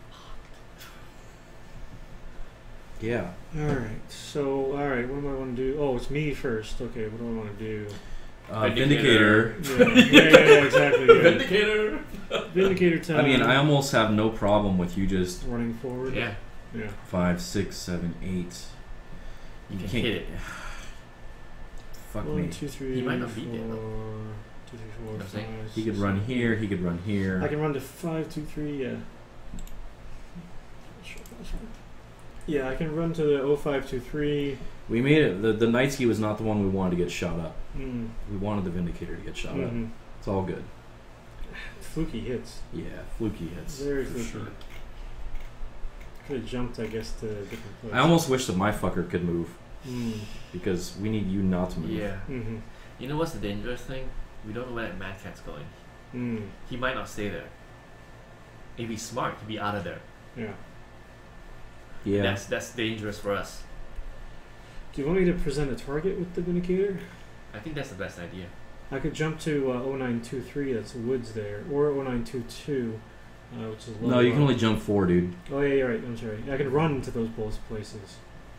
Yeah. All right. So all right, what do I want to do? Oh, it's me first. Okay. What do I want to do? Uh, Vindicator. Vindicator. Yeah. yeah, yeah, yeah, exactly. Yeah. Vindicator. Vindicator time. I mean, I almost have no problem with you just running forward. Yeah. Yeah. five, six, seven, eight. You can can't- hit it. Fuck One, me. two, three, He might not be there, though. four, two, three, four, You know what I'm saying? five, He could six, run seven, here. eight. He could run here. I can run to five, two, three. Yeah. Yeah, I can run to the oh five two three. We made it. The the Nightski was not the one we wanted to get shot up. Mm. We wanted the Vindicator to get shot up. Mm-hmm. It's all good. Fluky hits. Yeah, fluky hits. Very for fluky. sure. Could have jumped, I guess, to a different place. I almost wish that my fucker could move Mm. because we need you not to move. Yeah. Mm-hmm. You know what's the dangerous thing? We don't know where that Mad Cat's going. Mm. He might not stay there. If he's smart, he'd be out of there. Yeah. Yeah. That's that's dangerous for us. Do you want me to present a target with the Vindicator? I think that's the best idea. I could jump to uh, oh nine two three, that's woods there, or oh nine two two, uh, which is No, level you can up. only jump four, dude. Oh yeah, you're right. I'm sorry. I can run to those both places.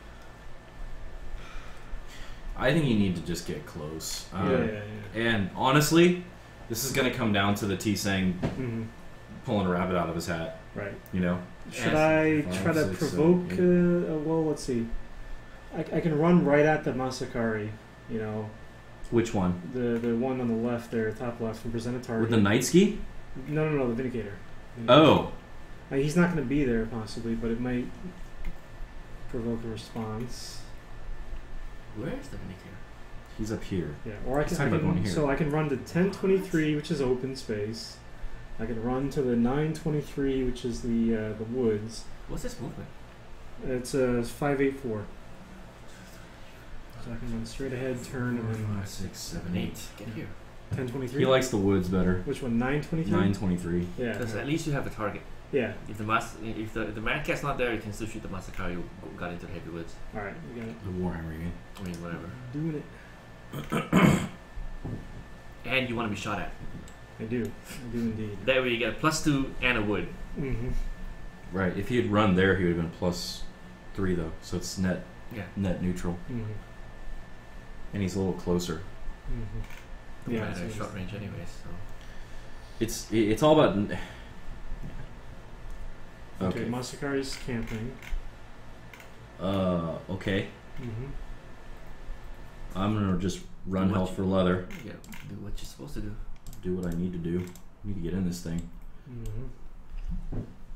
I think you need to just get close. Um, yeah, yeah, yeah. And honestly, this is going to come down to the T saying Mm-hmm. pulling a rabbit out of his hat. Right. You know. Should Yes. I Five, try to six, provoke? seven, uh, uh, well, let's see. I, I can run right at the Masakari. You know, Which one? the the one on the left there, top left, and present a target. With the Nightski? No, no, no, the Vindicator. Oh. Uh, he's not going to be there possibly, but it might provoke a response. Where is the Vindicator? He's up here. Yeah, or I He's can, I talking about can going here. so I can run to ten twenty-three, which is open space. I can run to the nine twenty-three, which is the uh, the woods. What's this movement? It's a uh, five eight four. So I can run straight ahead, turn, and then Five, six, seven, eight. Get here. ten twenty-three. He likes the woods better. Which one? nine twenty-three. Nine twenty-three. Yeah. Because at least you have a target. Yeah. If the mas- if the if the Mad Cat's not there, you can still shoot the Masakari who go- got into the heavy woods. All right, we got it. The Warhammer again. I mean, whatever. Doing it. And you want to be shot at. I do. I do indeed. That way you get a plus two and a wood. Mm-hmm. Right. If he had run there, he would have been plus three though. So it's net Yeah. net neutral, Mm-hmm. and he's a little closer. Mm-hmm. Yeah, Yeah. at so short range, anyways. So It's it's all about. Okay, Okay. Masakari's camping. Uh, okay. Mm-hmm. I'm gonna just run What hell you- for leather. Yeah, do what you're supposed to do. Do what I need to do. I need to get in this thing. Mm-hmm.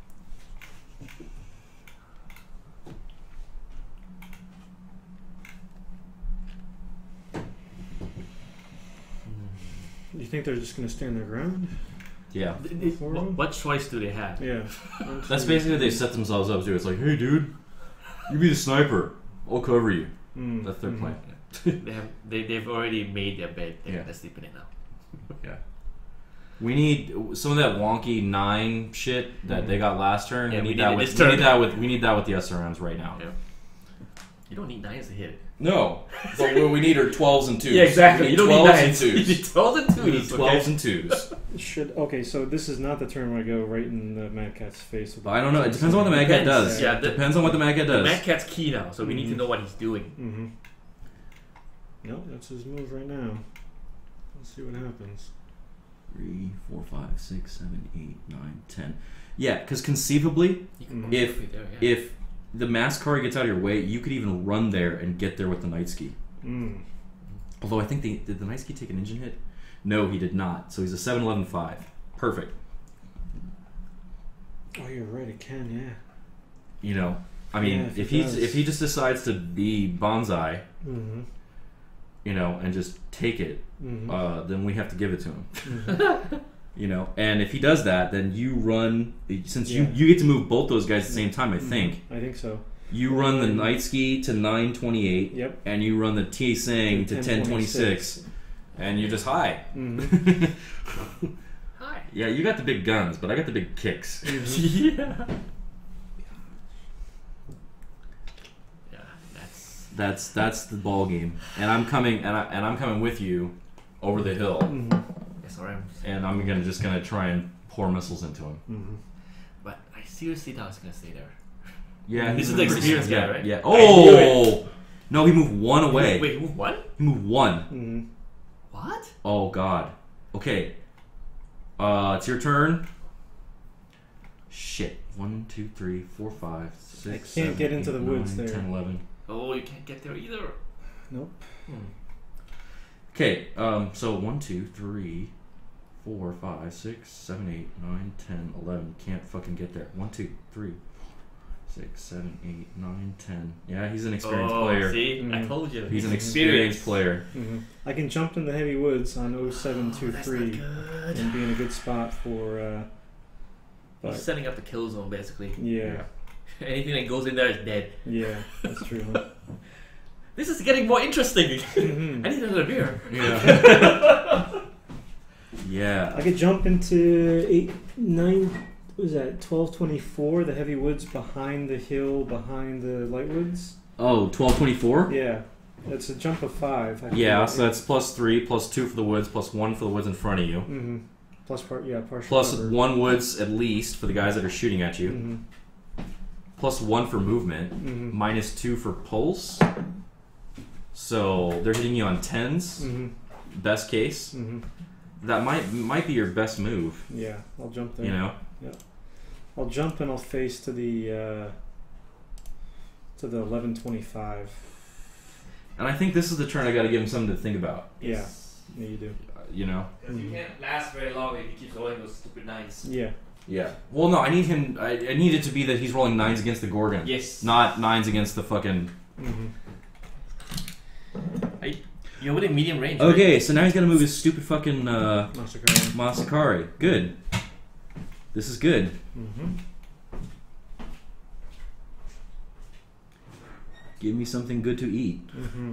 Do you think they're just going to stand their ground? Yeah. What, what choice do they have? Yeah. That's basically what they set themselves up to. It's like, hey, dude, you be the sniper. I'll cover you. Mm. That's their Mhm. plan. They have they they've already made their bed. They're, Yeah. they're sleeping in it now. Yeah. We need some of that wonky nine shit that they got last turn. Yeah, we, we need need that it with this we turn. need that with we need that with the S R Ms right now. Yeah. You don't need nines to hit it. No, but what we need are twelves and twos. Yeah, exactly. We You don't need twelves nines. and You need twos. twelves and We need twos. twelves okay? and twos. Should okay, so this is not the turn where I go right in the Mad Cat's face. With But I don't know. It depends on what the Mad Cat Depends. does. Yeah, It the- depends on what the Mad Cat The does. Mad Cat's key now, so we need to Mhm. know what he's doing. Mm-hmm. Nope, that's his move right now. Let's see what happens. Three, four, five, six, seven, eight, nine, ten. Yeah, because conceivably, You can Mhm. probably If- be there, yeah. if the Masquerade gets out of your way, you could even run there and get there with the Night Ski. Mm. Although I think they did the Night Ski take an engine hit? No, he did not. So he's a seven eleven five. Perfect. Oh, you're right. It can, yeah. You know, I mean, Yeah, if if he he does. if he just decides to be bonsai, Mm-hmm. you know, and just take it, Mm-hmm. uh, then we have to give it to him. mm-hmm. You know, and if he does that, then you run since Yeah. you you get to move both those guys at the same time. I Mhm. think I think so. you run the Um, Night Ski to nine twenty eight, Yep. and you run the T Sing to ten twenty six, and you're just high. Mm-hmm. Hi. Yeah, you got the big guns, but I got the big kicks. yeah. Yeah, that's That's that's the ball game, and I'm coming and I and I'm coming with you over the hill, Mm-hmm. S R Ms. and I'm gonna just gonna try and pour missiles into him. Mm-hmm. But I seriously thought I was gonna stay there. Yeah, This he's is the pretty- experienced guy, yeah, right? Yeah. I knew Oh no, he moved one away. Wait, move one? He moved one. Mm-hmm. What? Oh god. Okay. Uh, it's your turn. Shit. One, two, three, four, five, six. I can't seven, get into eight, the woods nine, there. ten, eleven. Oh, you can't get there either. Nope. Okay. Um. So one, two, three, four, five, six, seven, eight, nine, ten, eleven. Can't fucking get there. One, two, three, six, seven, eight, nine, ten. Yeah, he's an experienced oh, player. See, I Mhm. told you. He's an Mhm. experienced player. Mm-hmm. I can jump in the heavy woods on oh seven two Oh, that's not three good. and be in a good spot for. Uh, He's but setting up the kill zone basically. yeah, Anything that goes in there is dead. yeah, that's true. Huh? This is getting more interesting. Mhm. I need another beer. Yeah. Yeah. I could jump into eight, nine. What was that? Twelve twenty four. The heavy woods behind the hill, behind the light woods. Oh, twelve twenty-four? Yeah, it's a jump of five. I Yeah, feel. so that's plus three, plus two for the woods, plus one for the woods in front of you. Mm-hmm. Plus part. Yeah, partial. Plus cover. one woods at least for the guys that are shooting at you. Mm-hmm. Plus one for movement. Mm-hmm. Minus two for pulse. So they're hitting you on tens. Mm-hmm. Best case. Mm-hmm. That might might be your best move. Yeah, I'll jump there. You know. I'll jump and I'll face to the uh, to the eleven twenty five. And I think this is the turn I got to give him something to think about. Yeah, yeah, you do. Uh, you know. Because you can't last very long if you keep rolling those stupid nines. Yeah. Yeah. Well, no, I need him. I, I need it to be that he's rolling nines against the Gorgon. Yes. Not nines against the fucking. Mm-hmm. You're within medium range. Right? Okay, so now he's gonna move his stupid fucking uh, Masakari. Masakari. Good. This is good. Mm-hmm. Give me something good to eat. Mm-hmm.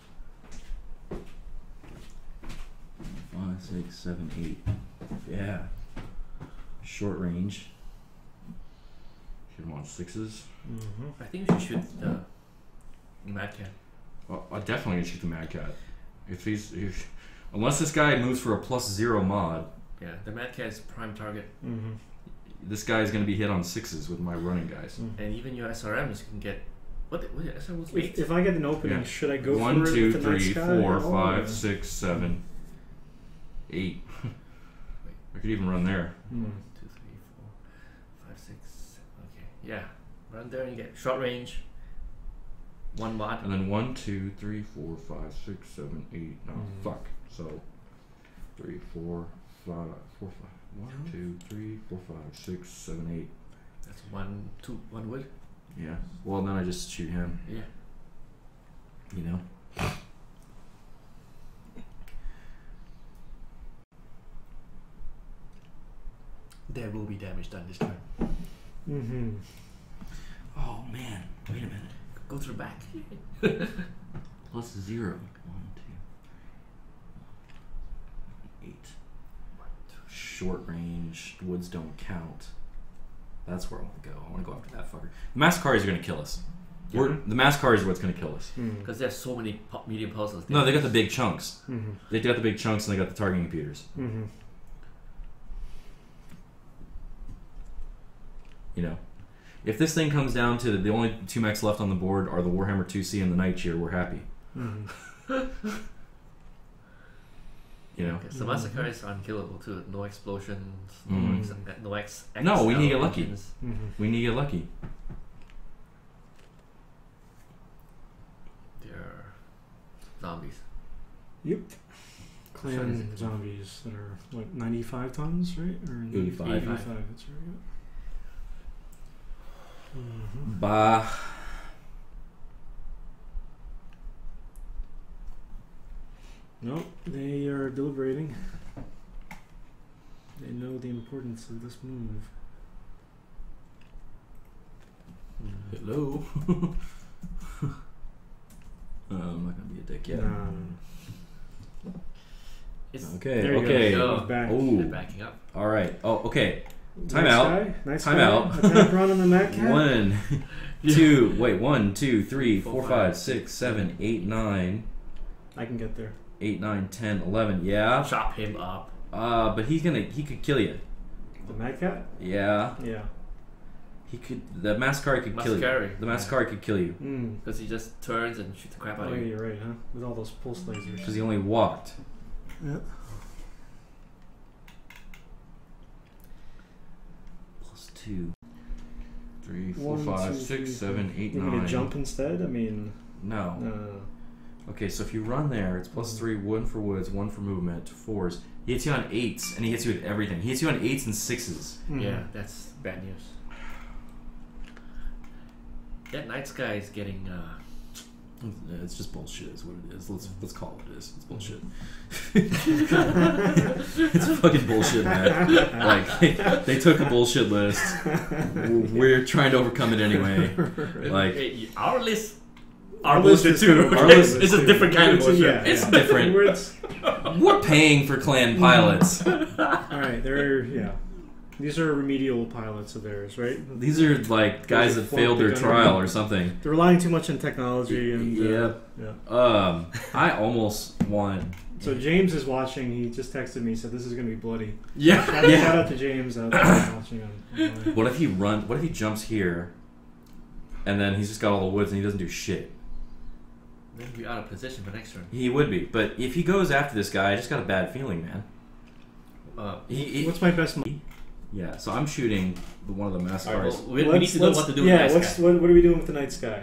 Five, six, seven, eight. Yeah. Short range. Shoot him on sixes. Mm-hmm. I think you should shoot the Mad Cat. Well, I definitely gonna shoot the Mad Cat. If he's if, unless this guy moves for a plus zero mod, Yeah, the Mad Cat is prime target. Mm-hmm. this guy is gonna be hit on sixes with my running guys. And even your S R Ms can get. What? What? S R Ms If, eight? if I get an opening, Yeah. should I go One, for it two, with the night three, sky four, at all, five, or- six, seven, eight. I could even run there. Hmm. Two, three, four, five, six. Yeah, run there and you get short range. One mod. And then one, two, three, four, five, six, seven, eight. No, Mm. fuck. So three, four, five, four, five. One, two, three, four, five, six, seven, eight. That's one, two, one wood. Yeah. Well, then I just shoot him. Yeah. You know. There will be damage done this turn. Mm-hmm. Oh man. Wait a minute. Go to the back. Plus zero. One, two, eight. Short range. Woods don't count. That's where I want to go. I want to go after that fucker. The Mascaris are going to kill us. We're, the Mascaris are what's going to kill us. Because there's so many pu- medium pulses. No, they got the big chunks. Mm-hmm. They got the big chunks and they got the targeting computers. Mm-hmm. You know, if this thing comes down to the only two mechs left on the board are the Warhammer two C and the Night Cheer, we're happy. Mm-hmm. You know. Okay, so Massacre is unkillable too. No explosions. No Mhm. ex- no X. No, we need to get lucky. engines. Mm-hmm. We need to get lucky. They're zombies. Yep. Clan zombies that are what ninety-five tons, right? Or eighty-five. eighty-five. That's right. Yeah. Mm-hmm. Bah. Nope, they are deliberating. They know the importance of this move. Hello. uh, I'm not gonna be a dick yet. No. It's Okay. There you okay. go. He's back. Oh. they're backing up. All right. Oh. Okay. Time nice out. Guy. Nice Time guy. out. Attack run on the Mad Cat. One, Yeah. two. Wait. One, two, three, Four, four, five, five, six, seven, eight, nine, I can get there. eight, nine, ten, eleven. Yeah. Chop him up. Uh, but he's gonna. He could kill you. The Mad Cat? Yeah. Yeah. He could. The Mascari could kill you. Mascari. The Mascari could kill you Mm. Because he just turns and shoots the crap out Oh, of yeah, you. you're right, huh? With all those pulse lasers. because he only walked. Yeah. Plus two. Three, four, One, five, two, six, three, seven, eight, You want me nine. to jump instead? I mean, No. no, no, no. Okay, so if you run there, it's plus three, one for woods, one for movement, fours. He hits you on eights, and he hits you with everything. He hits you on eights and sixes. Mhm. Yeah, that's bad news. That night sky is getting. Uh, It's just bullshit, is what it is. Let's let's call it what it is. It's bullshit. It's fucking bullshit, man. Like they, they took a bullshit list. We're trying to overcome it anyway. Like hey, our list. Our, Our list bullshit is too. good. Our okay? list It's a too. different kind of It's- bullshit. yeah, It's yeah. different. Words. we're paying for clan pilots. All right, they're yeah. These are remedial pilots of theirs, right? These are like guys that failed their trial or something. They're relying too much on technology and uh, Yep. yeah. Um, I almost want. So James is watching. He just texted me. Said this is going to be bloody. Yeah. Shout, Yeah. shout out to James out there watching on. online. What if he run? What if he jumps here, and then he's just got all the woods and he doesn't do shit? Then we're out of position for next turn. He would be, but if he goes after this guy, I just got a bad feeling, man. Uh, He, he- What's my best? Mo- yeah, so I'm shooting the, one of the all right, Mascars. well, we, we Let's- need to know let's- what to do Yeah, with what's this guy. what, what are we doing with the night sky?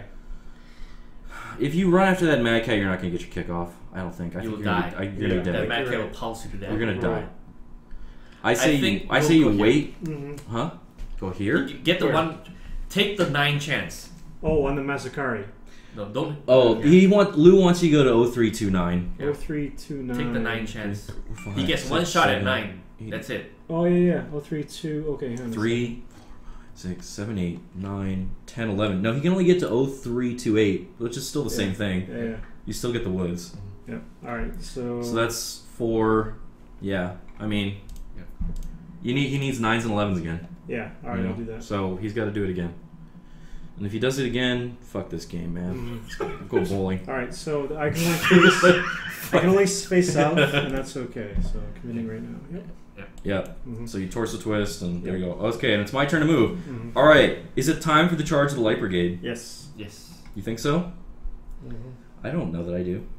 If you run after that Mad Cat, you're not gonna get your kick off. I don't think. I You'll think you're die. Gonna, I, you're Yeah. gonna That die. Mad Cat Right. will pulse you to death. You're gonna die. Right. I say I you. think I we'll say you go here. wait. Mm-hmm. Huh? Go here? You get the Where? one. Take the nine chance. Oh, on the Masakari. No, don't. Oh, yeah. he want Lou wants you to go to oh three two nine. Yeah. Oh three two nine. Take the nine chance. Five, He gets six, one shot at seven, nine. eight, That's it. Oh yeah, yeah. Oh three two. Okay, hang on a Three, six, seven, eight, nine, ten, eleven. No, he can only get to oh three two eight, which is still the same Yeah. thing. second. Yeah, yeah. You still get the woods. Yeah. All right. So. So that's four. Yeah, I mean, Yeah. you need he needs nines and elevens again. Yeah. All right. you know? I'll do that. So he's got to do it again. And if he does it again, fuck this game, man. Mhm. Just go, go bowling. All right. So I can only face. I can only face south, and that's okay. So I'm committing right now. Yep. Yeah. Mm-hmm. So you torso twist, and there you go. Okay, and it's my turn to move. Mm-hmm. All right, is it time for the charge of the light brigade? Yes. Yes. You think so? Mm-hmm. I don't know that I do.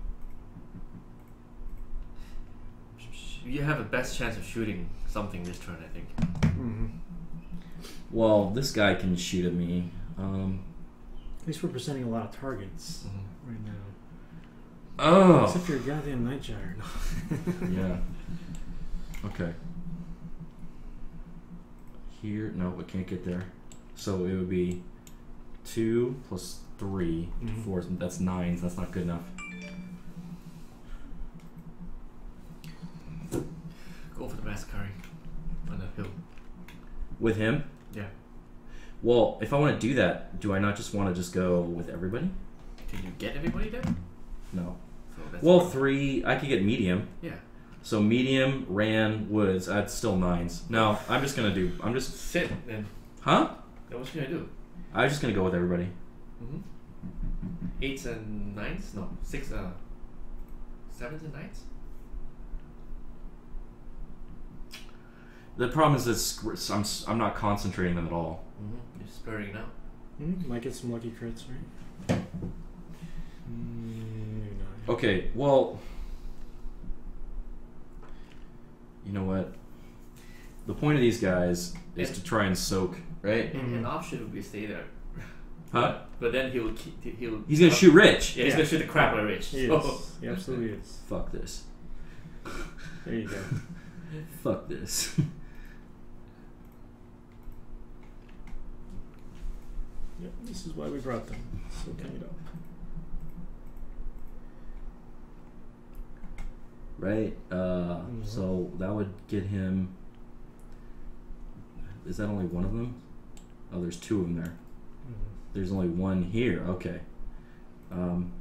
You have the best chance of shooting something this turn, I think. Mm-hmm. Well, this guy can shoot at me. Um, At least we're presenting a lot of targets Mm-hmm. right now. oh. Except for your goddamn night gyre. Yeah. Okay. Here, no, we can't get there. So it would be two plus three, Mhm. four. That's nine. So that's not good enough. Go for the massacre on the hill. With him? Yeah. Well, if I want to do that, do I not just want to just go with everybody? Can you get everybody there? No. So that's Well, fine. three. I could get medium. Yeah. So medium, ran, woods. That's still nines. No, I'm just gonna do. I'm just. Sit then. Huh? Then what you gonna do? I was just gonna go with everybody. Mm-hmm. Eights and nines? No, six. Uh, sevens and nines. The problem is that I'm I'm not concentrating them at all. Mm-hmm. You're spreading it out. Hmm, might get some lucky crits, right? Mm, maybe not. Okay, well, you know what? The point of these guys is Yeah. to try and soak, right? And Mhm. an option would be stay there. Huh? But then he'll keep. He'll. He's gonna shoot Rich. Yeah, he's Yeah. gonna shoot the crap out of Rich. He So- is. He absolutely is. Fuck this. There you go. Fuck this. Yep, this is why we brought them. Soaking it up. Right? Uh, Mhm. So that would get him. Is that only one of them? Oh, there's two of them there. Mhm. There's only one here. Okay. Um,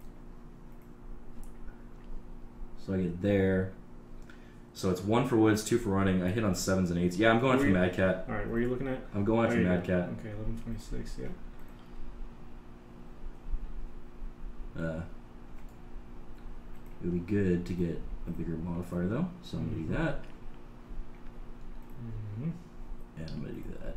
so I get there. So it's one for woods, two for running. I hit on sevens and eights. Yeah, I'm going Were for you- Mad Cat. All right, what are you looking at? I'm going There for you Mad go. Cat. Okay, eleven twenty-six. Yeah. Uh, it would be good to get a bigger modifier though, so I'm gonna do that, Mm-hmm. and I'm gonna do that,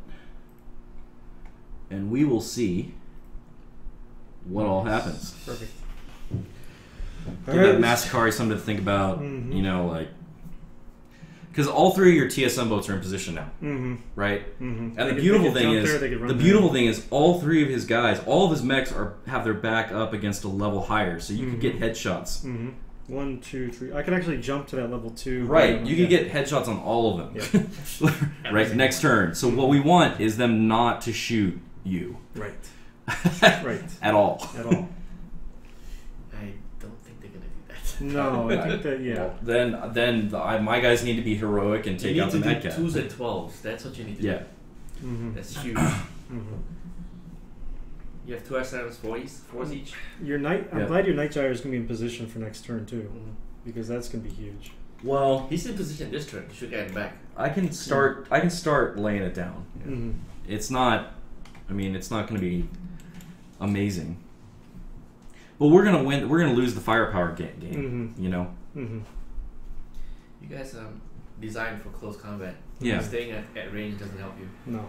and we will see what all happens. Perfect. Give that Massacre something to think about. Mhm. You know, like because all three of your T S M boats are in position now, Mm-hmm. right? Mm-hmm. And the beautiful thing is, the beautiful thing is, all three of his guys, all of his mechs are have their back up against a level higher, so you Mhm. can get headshots. Mm-hmm. One, two, three. I could actually jump to that level two. Right, Um, you yeah. can get headshots on all of them. Right, next turn. So what we want is them not to shoot you. Right. Right. At all. At all. I don't think they're gonna do that. No, I think that yeah. Well, then, then the, I, my guys need to be heroic and take you out need the to Mad do Cat. twos and twelves. That's what you need to Yeah. do. Mm-hmm. That's huge. Mm-hmm. You have two S sevens, fours, fours each. Your night. I'm Yeah. glad your night gyre is gonna be in position for next turn too, Mm-hmm. because that's gonna be huge. Well, He's in position this turn. You should get him back. I can start. I can start laying it down. Mm-hmm. It's not. I mean, it's not going to be amazing. But we're gonna win. We're gonna lose the firepower game. game Mm-hmm. You know. Mm-hmm. You guys are um, designed for close combat. Yeah. Staying at, at range doesn't help you. No.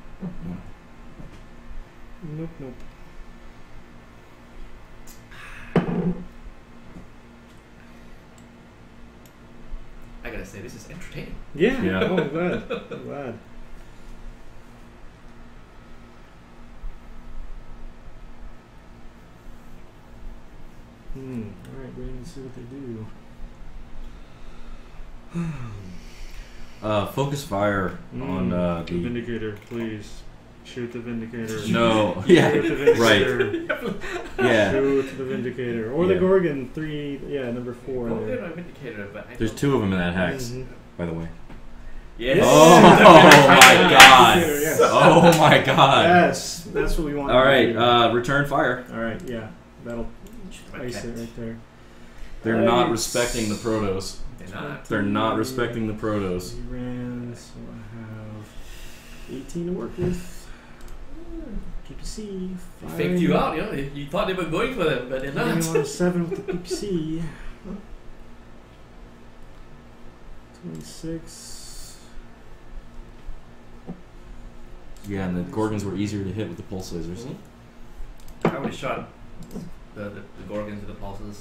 Nope. Nope. I gotta say, this is entertaining. Yeah. Yeah. Oh, I'm glad. I'm glad. Hmm. All right. Waiting to see what they do. Uh, focus fire on uh, the the. Vindicator, please. Shoot the Vindicator. No. Yeah. Shoot the Vindicator. Right. Yeah. Shoot the Vindicator. Or Yeah. the Gorgon, three, yeah, number four. Well, there. they're not Vindicator, but I There's don't- two of them in that hex, Mhm. by the way. Yes. Oh my god! Yes. Oh my god! Yes, that's what we want. All to right, do. uh, return fire. All right, yeah, that'll My ice cat. it right there. They're Right. not respecting the Protos. They're not. They're not respecting the Protos. Three ran, so I have eighteen to work with. P P C. They faked you out, you know. You you thought they were going for them, but they're not. Firing on a seven with the P P C. Twenty-six. Yeah, and the Gorgons were easier to hit with the pulse lasers. Mhm. I would have shot the, the, the Gorgons with the pulses,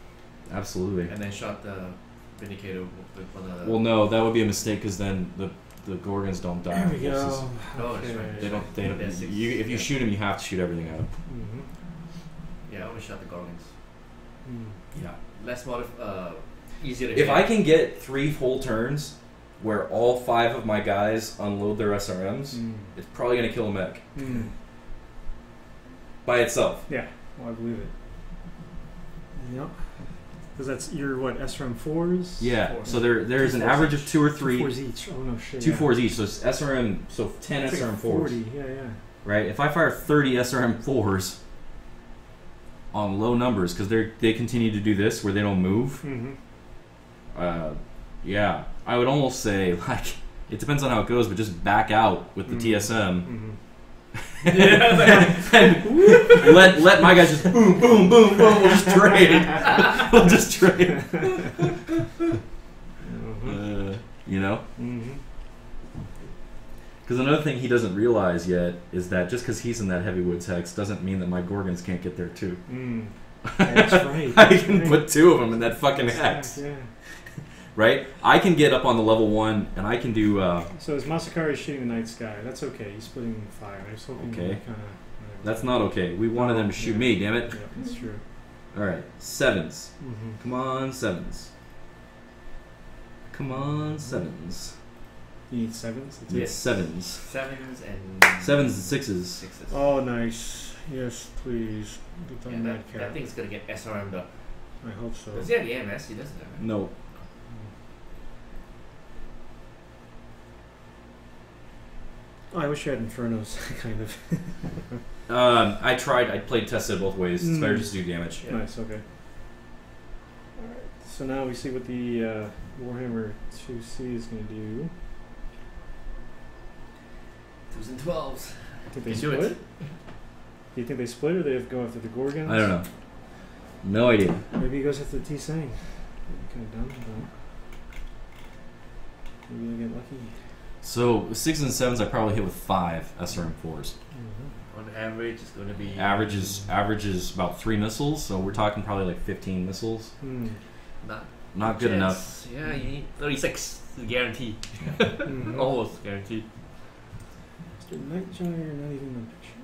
Absolutely. and then shot the Vindicator with the, with the Well, no, that would be a mistake because then the the Gorgons don't die. There we go. Horses. Oh, that's right. They don't. They don't. They're six. You, if you Yeah. shoot them, you have to shoot everything out. Mm-hmm. Yeah, I always shot the Gorgons. Mm. Yeah. Less modif uh, easier to If hit. I can get three full turns where all five of my guys unload their S R Ms, Mm. it's probably gonna kill a mech Mm. by itself. Yeah, well, I believe it. Yep. Because that's your what S R M fours. Yeah. Four. So there there's Two an fours average each. of two or Two three. fours each. Oh no shit. Two yeah. fours each. So it's S R M. So ten It's S R M like fours. Forty. Yeah, yeah. Right. If I fire thirty S R M fours on low numbers, because they they continue to do this where they don't move. Mm-hmm. Uh, yeah, I would almost say like it depends on how it goes, but just back out with the Mhm. T S M Mm-hmm. and let let my guys just boom boom boom boom. We'll just trade. We'll just trade. Mm-hmm. Uh, you know, Mm-hmm. because another thing he doesn't realize yet is that just because he's in that heavy woods hex doesn't mean that my Gorgons can't get there too. Mm. That's right. I That's can right. put two of them in that fucking That's hex. right, yeah. Right? I can get up on the level one and I can do. Uh, So is Masakari shooting the night sky? That's okay. He's splitting fire. I was hoping Okay. kind of. that's not okay. We wanted them to shoot Yeah. me. Damn it! Yeah, that's true. All right, sevens. Mm-hmm. Come on, sevens. Come on, sevens. You need sevens. That's Need it? sevens. Sevens and Sevens and sixes. sixes. Oh, nice. Yes, please. Get Yeah, on that, that that cat. thing's gonna get S R M'd up. I hope so. Does he have the A M S? He doesn't have it. No. Oh, I wish you had Infernos, kind of. Um, I tried. I played tested both ways. It's better Mm. just to do damage. Yeah. Nice, okay. Alright, so now we see what the uh, Warhammer two C is going to do. Twos and twelves. I think they You do split? it. Do you think they split or they have to go after the Gorgons? I don't know. No idea. Maybe he goes after the T-Sang. Kind of dumb, but maybe they get lucky. So sixes and sevens, I probably hit with five S R M fours. Mm-hmm. On average, it's gonna be Average is average is about three missiles, so we're talking probably like fifteen missiles. Hmm. not Not good enough. chance. Yeah, you need thirty-six to guarantee. Mhm. Almost guaranteed. Mister Nightjar, not even in the picture.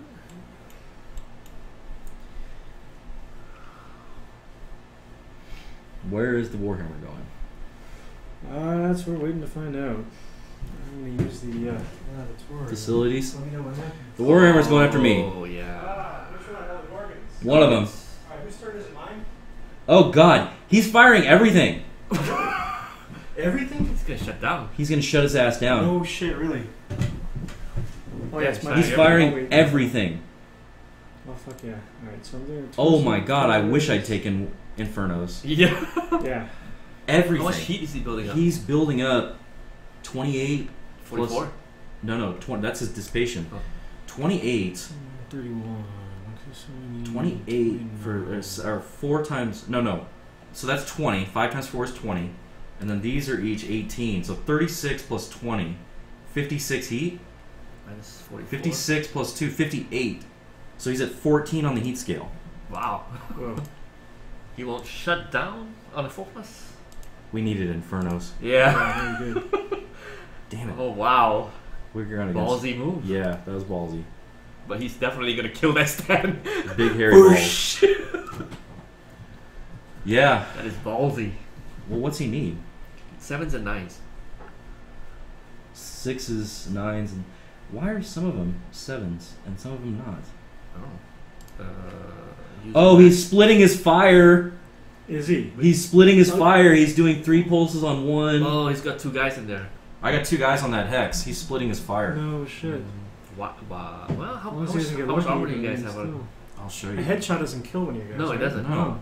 Where is the Warhammer going? Uh, that's what we're waiting to find out. I'm going to use the uh, laboratory. Facilities. Let me know what happens. The Warhammer's going after me. Oh yeah. Ah, which one? Oh, the Gorgons. One of them. Alright, whose turn is it? Mine? Oh God, he's firing everything. Everything? It's gonna shut down. He's gonna shut his ass down. No shit, really. Oh, yeah, it's mine. He's Yeah, firing oh, wait. everything. Oh, fuck yeah. Alright, so I'm doing Oh my God, I wish I'd taken Infernos. Yeah. Yeah. Everything. How much heat is he building up? He's building up twenty-eight. forty-four. No, no, twenty. That's his dissipation. Oh. twenty-eight. thirty-one. twenty-eight for uh, s- or four times. No, no. So that's twenty. Five times four is twenty, and then these are each eighteen. So thirty-six plus twenty, fifty-six heat. Minus forty-four. fifty-six plus two, fifty-eight. So he's at fourteen on the heat scale. Wow. Whoa. He won't shut down on a focus. We needed Infernos. Yeah. Yeah, very good. Damn it. Oh wow. We're going against. Ballsy move. Yeah, that was ballsy. But he's definitely gonna kill that stand. Big hairy balls. Yeah. That is ballsy. Well, what's he need? Sevens and nines. Sixes, nines, and why are some of them sevens and some of them not? Oh. Uh, use Oh, the he's splitting his fire. Is he? He's splitting his fire. He's doing three pulses on one. Oh, he's got two guys in there. I got two guys on that hex. He's splitting his fire. No shit. What? Wow. Well, how, how Unless he much, doesn't get how much lucky, armor do you then guys have? on? still. I'll show A you. headshot doesn't kill one of you guys. No, it right? doesn't. No.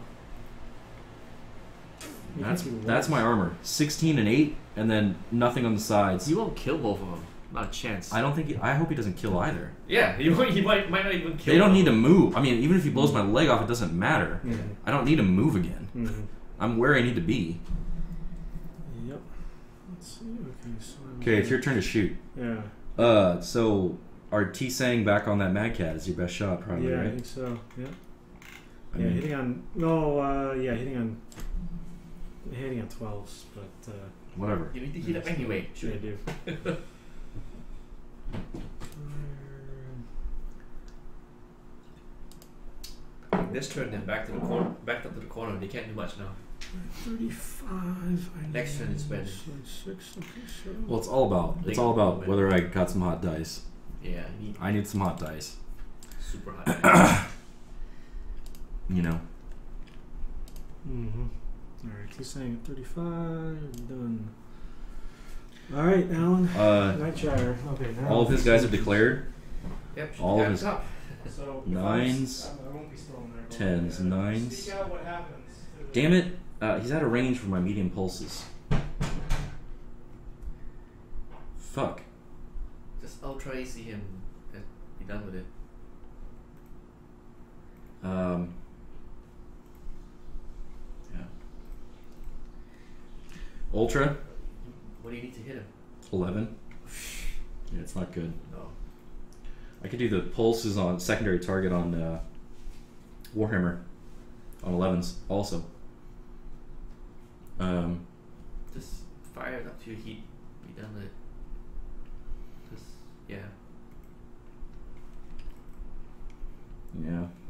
You That's think he that's will. my armor. sixteen and eight, and then nothing on the sides. You won't kill both of them. Not a chance. I don't think. He, I hope he doesn't kill either. Yeah, he might, he might, might not even kill They don't them. need to move. I mean, even if he blows my leg off, it doesn't matter. Mhm. I don't need to move again. Mhm. I'm where I need to be. Yep. Let's see. Okay. So Okay, it's your turn to shoot. Yeah. Uh, so our T-Sang back on that Mad Cat is your best shot, probably, Yeah, I right? think so. Yeah. I yeah, mean- hitting on. No. Uh, yeah, hitting on. Hitting on twelves, but uh, Whatever. You need to heat up anyway. should I do? This turn, then back to the corner. Back up to the corner. They can't do much now. thirty-five. I Next turn is when. Six, okay, so. Well, it's all about it's all about whether I got some hot dice. Yeah, I need I need some hot dice. super high. You know. Mm-hmm. Alright, he's saying thirty-five. Done. Alright, Alan. Uh, Nightshire. Okay, now. all of his guys have declared. Yep. All of his top. So nines, I won't be still in there. tens, nines. Speak out what happens. Damn it! Uh, he's out of range for my medium pulses. Fuck. Just ultra A C him and be done with it. Um. Yeah. Ultra. What do you need to hit him? Eleven. Yeah, it's not good. No. I could do the pulses on secondary target on uh, Warhammer on elevens also. Um, Just fire it up to your heat. Be done with it. Just yeah. yeah.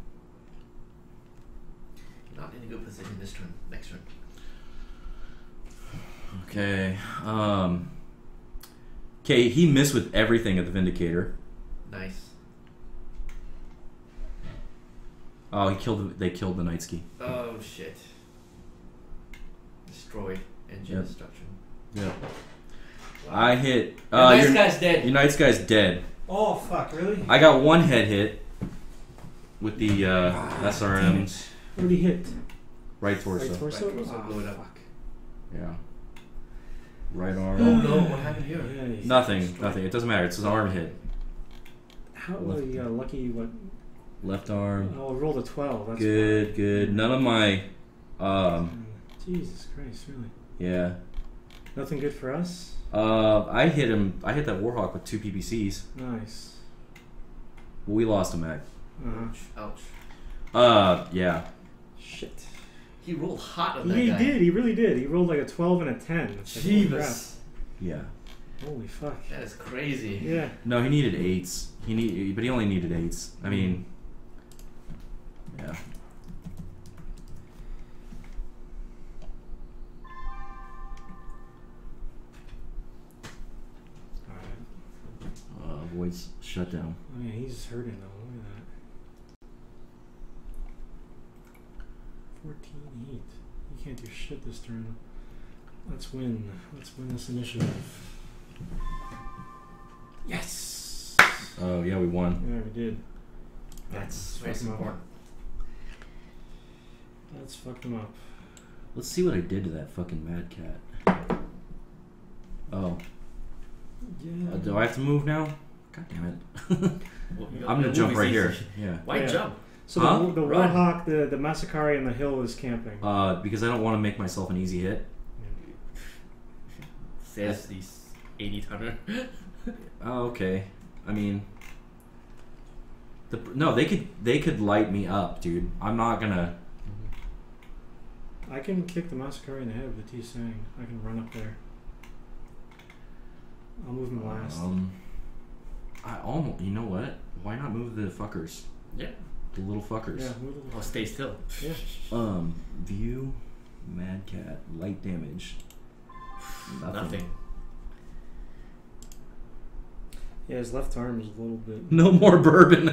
You're not in a good position this turn. Next turn. Okay. Um. Okay, he missed with everything at the Vindicator. Nice. Oh, he killed. The, they killed the Nightski. Oh shit. Destroyed engine Yep. destruction. Yeah. I hit. Your Uh, nice your, guy's dead. your Night's guy's dead. Oh, fuck, really? I got one head hit with the uh, S R Ms. What did he hit? Right torso. Right torso? Right torso, Ah, blow it up. fuck. Yeah. Right Oh arm. no! What happened here? Yeah, he's Nothing. destroyed. Nothing. It doesn't matter. It's his arm hit. How well, you got lucky, what? Left arm. Oh, rolled a twelve. That's Good. fine. Good. None of my. Um. Jesus Christ, really? Yeah. Nothing good for us? Uh. I hit him. I hit that Warhawk with two P P Cs. Nice. Well, we lost him, Mac. Uh-huh. Ouch. Uh. Yeah. Shit. He rolled hot on Yeah, that he guy. did. He really did. He rolled like a twelve and a ten. It's like, holy crap. Jeebus. Yeah. Holy fuck. That is crazy. Yeah. No, he needed eights. He need, but he only needed eights. I mean. Yeah. Alright. Uh, voice shut down. Oh, yeah, he's hurting though. Look at that. fourteen heat. You can't do shit this turn. Let's win. Let's win this initiative. Yes! Oh yeah, we won. Yeah, we did. That's Fuck very him up. important. Let's fuck them up. Let's see what I did to that fucking mad cat. Oh. Yeah. Uh, do I have to move now? God damn it. Well, you I'm got- gonna the jump movie's right easy. here. Yeah. Why Yeah. jump? So Huh? the, the Run. Warhawk, the, the Masakari, and the Hill is camping. Uh, because I don't want to make myself an easy hit. Says these eighty tonner. Oh, okay. I mean, the no, they could they could light me up, dude. I'm not gonna. I can kick the Masakari in the head with the T-Sang. I can run up there. I'll move him last. Um, I almost. You know what? Why not move the fuckers? Yeah. The little fuckers. yeah, move the Oh, stay still. Yeah. Um, view, mad cat, light damage. Nothing. Nothing. Yeah, his left arm is a little bit. No more bourbon.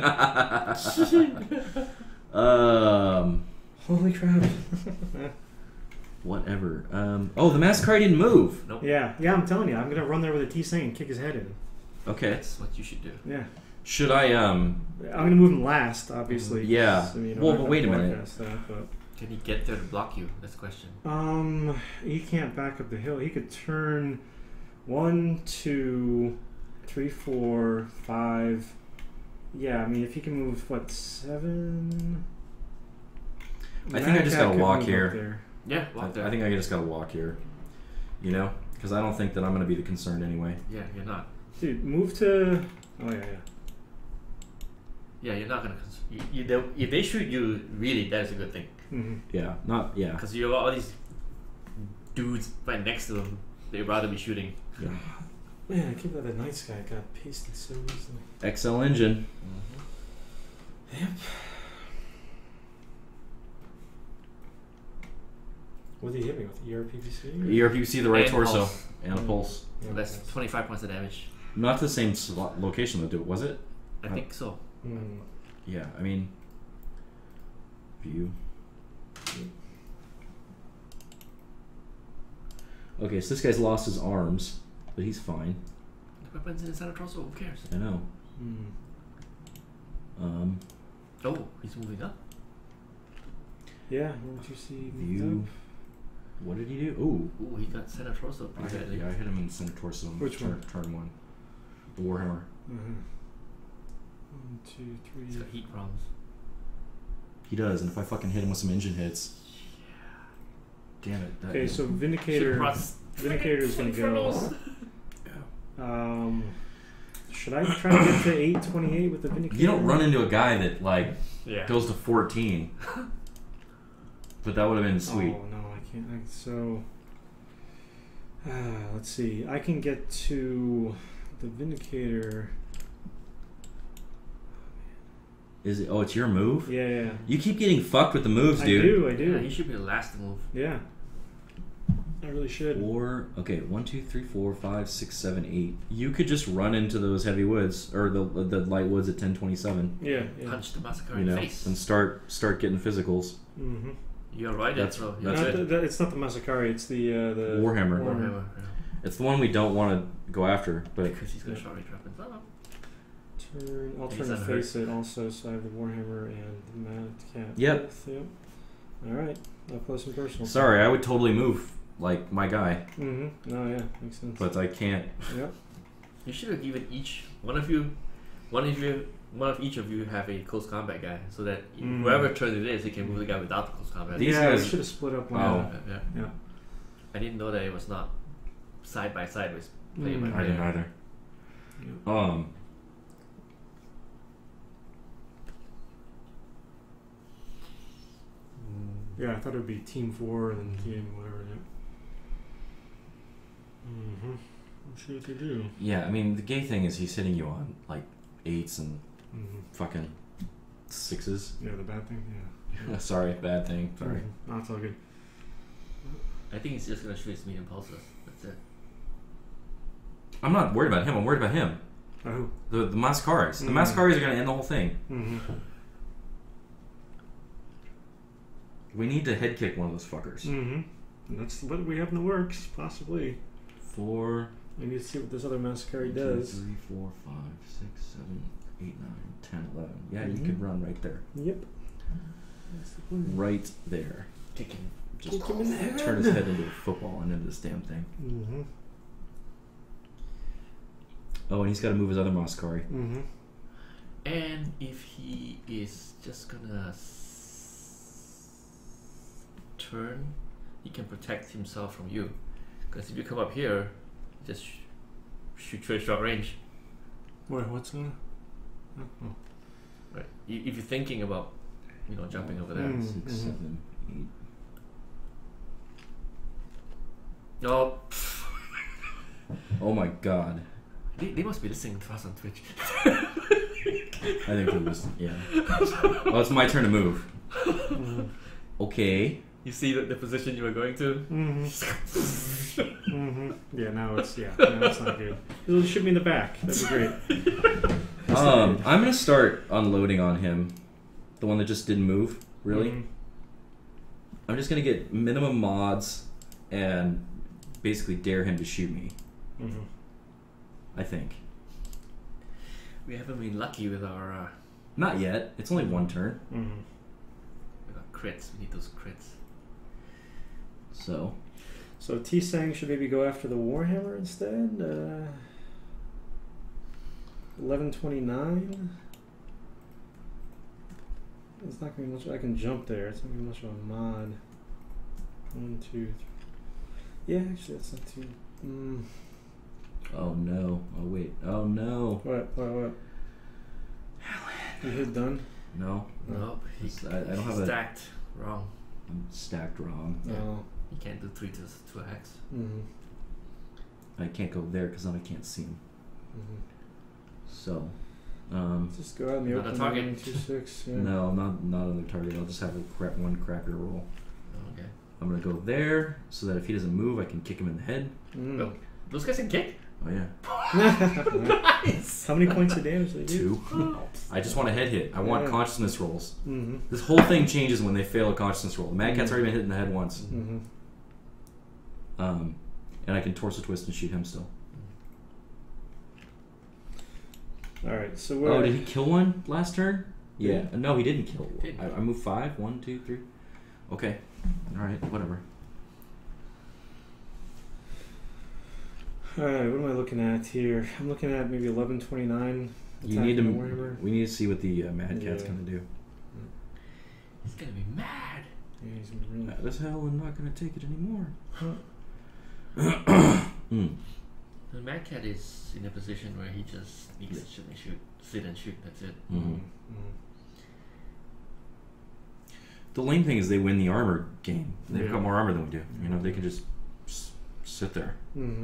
um, Holy crap. whatever. Um, oh, the Masquerade didn't move. Nope. yeah, yeah, I'm telling you, I'm gonna run there with a T-Sang and kick his head in. Okay. That's what you should do. Yeah. Should I? Um. I'm gonna move him last, obviously. Yeah. 'cause, I mean, I'm Well, not but gonna wait a minute. broadcast That, but, Can he get there to block you? That's the question. um, he can't back up the hill. He could turn one, two, three, four, five. Yeah, I mean, if he can move, what, seven? I think I just Cat gotta could walk move up here. there. Yeah, I, walk there. I think I just gotta walk here. You know, because I don't think that I'm gonna be the concern anyway. Yeah, you're not. Dude, move to. Oh, yeah, yeah. Yeah, you're not gonna. Cons- you, you, they, if they shoot you, really, that's a good thing. Mm-hmm. Yeah. Not. Yeah. Because you have all these dudes right next to them. They'd rather be shooting. Yeah. Man, I can't believe that night sky got pasted so easily. X L engine. Mm-hmm. Yep. What did he hit me with? E R P V C? E R P V C, the right And torso. pulse. And a pulse. Yeah, That's twenty-five points of damage. Not the same slot location though, was it? I Uh, think so. Mm. Yeah, I mean... View. Okay, so this guy's lost his arms, but he's fine. The weapon's in the center torso, who cares? I know. Mm. Um, Oh, he's moving up. Yeah, what did you see? view. What did he do? Ooh. Ooh, he got center torso I pretty hit, badly. yeah, I hit him in the center torso. on Which turn, one? Turn one. The Warhammer. Mm-hmm. One, two, He's three. got heat problems. He does, and if I fucking hit him with some engine hits... Damn it. That Okay, so Should've Vindicator. brought s- Vindicator's gonna go. Infernos. Um, should I try to get to eight twenty-eight with the Vindicator? You don't run into a guy that, like, Yeah. goes to fourteen. But that would have been sweet. Oh no, I can't. I, so, uh, let's see. I can get to the Vindicator. Is it? Oh, it's your move? Yeah, yeah. You keep getting fucked with the moves, I dude. do. I Yeah, do. he should be the last to move. Yeah. I really should. Four. Okay, one, two, three, four, five, six, seven, eight. You could just run into those heavy woods or the the light woods at ten twenty-seven. Yeah. yeah. Punch the massacre You in the know, face. and start start getting physicals. Mm-hmm. You're right, That's- Ezra. that's Not it. the, the, it's not the Masakari. It's the uh, the Warhammer. Warhammer. Yeah. It's the one we don't want to go after, but Because he's got Yeah. short range weapons. Oh, Turn. I'll He's turn to unhurt. face it also. So I have the Warhammer and the Mad Cat. Yep. Yep. All right. Up close and personal. sorry, I would totally move like my guy, Mm-hmm. No, yeah, makes sense. but I can't. Yep. you should have given each one of you, one of you, one of each of you have a close combat guy, so that Mm. whoever turn it is, he can move the guy without the close combat. These yeah, guys- we should have split up one. Oh. Yeah, yeah. Yeah. I didn't know that it was not side by side with player Mm. by I didn't player. either. Yep. Um. Yeah, I thought it would be team four and then team whatever. Yeah. Mm-hmm. Let's see what they do. Yeah, I mean the gay thing is he's hitting you on like eights and Mm-hmm. fucking sixes. Yeah, the bad thing. Yeah. Sorry, bad thing. Sorry. Mhm. No, it's all good. I think he's just gonna shoot his medium pulses. That's it. I'm not worried about him. I'm worried about him. Oh. The the Mascaris. The Mm. Mascaris are gonna end the whole thing. Mm-hmm. We need to head kick one of those fuckers. Mm-hmm. And that's what we have in the works, possibly. Four. We need to see what this other Mascari Two, does. three, four, five, six, seven, eight, nine, ten, eleven. Yeah, Mhm. you could run right there. Yep. That's the plan. Right there. Kick him. Just Kick him in the head. turn his head into a football and into this damn thing. Mm-hmm. Oh, and he's got to move his other Mascari. Mm-hmm. And if he is just gonna s- turn, he can protect himself from you. Because if you come up here, just sh- shoot you at short range. Wait, what's that? Oh. Right. I- If you're thinking about, you know, jumping over there. Mm. Six, Mhm. seven, eight. No, Oh my god. they, they must be listening to us on Twitch. I think it was. Yeah. Well, it's my turn to move. Mm-hmm. Okay. You see the, the position you were going to? Mm-hmm. mm-hmm. Yeah, now it's yeah, now it's not good. It'll shoot me in the back. That'd be great. Um, I'm gonna start unloading on him. The one that just didn't move. Really. Mhm. I'm just gonna get minimum mods and basically dare him to shoot me. Mm-hmm. I think. We haven't been lucky with our uh, Not yet. It's only one turn. Mm-hmm. with our crits. We need those crits. So. So T-Sang should maybe go after the Warhammer instead. Uh, eleven twenty-nine. It's not gonna be much. I can jump there. It's not gonna be much of a mod. One, two, three. Yeah, actually, that's not too. Mm. Oh no. Oh wait. Oh no. What? What? What? You hit done? No. Nope. He, I- I don't he's have a- stacked wrong. I'm stacked wrong. Yeah. Oh. You can't do three to to a hex. Mm-hmm. I can't go there because then I can't see him. Mm-hmm. So, um, just go out in the Not a open. target. nine, two, six, yeah. no, not not on the target. I'll just have a crap one crappier roll. Okay. I'm gonna go there so that if he doesn't move, I can kick him in the head. Mm. Well, those guys can kick. Oh yeah, Nice. How many points of damage they do? two. I just want a head hit. I want Yeah. consciousness rolls. Mm-hmm. This whole thing changes when they fail a consciousness roll. Mad Cat's already been hit in the head once. Mm-hmm. Um, and I can torso twist and shoot him still. All right, so we're. Oh, did he kill one last turn? Yeah. Yeah. No, he didn't kill. Didn't. I, I moved five. One, two, three. Okay. All right. Whatever. All right, what am I looking at here? I'm looking at maybe eleven twenty-nine. You need to. attacking the Warhammer. We need to see what the uh, Mad Cat's Yeah. gonna do. He's gonna be mad. Yeah, he's gonna really. Mad as hell and not gonna take it anymore. mm. The Mad Cat is in a position where he just needs to sit and shoot, sit and shoot. That's it. Mhm. Mm-hmm. The lame thing is they win the armor game. They've Yeah. got more armor than we do. You know, they can just s- sit there. Mm-hmm.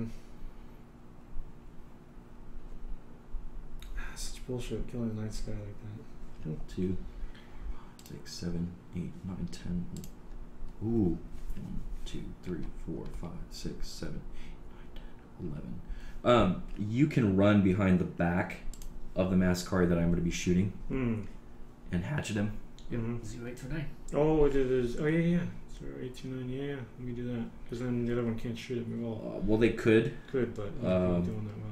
Such bullshit killing a night sky like that. Two, six, seven, eight, nine, ten. Ooh. One, two, three, four, five, six, seven, eight, nine, ten, eleven. Um, you can run behind the back of the Mascari that I'm going to be shooting Mm. and hatchet him. Mm-hmm. Zero eight two nine. Oh, it is. Oh, yeah, yeah. Zero eight two nine. Yeah, yeah. Let me do that. Because then the other one can't shoot at me well. Uh, well, they could. Could, but I'm Um, not doing that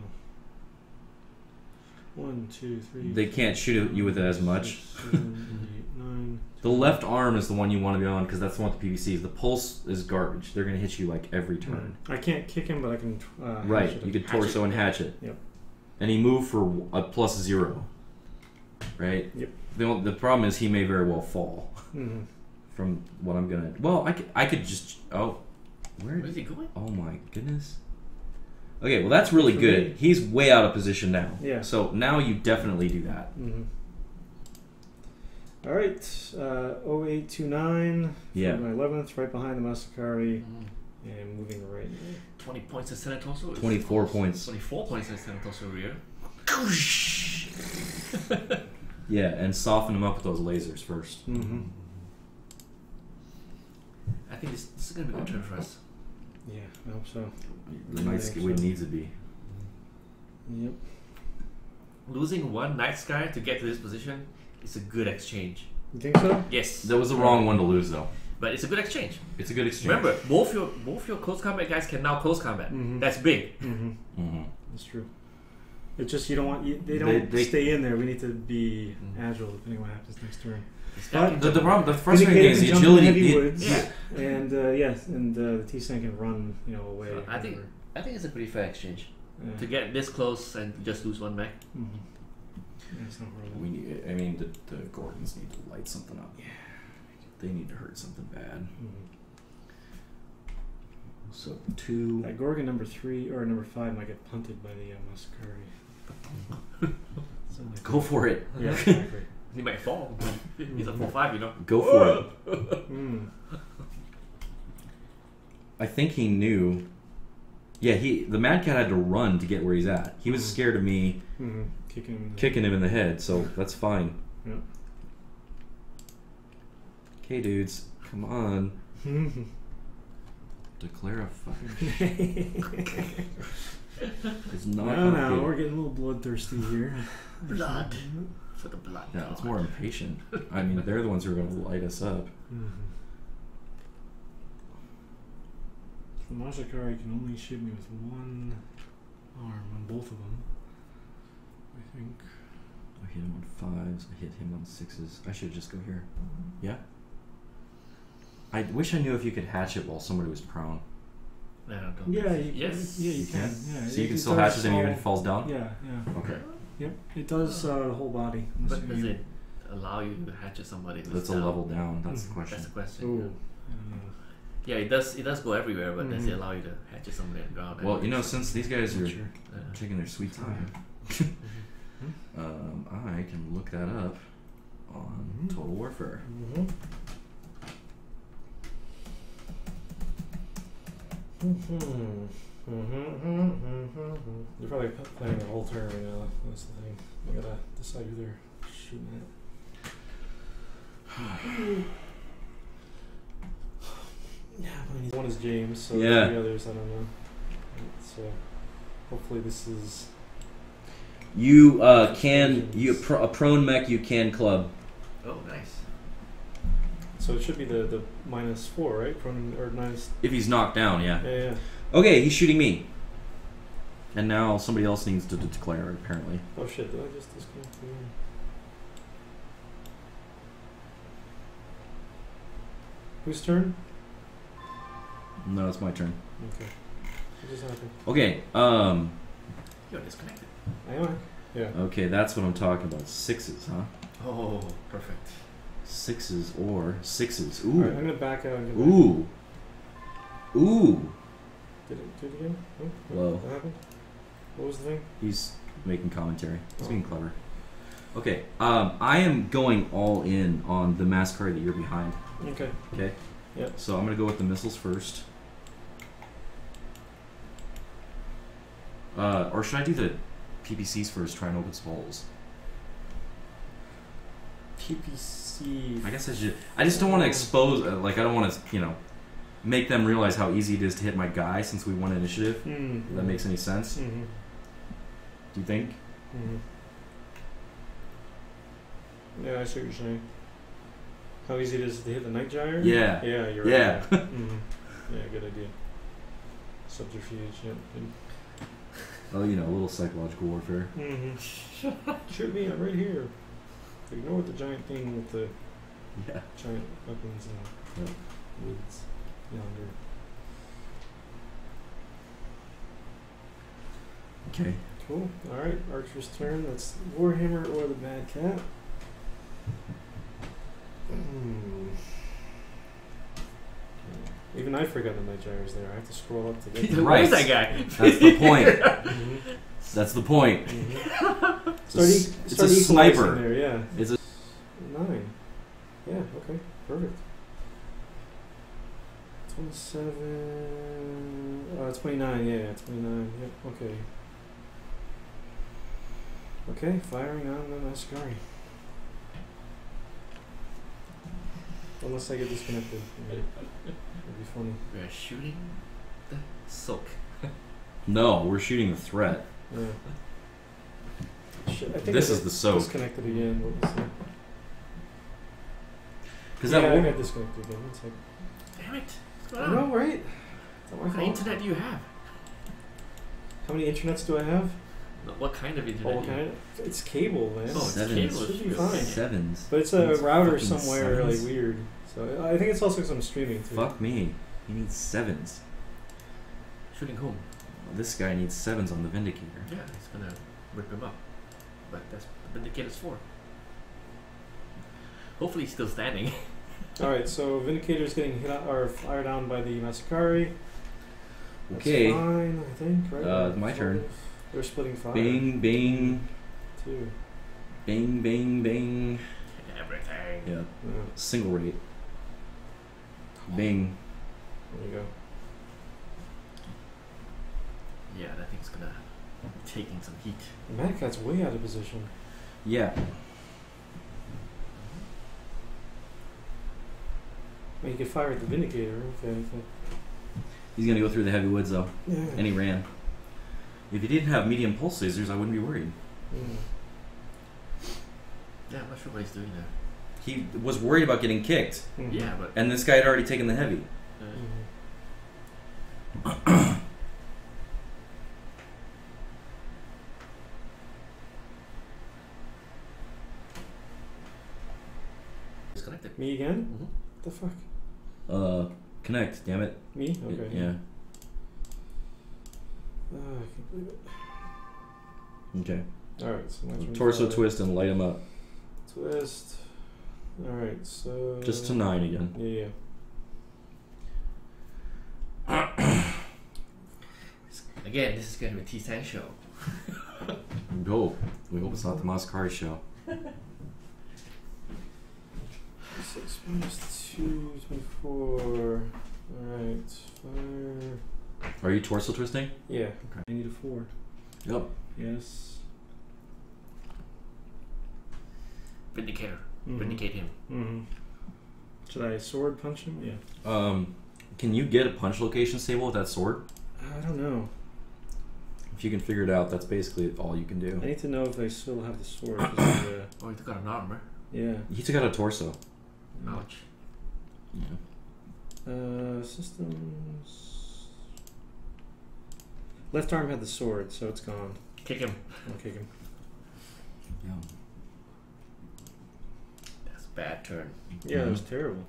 well. One, two, three. They can't shoot at you with it as much. Six, seven, eight, nine. The left arm is the one you want to be on because that's the one with the P V Cs. The pulse is garbage. They're going to hit you like every turn. I can't kick him, but I can. Uh, Right. hatchet You him. could torso and hatchet. Yep. And he moved for a plus zero. Right? Yep. The, only- the problem is he may very well fall Mm-hmm. from what I'm going to... Well, I could, I could just... Oh. Where Where's he going? Oh my goodness. Okay, well that's really For good. me. He's way out of position now. Yeah. So now you definitely do that. Mm-hmm. All right. Uh, oh eight two nine. Yeah. My eleventh, right behind the Masakari, Mm. and moving right. Twenty points of Senate torso. is twenty-four close. points. Twenty-four points of Senate torso rear. Yeah, and soften him up with those lasers first. Mm-hmm. I think this, this is gonna be a good turn for us. Yeah, I hope so. The night think sky so. needs to be. Yep. Losing one Night Sky to get to this position is a good exchange. You think so? Yes, That was the wrong one to lose, though. but it's a good exchange. It's a good exchange. Remember, both your both your close combat guys can now close combat. Mhm. That's big. Mm-hmm. Mm-hmm. That's true. It's just you don't want you, they They- don't they- stay in there. We need to be Mhm. agile depending on what happens next turn. This But guy can The, the jump- problem, the frustrating thing is the Indicator can jump in agility. heavy the- woods, Yeah. and uh, yes, and uh, the T-San can run, you know, away. So I think I think it's a pretty fair exchange yeah. to get this close and just lose one mech. Mhm. Yeah, it's not horrible. we need, I mean, the, the Gordons need to light something up. Yeah. They need to hurt something bad. Mhm. So two. That Gorgon number three or number five might get punted by the uh, Masakari. Something like Go for it. that. Yeah, exactly. He might fall. He's a four five, you know. Go for it. Mm. I think he knew. Yeah, he the Mad Cat had to run to get where he's at. He was scared of me Mm-hmm. Kicking him. In the kicking him in the head, so that's fine. Yeah. Okay, dudes, come on. Mhm. Declare a fucking. It's not. No, no, complicated. we're getting a little bloodthirsty here. Blood for the blood. Yeah, it's god. more impatient. I mean, they're the ones who are going to light us up. Mm-hmm. The Masakari can only shoot me with one arm on both of them. I think. I hit him on fives. I hit him on sixes. I should just go here. Yeah. I wish I knew if you could hatch it while somebody was prone. No, no, don't. Yeah, you Yes. can. Yeah, you, You can. can? Yeah, So you it- can it still does hatch it and even if all- it falls down? Yeah, yeah. Okay. Yep, it does uh, the whole body. I'm But does assuming. it allow you to hatch at somebody who's That's a down? level down. That's the Mhm. question. That's the question. Ooh, I don't know. Yeah, it does. It does go everywhere, but does it Mhm. allow you to hatch at somebody on the ground? Well, you know, since these guys are Sure. Uh, taking their sweet time, um, I can look that up on Mhm. Total Warfare. Mm-hmm. Mm-hmm. You're probably playing the whole turn right now. That's the thing. You gotta decide who they're shooting at. Yeah, but one is James, so Yeah. the others I don't know. So hopefully this is. You uh, can you pro, a prone mech you can club. Oh, nice. So it should be the the minus four, right? Prone or minus. If he's knocked down, yeah. Yeah, yeah. Okay, he's shooting me. And now somebody else needs to declare, apparently. Oh shit! Did I just disconnect the game? Whose turn? No, it's my turn. Okay. What just happened? Okay, um... You're disconnected. I am. Yeah. Okay, that's what I'm talking about. Sixes, huh? Oh, perfect. Sixes or sixes. Ooh. Alright, I'm gonna back out and get back. Ooh. Ooh. Did it, did it again? Oh, Whoa. What happened? What was the thing? He's making commentary. He's Oh. being clever. Okay, um, I am going all in on the Masquerade that you're behind. Okay. Okay? Yep. So I'm going to go with the missiles first. Uh, or should I do the P P Cs first, try and open some holes? P P C. I guess I should. I just don't want to expose, uh, like, I don't want to, you know, make them realize how easy it is to hit my guy since we won initiative. Mm. If that makes any sense. Mm-hmm. Do you think? Mm-hmm. Yeah, I see what you're saying. How easy it is to hit the night gyre? Yeah. Yeah, you're Yeah. right. Mm-hmm. Yeah, good idea. Subterfuge, yeah. Oh, you know, a little psychological warfare. Mm-hmm. Shoot me, I'm right here. Ignore the giant thing with the Yeah. giant weapons and Yep. woods yonder. Okay. Cool. Alright, Archer's turn. That's Warhammer or the Mad Cat. Hmm. Even I forgot the night gyres there. I have to scroll up to get them. Right. Where's that guy? That's the point. Mhm. That's the point. Mhm. It's a, Start, e- s- it's start a equalizing sniper. there, yeah. It's a Nine. Yeah, okay. Perfect. twenty-seven. Uh, twenty-nine, yeah, twenty-nine. Yep, okay. Okay, firing on the Mascari. Unless I get disconnected. It'd be funny. We're shooting the silk. No, we're shooting the threat. Yeah. Shit, I think This I is got the soak. disconnected again. What was that? Because yeah, that I war- got disconnected again. One second. Damn it. What's I going on? know, right? Is that my What kind of fault? internet do you have? How many internets do I have? No, what kind of internet? Oh, do you kind of. It's cable, man. Oh, it's Sevens. cable. Should be It's fine. good. sevens. But it's a It's router fucking somewhere, sevens. like weird. So I think it's also some streaming too. Fuck me. He needs sevens. Shooting whom? This guy needs sevens on the Vindicator. Yeah, it's gonna rip him up. But that's what the Vindicator's for. Hopefully he's still standing. All right, so Vindicator's getting hit out, or fired down by the Masakari. That's Okay. fine, I think. Right. Uh, my turn. They're splitting fire. Bing, bing, Two. bing, bing, bing. Everything. Yeah. Yeah, Single rate. Bing. there you go. Yeah, that thing's gonna be taking some heat. The Mad Cat's way out of position. Yeah. Well, you could fire at the Vindicator. Okay. okay. He's gonna go through the heavy woods though. Yeah. And he ran. If he didn't have medium pulse lasers, I wouldn't be worried. Mm. Yeah, I'm not sure what he's doing there. He was worried about getting kicked. Mhm. Yeah, but And this guy had already taken the heavy. uh, Mhm. disconnected. Me again? Mm-hmm. What the fuck? Uh, connect, damn it. Me? Okay. Yeah. Oh, I can't believe it. Okay. Alright, so my turn. Torso five. twist and light him up. Twist. Alright, so. Just to nine again. Yeah, yeah. Again, this is gonna be a T ten show. We hope. We hope it's not the Mascari show. six minus two, twenty-four. Alright, fire. Are you torso twisting? Yeah. Okay. I need a four. Yep. Yes. Vindicator. Mhm. Vindicate him. Mm-hmm. Should I sword punch him? Yeah. Um, can you get a punch location stable with that sword? I don't know. If you can figure it out, that's basically all you can do. I need to know if I still have the sword. 'Cause I, uh, Oh, he took out an armor. yeah. He took out a torso. Ouch. Yeah. Uh, systems. Left arm had the sword, so it's gone. Kick him. I'll kick him. Yeah. That's a bad turn. Yeah, Mhm. that was terrible.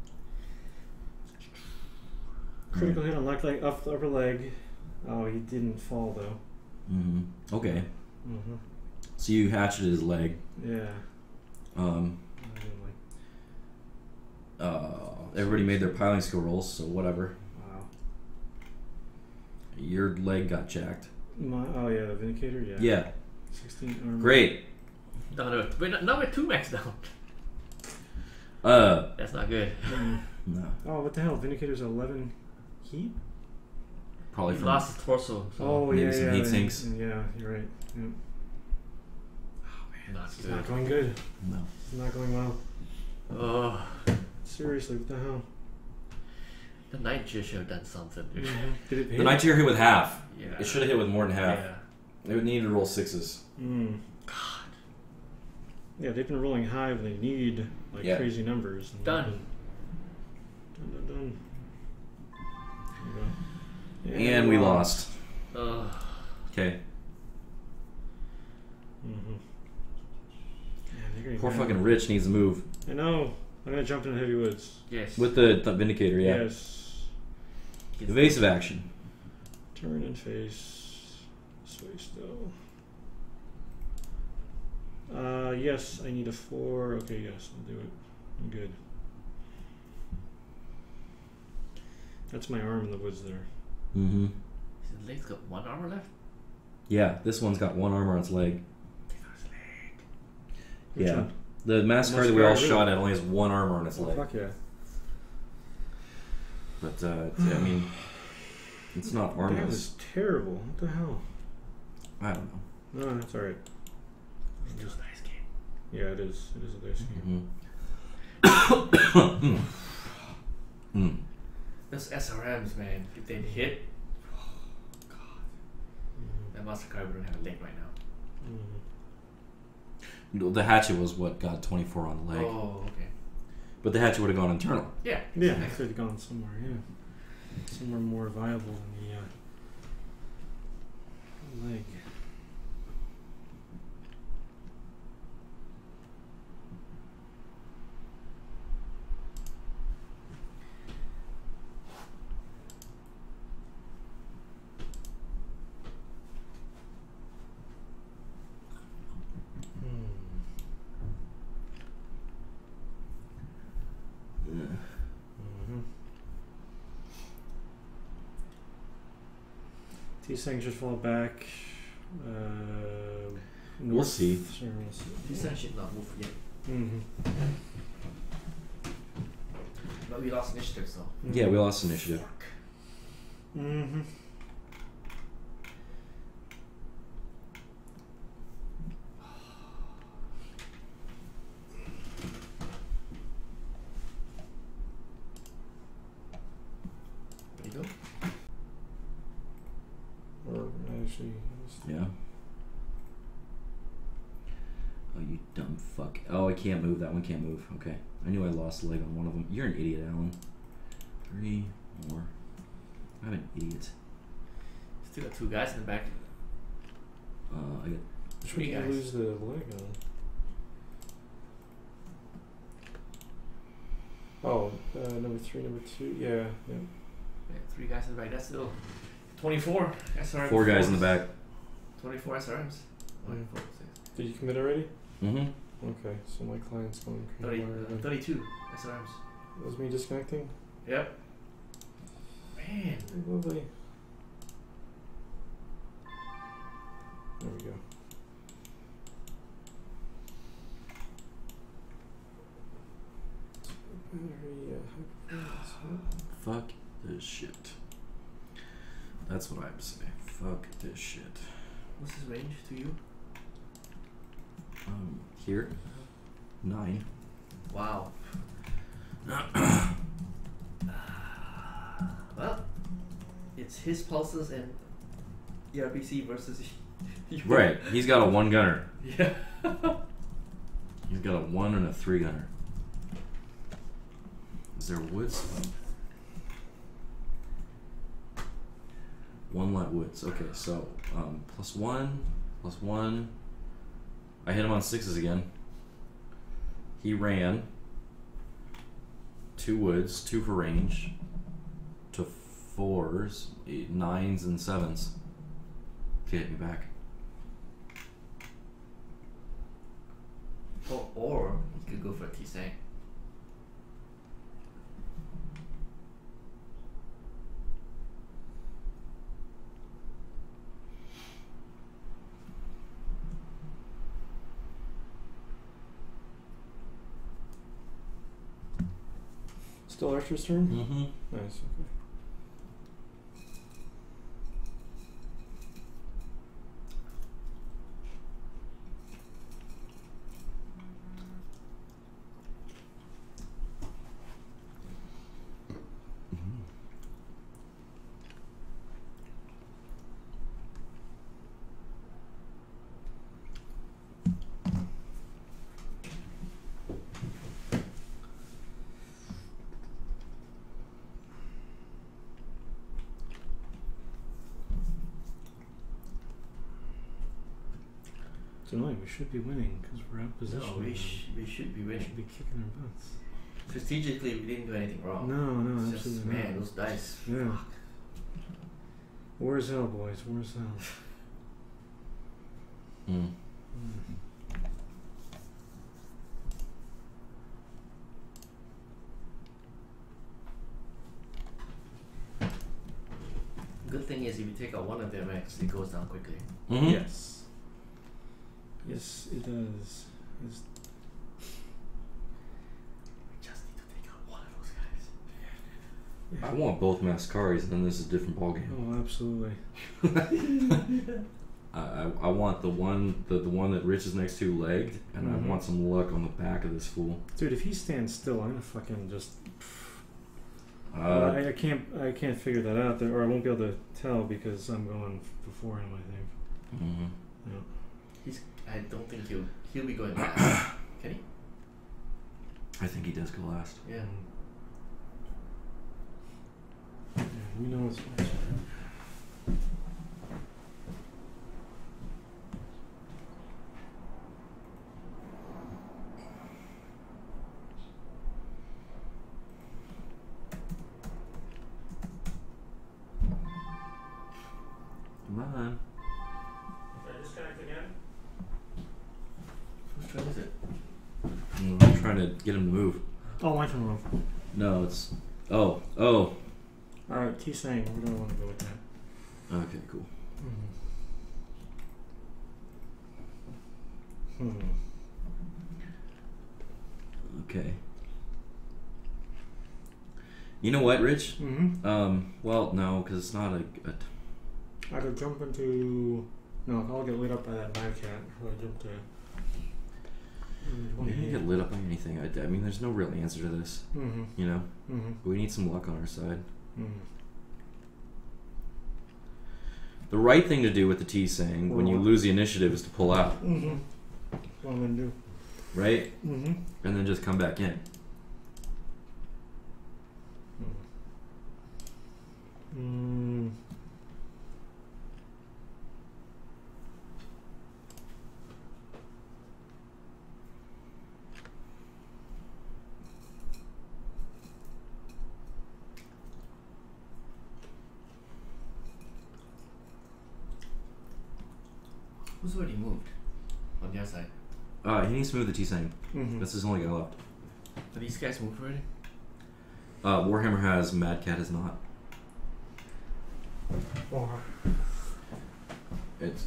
Critical hit on left leg, up the upper leg. Oh, he didn't fall though. Mm-hmm. Okay. Mm-hmm. So you hatcheted his leg. Yeah. Um. I didn't like. Uh. Everybody made their piling skill rolls, so whatever. Wow. Your leg got jacked. My, oh yeah, the Vindicator. Yeah. Yeah. Sixteen armor. Great. No, no, wait, now we're two max down. Uh. That's not good. Mm. No. Oh, what the hell? Vindicator's eleven heat. Probably He from. lost his torso. So Oh maybe yeah, some yeah. heat and- sinks. and yeah, you're right. Yeah. not It's good. not going good. No. It's not going well. Oh, Seriously, what the hell? the night should have done something. dude. Did it hit? The night tier hit with half. Yeah. It should have hit with more than half. Yeah. It would need to roll sixes. Mm. God. Yeah, they've been rolling high when they need like Yeah. crazy numbers. And Done. Done, done, done. There you go. And we lost. Ugh. Okay. Mm-hmm. Yeah, Poor fucking Rich needs to move. I know. I'm gonna jump into heavy woods. Yes. With the, the Vindicator, yeah. Yes. Evasive action. Turn and face. Sway still. Uh, yes, I need a four. Okay, yes, I'll do it. I'm good. That's my arm in the woods there. Mm-hmm. His leg's got one armor left? Yeah, this one's got one armor on its leg. Take out his leg. Which Yeah. one? The Massacre that we all Massacre, shot really? at only has one armor on its Oh, leg. fuck yeah. But, uh, I mean, it's not That armless. was terrible. What the hell? I don't know. No, that's alright. It's still a nice game. Yeah, it is. It is a dice game. Mm-hmm. mm. Those S R Ms, man, if they hit, that Massacre wouldn't have a leg right now. Mm-hmm. The hatchet was what got twenty-four on the leg. Oh, okay. But the hatchet would have gone internal. Yeah. Yeah, it could have gone somewhere, yeah. Somewhere more viable than the uh, leg. Mm-hmm. T-Sang should fall back. Uh, We'll north- see. Sure, we'll see. This one should not move yet. Mm-hmm. But we lost initiative, so. Yeah, we lost initiative. Fuck. Mm-hmm. There you go. Or actually, Yeah. Oh, you dumb fuck. Oh, I can't move. That one can't move. Okay. I knew I lost a leg on one of them. You're an idiot, Alan. Three more. I'm an idiot. Still got two guys in the back. Uh, I got. which one Three did you guys. lose the leg on? Oh, uh, number three, number two. Yeah, yeah. Yeah, three guys in the back. That's still twenty-four S R Ms. Four guys in the back. twenty-four S R Ms. One, Mm. four, six. Did you commit already? Mm-hmm. Okay, so my client's going thirty, crazy. uh, thirty-two S R Ms. That was me disconnecting? Yep. Man. Lovely. There we go. Battery, uh, high performance, Fuck this shit. That's what I would say. Fuck this shit. What's his range to you? Um, here, nine. Wow. Well, it's his pulses and E R B C versus you. Right. He's got a one gunner. Yeah. He's got a one and a three gunner. Is there woods? One light woods. Okay, so um, plus one, plus one. I hit him on sixes again. He ran. Two woods, two for range. To fours, eight, nines, and sevens. To hit me back. Or, or you could go for a T-Sang. Still Archer's turn? Mm-hmm. Nice, okay. It's annoying. We should be winning because we're out of position. No, we, sh we should be We winning. should be kicking our butts. Strategically, we didn't do anything wrong. No, no, It's just, absolutely man, not. those dice. Yeah. Fuck. War is hell, boys. War is hell. Mm. Mm. Good thing is if you take out one of their mechs, it goes down quickly. Mm-hmm. Yes. Yes, it does. It's We just need to take out one of those guys. I want both Mascaris, and then this is a different ballgame. Oh, absolutely. I, I I want the one the, the one that Rich is next to legged, and Mhm. I want some luck on the back of this fool. Dude, if he stands still, I'm gonna fucking just. Uh, I, I can't. I can't figure that out, there, or I won't be able to tell because I'm going before him. I think. mhm. Yeah. He's. I don't think he'll. He'll be going last. Can he? I think he does go last. Yeah. Yeah, we know it's. Come on. Did I disconnect again? Whose turn is it? I'm trying to get him to move. Oh, my turn. No, it's. Oh, oh. All right, T saying we're gonna want to go with that. Okay, cool. Hmm. Hmm. Okay. You know what, Rich? Mm-hmm. Um. Well, no, because it's not a. a I could jump into. No, I'll get lit up by that mad cat. Or I jump to. we didn't get lit up by anything. I, I mean, there's no real answer to this. Mm-hmm. You know, Mm-hmm. we need some luck on our side. Mm-hmm. The right thing to do with the T saying when you lose the initiative is to pull out, Mm-hmm. What I'm gonna do. right? Mm-hmm. And then just come back in. Mm. Who's already moved? On the other side. Uh, he needs to move the T saying. Mm-hmm. That's his only guy left. Are these guys moved already? Uh, Warhammer has, Mad Cat has not. Or It's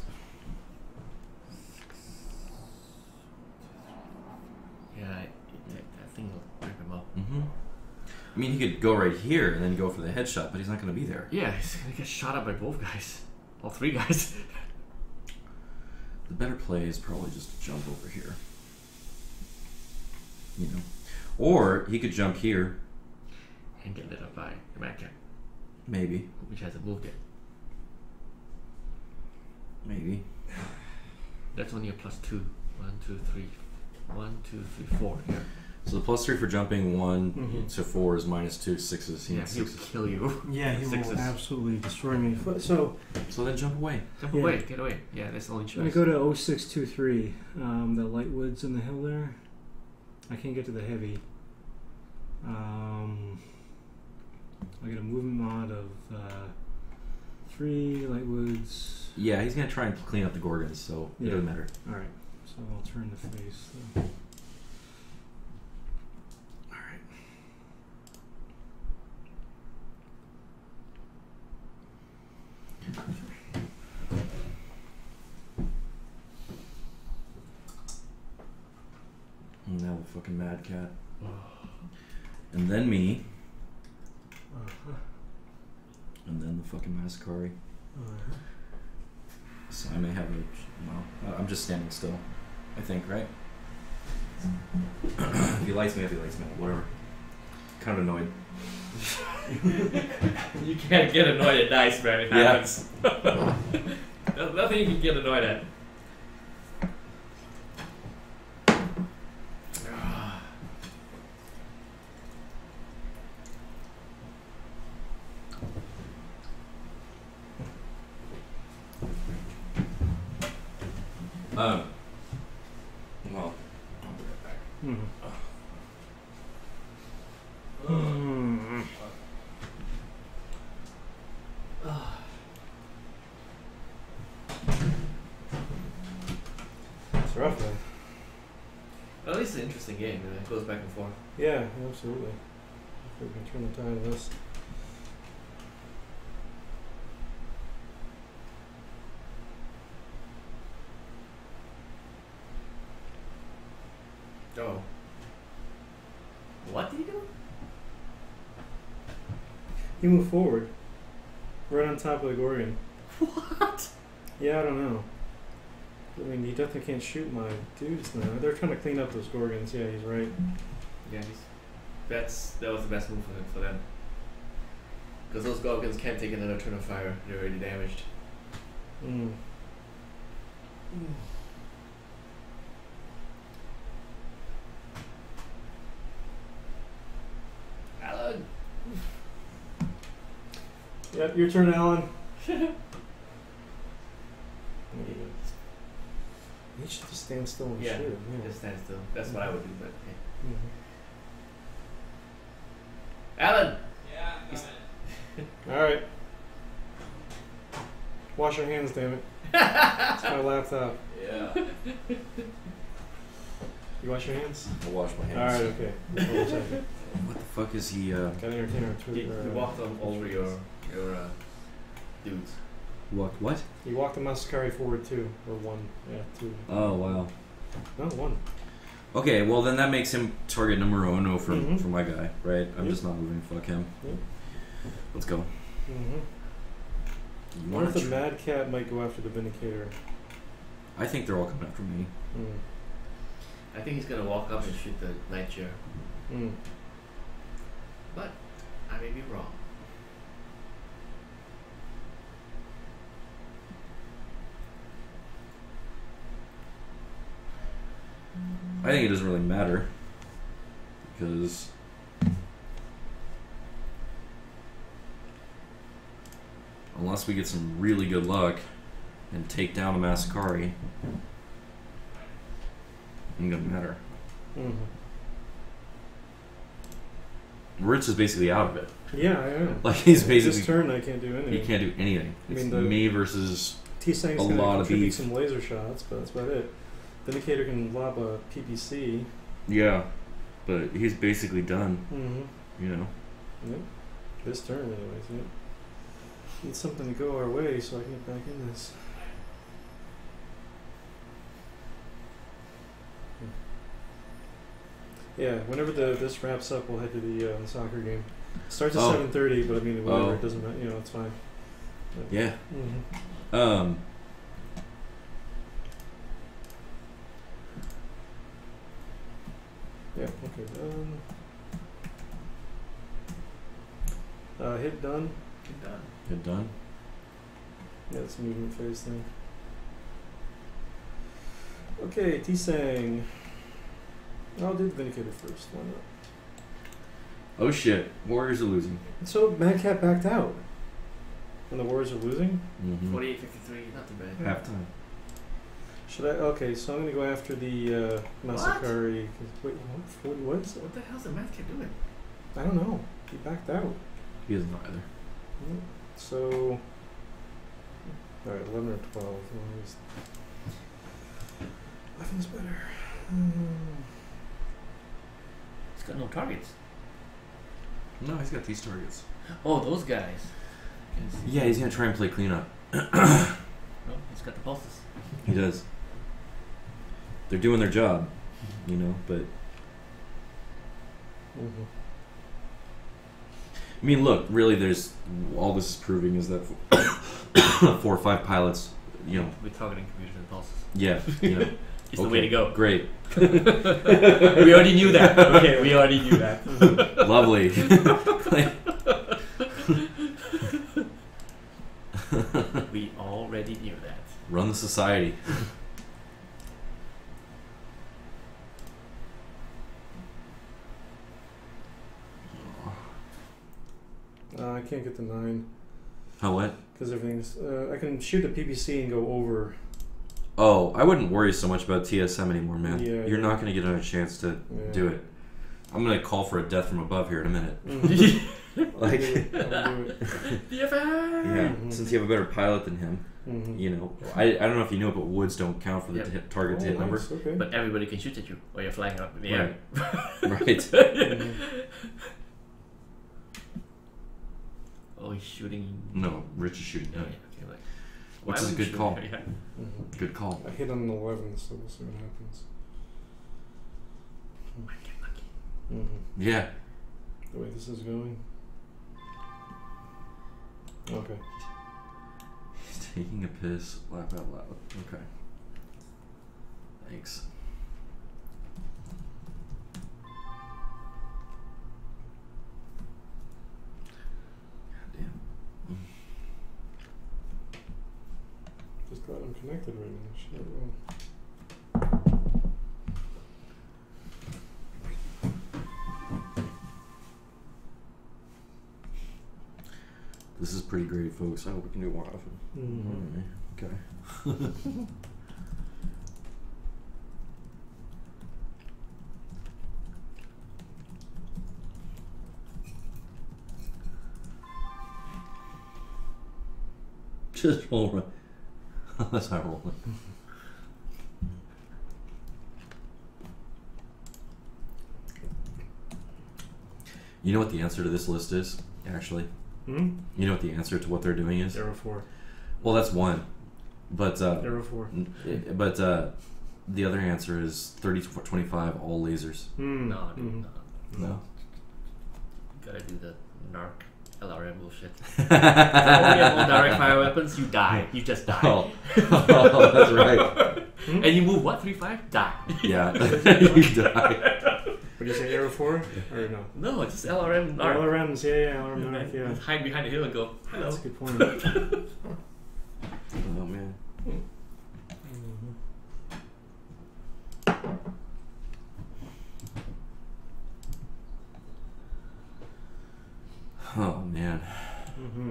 Yeah, I, I, I think I'll rip him up. mm-hmm. I mean, he could go right here and then go for the headshot, but he's not going to be there. Yeah, he's gonna get shot up by both guys. All three guys. The better play is probably just jump over here. You know. Or he could jump here. And get lit up by the MegaMek, Maybe. which hasn't moved yet. Maybe. That's only a plus two. One, two, three. One, two, three, four here. So the plus three for jumping one Mhm. to four is minus two sixes. He Yeah, needs he'll sixes. kill you. Yeah, he Sixes. will absolutely destroy me. F- So So then jump away. Jump Yeah. away, get away. Yeah, that's the only I'm gonna choice. go to oh six two three. Um, the light woods in the hill there. I can't get to the heavy. Um, I get a movement mod of uh, three light woods. Yeah, he's going to try and clean up the Gorgons, so it Yeah. doesn't matter. All right, so I'll turn the face. So. All right. And now the fucking Mad Cat. And then me. Uh-huh. And then the fucking Mascari. Uh-huh. So I may have a. Well, I'm just standing still. I think, right? If he lights me up, he lights me up. Whatever. Kind of annoyed. You can't get annoyed at dice, man. It Yeah. happens. There's nothing you can get annoyed at. Um. Well, I'll be right back. Mhm. Mm. It's rough, man. Well, at least it's an interesting game. Man. It goes back and forth. Yeah, absolutely. If we can turn the tide of this. Oh. What did he do? He moved forward. Right on top of the Gorgon. What? Yeah, I don't know. I mean, he definitely can't shoot my dudes now. They're trying to clean up those Gorgons. Yeah, he's right. Yeah, he's, that's that was the best move for him for them. Because those Gorgons can't take another turn of fire. They're already damaged. Mm. Alan. Yeah, your turn, Alan. He should just stand still and Yeah, shoot him. Yeah. just stand still. That's what I would do, but okay. Mhm. Alan. All right. Wash your hands, damn it. It's my laptop. Yeah. You wash your hands? I'll wash my All right, hands. okay. Just hold a second. What the fuck is he? Uh, Got to entertain our You, Twitter. you uh, walked them over your your uh, dudes. what? What? You walked the Mascari forward two, or one. Yeah, two. Oh wow. No, one. Okay, well then that makes him target numero uno for Mhm. for my guy, right? I'm Yep. just not moving. Fuck him. Yep. Let's go. Mm-hmm. You I wonder wanna if the tr- Mad Cat might go after the Vindicator. I think they're all coming after me. Mm. I think he's gonna walk up and shoot the night chair, Mm. but I may be wrong. I think it doesn't really matter because unless we get some really good luck and take down a Mascari, it ain't gonna matter. Mm-hmm. Ritz is basically out of it. Yeah, I know. Like he's This basically turn, I can't do anything. he can't do anything. I It's mean, the- me versus T-Sang's a gonna lot of contribute beef. some laser shots, but that's about it. Vindicator can lob a P P C. yeah, but he's basically done. Mm-hmm. You know. Yep. This turn, anyways. Yep. Need something to go our way so I can get back in this. Yeah, whenever the this wraps up, we'll head to the uh, soccer game. It starts at Oh. seven thirty, but I mean, whatever, Oh. it doesn't matter. You know, it's fine. Yeah. Mm-hmm. Um. Yeah. Okay. Done. Uh, hit done. Get done. Good done. Yeah, it's a movement phase thing. Okay, T-Sang. I'll do the Vindicator first. Why not? Oh shit! Warriors are losing. So Mad Cat backed out. And the Warriors are losing? Mm-hmm. forty-eight fifty-three, not too bad. Halftime. Should I? Okay, so I'm gonna go after the uh, Masakari. 'cause- Wait, what? forty what? So what the hell's the math kid doing? I don't know. He backed out. He doesn't know either. So. Alright, eleven or twelve. eleven's better. Hmm. He's got no targets. No, he's got these targets. Oh, those guys. Can see. Yeah, he's gonna try and play cleanup. No, he's got the pulses. He does. They're doing their job, you know, but Mm-hmm. I mean, look, really, there's all this is proving is that four or five pilots, you know, We're targeting computers and pulses. yeah, you know, It's the way to go. Great, We already knew that. Okay, we already knew that. lovely. We already knew that. Run the society. Uh, I can't get the nine. How what? Because everything's. Uh, I can shoot the P P C and go over. Oh, I wouldn't worry so much about T S M anymore, man. Yeah, You're yeah. not going to get another chance to Yeah. do it. I'm going to call for a death from above here in a minute. Mhm. Like, I'll do it. I'll do it. yeah, Mhm. since you have a better pilot than him, Mhm. you know. I, I don't know if you know, but woods don't count for the Yep. t- target Oh, to hit number. nice. Okay. But everybody can shoot at you while you're flying up in the air. Right. Mhm. Oh, he's shooting. No, Rich is shooting. Yeah, him. okay, like, Which why is a would good you shoot call. him? Yeah. Mhm. Good call. I hit on an eleven, so we'll see what happens. Might get lucky. Mm-hmm. Yeah. The way this is going. Okay. He's taking a piss. Laugh out loud. Okay. Thanks. Goddamn. Just glad I'm connected right now. Shit. Well. This is pretty great, folks. I hope we can do it more often. Mm-hmm. Alright, okay. Just roll right. That's not rolling. You know what the answer to this list is, actually? Hmm? You know what the answer to what they're doing is? Arrow four. Well, that's one. But uh, Arrow four. n- i- but uh, the other answer is thirty twenty-five all lasers. Hmm. No, dude, Mhm. no. No. Gotta do the narc L R M bullshit. If you only have all direct fire weapons, you die. You just die. Oh. Oh, that's right. Hmm? And you move what? three five? Die. Yeah, you die. What do you say, Arrow four? Or no? No, it's just L R M narc. L R Ms, yeah, yeah, L R M You narc, yeah. just hide behind the hill and go, hello. That's a good point. Oh man. Mhm. Oh man. Mm-hmm.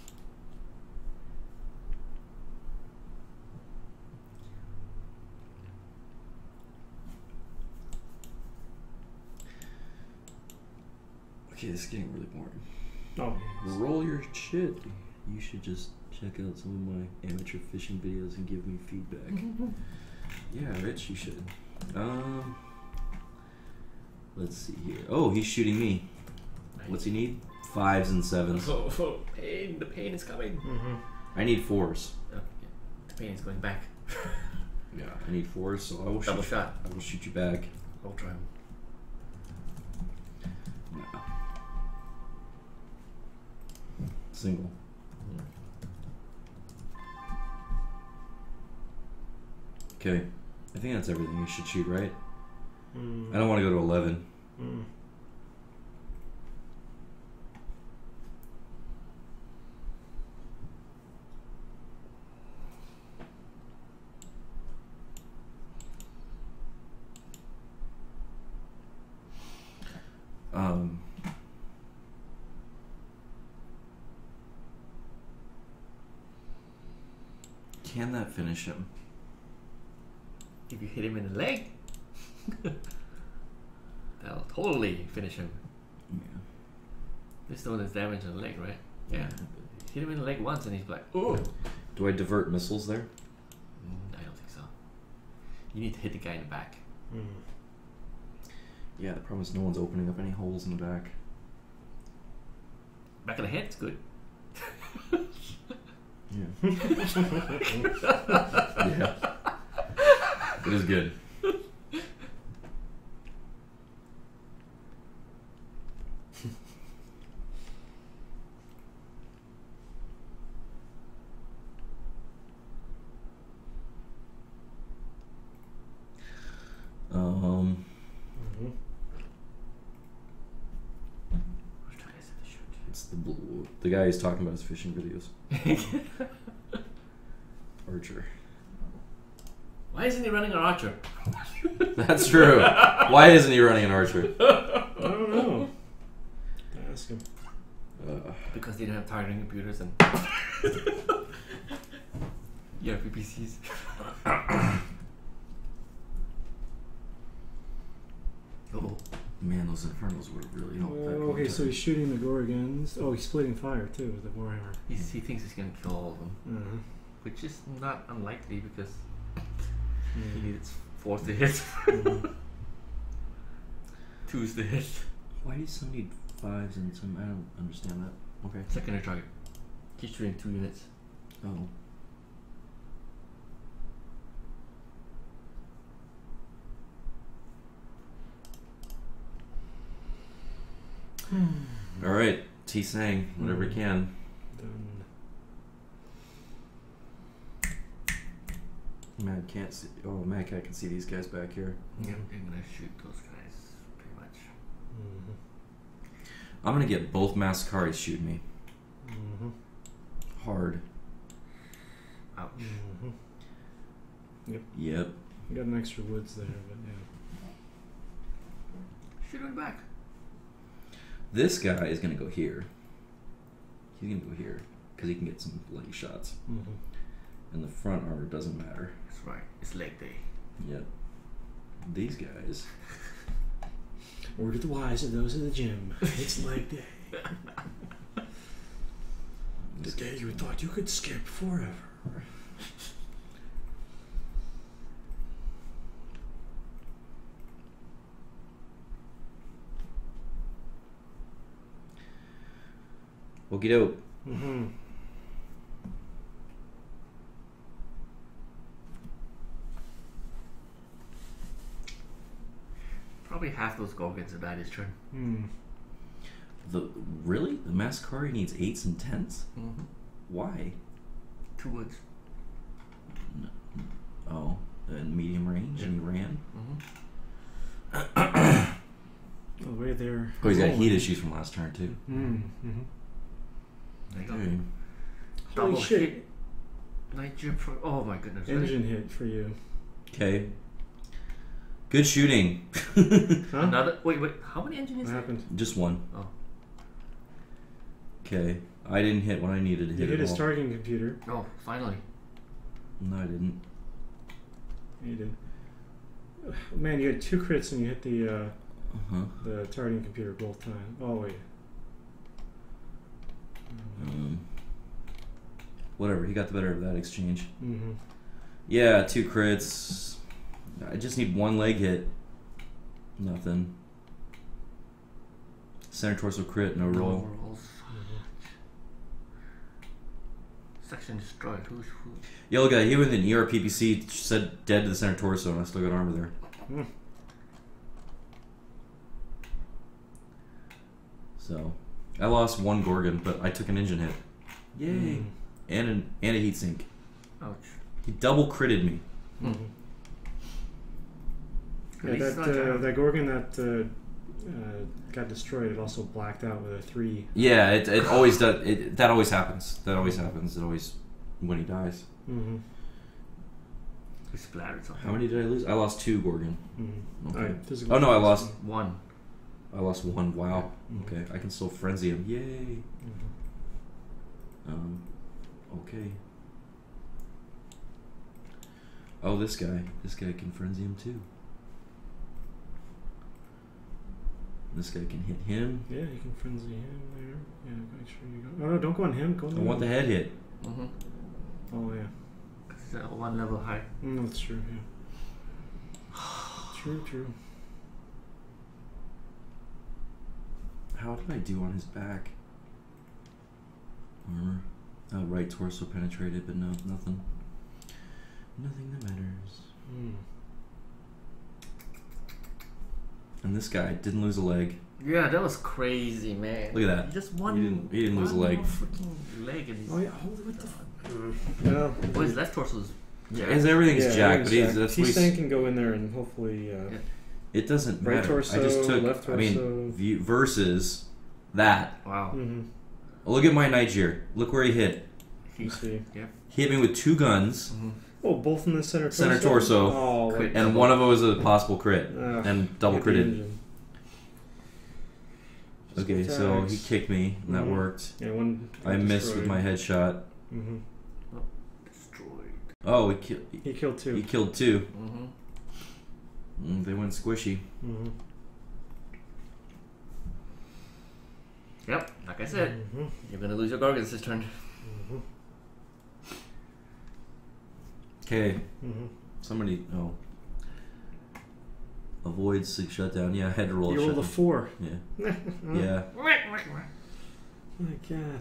Okay, this is getting really boring. Oh. Roll your shit. You should just check out some of my amateur fishing videos and give me feedback. Yeah, Rich, you should. Um, let's see here. Oh, he's shooting me. What's he need? Fives and sevens. Oh, oh, pain. The pain is coming. Mm-hmm. I need fours. Oh, yeah. The pain is going back. Yeah, I need fours, so I will Double shoot. shot. I will shoot you back. Ultra. Single. Okay. I think that's everything you should shoot, right? Mm. I don't want to go to eleven. Mm. Um, can that finish him? If you hit him in the leg, that'll totally finish him. Yeah. This one is damage on the leg, right? Yeah. Hit him in the leg once and he's like, oh. Do I divert missiles there? Mm, I don't think so. You need to hit the guy in the back. Mm. Yeah, the problem is no one's opening up any holes in the back. Back of the head's good. Yeah. Yeah. It is good. um. Mm-hmm. It's the blue, the guy he's talking about his fishing videos. Archer. Why isn't he running an archer? That's true. Why isn't he running an archer? I don't know. Ask him. Uh, Because they don't have targeting computers and yeah, P P Cs. Oh, man, those Infernals would really help. Oh, that okay, so time. he's shooting the Gorgons. Oh, he's splitting fire too with the Warhammer. he's, he thinks he's gonna kill all of them, Uh-huh. which is not unlikely because Yeah. he needs four to hit, Mhm. two's to hit. Why do you still need fives and some? I don't understand that. Okay. Secondary target. Keep shooting two units. Oh. All right, T sang whatever he can. Done. Man, can't see. Oh, Mac, I can see these guys back here. Yeah, I'm gonna shoot those guys pretty much. Mm-hmm. I'm gonna get both Mascaris shooting me Mm-hmm. hard. Ouch. Mm-hmm. Yep. You got an extra woods there, but yeah. Shoot in the back. This guy is gonna go here. He's gonna go here because he can get some bloody shots. Mm-hmm. And the front armor doesn't matter. That's right. It's leg day. Yep. These guys. Word of the wise of those in the gym. It's leg day. The day you thought you could skip forever. Okie doke. Mm-hmm. Probably half those Gorgons are died his turn. Mm. The really the Mascari needs eights and tens. Mm-hmm. Why? Two woods. Oh, in medium range, and he ran. Mm-hmm. Oh, right there. Oh, he's got heat issues from last turn too. Mm-hmm. There you go. Okay. Holy Double shit. hit. Night pro- oh my goodness. really? Engine hit for you. Okay. Good shooting. Huh? Another. Wait, wait. How many engine What is that? happened? Just one. Oh. Okay. I didn't hit what I needed to You hit. hit at his all. targeting computer. Oh, finally. No, I didn't. You did. Man, you had two crits and you hit the uh, Uh-huh. the targeting computer both times. Oh wait. Um, whatever. He got the better of that exchange. Mm-hmm. Yeah, two crits. I just need one leg hit. Nothing. Center torso crit, no roll. No rolls. Section destroyed. Who's who? Yellow guy, he with an E R P P C said dead to the center torso, and I still got armor there. Mm. So, I lost one Gorgon, but I took an engine hit. Yay! Mm. And an and a heat sink. Ouch. He double critted me. Mm-hmm. At Yeah, least it's that not uh, down. that Gorgon that uh, uh, got destroyed. It also blacked out with a three. Yeah, it it always does. It, that always happens. That always happens. It always when he dies. Mm-hmm. We splattered something. How many did I lose? I lost two, Gorgon. Mm-hmm. Okay. All right, physical Oh no, I defense. lost. One. I lost one. Wow. Mhm. Okay, I can still frenzy him. Yay. Mhm. Um. Okay. Oh, this guy. This guy can frenzy him too. This guy can hit him. Yeah, you can frenzy him there. Yeah, make sure you go. Oh no, don't go on him. Go on I want the head hit. Mm-hmm. Oh yeah. It's uh, one level high. Mm, that's true. Yeah. True. True. How did I do on his back? Armor. Oh, right torso penetrated, but no, nothing. Nothing that matters. Mm. And this guy didn't lose a leg. Yeah, that was crazy, man. Look at that. Just one. He didn't- he didn't lose a one leg. more freaking leg and he's Oh yeah. Holy what the. F- gone. yeah. Well, his left torso is. Yeah, his everything's yeah, jacked, but he's jacked. that's what He's he's. saying can go in there and hopefully. Uh, Yeah. It doesn't Right matter. torso, I just took. left I mean, torso. view, versus that. Wow. Mm-hmm. Look at my Niger. Look where he hit. He, You see. yeah. He hit me with two guns, Mm-hmm. Oh, both in the center torso. Center torso. Oh, like, Crit. and one of them was a possible crit, uh, and double hit the critted. engine. Just Okay, go so tags. he kicked me, and that Mhm. worked. Yeah, one. I missed with my headshot. Mm-hmm. Destroyed. Oh, he, ki- He killed two. he killed two. Mm-hmm. Mm, they went squishy. Mm-hmm. Yep. Like I said, Mm-hmm. you're gonna lose your Gorgons this turn. Mm-hmm. Okay, Mm-hmm. somebody. Oh. Avoid six shutdown. Yeah, I had to roll You a rolled a shutdown. four. Yeah. Yeah. My God.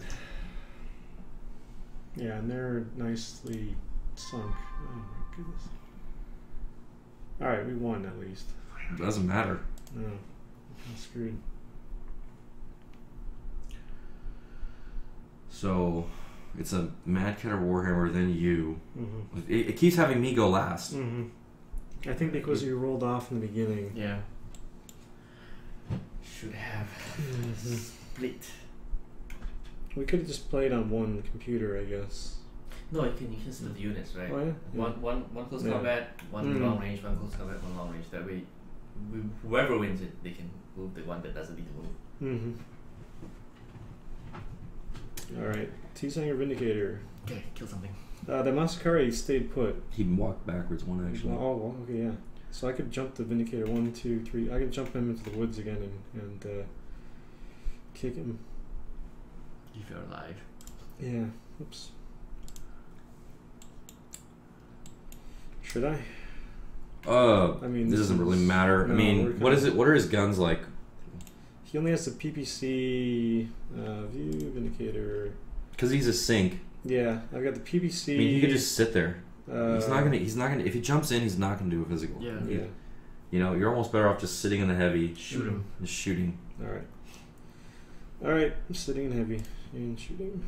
Yeah, and they're nicely sunk. Oh my goodness. All right, we won at least. Doesn't matter. No, I'm screwed. So, it's a Mad Cat or Warhammer, then you. Mm-hmm. It, it keeps having me go last. Mm-hmm. I think because you rolled off in the beginning. Yeah. Should have Mm-hmm. split. We could have just played on one computer, I guess. No, you can you can split the units, right? Oh yeah. One one one close Yeah. combat, one Mm. long range, one close combat, one long range. That way, we, whoever wins it, they can move the one that doesn't need to move. Mm-hmm. All right, T-Sanger Vindicator. Okay, kill something. Uh, the Masakari stayed put. He walked backwards one actually. Oh, well, okay, yeah. So I could jump the Vindicator one, two, three. I could jump him into the woods again and, and uh, kick him. If you're alive. Yeah. Oops. Should I? Uh, I mean, this this doesn't really is- matter. no, I we're mean, kinda- what is it? What are his guns like? He only has the P P C uh, view Vindicator. Because he's a sink. Yeah, I've got the P P C. I mean, he could just sit there. Uh, he's not gonna. He's not gonna. If he jumps in, he's not gonna do a physical. Yeah. He- Yeah. You know, you're almost better off just sitting in the heavy, Shoot him. just shooting. All right. All right. I'm sitting in heavy and shooting.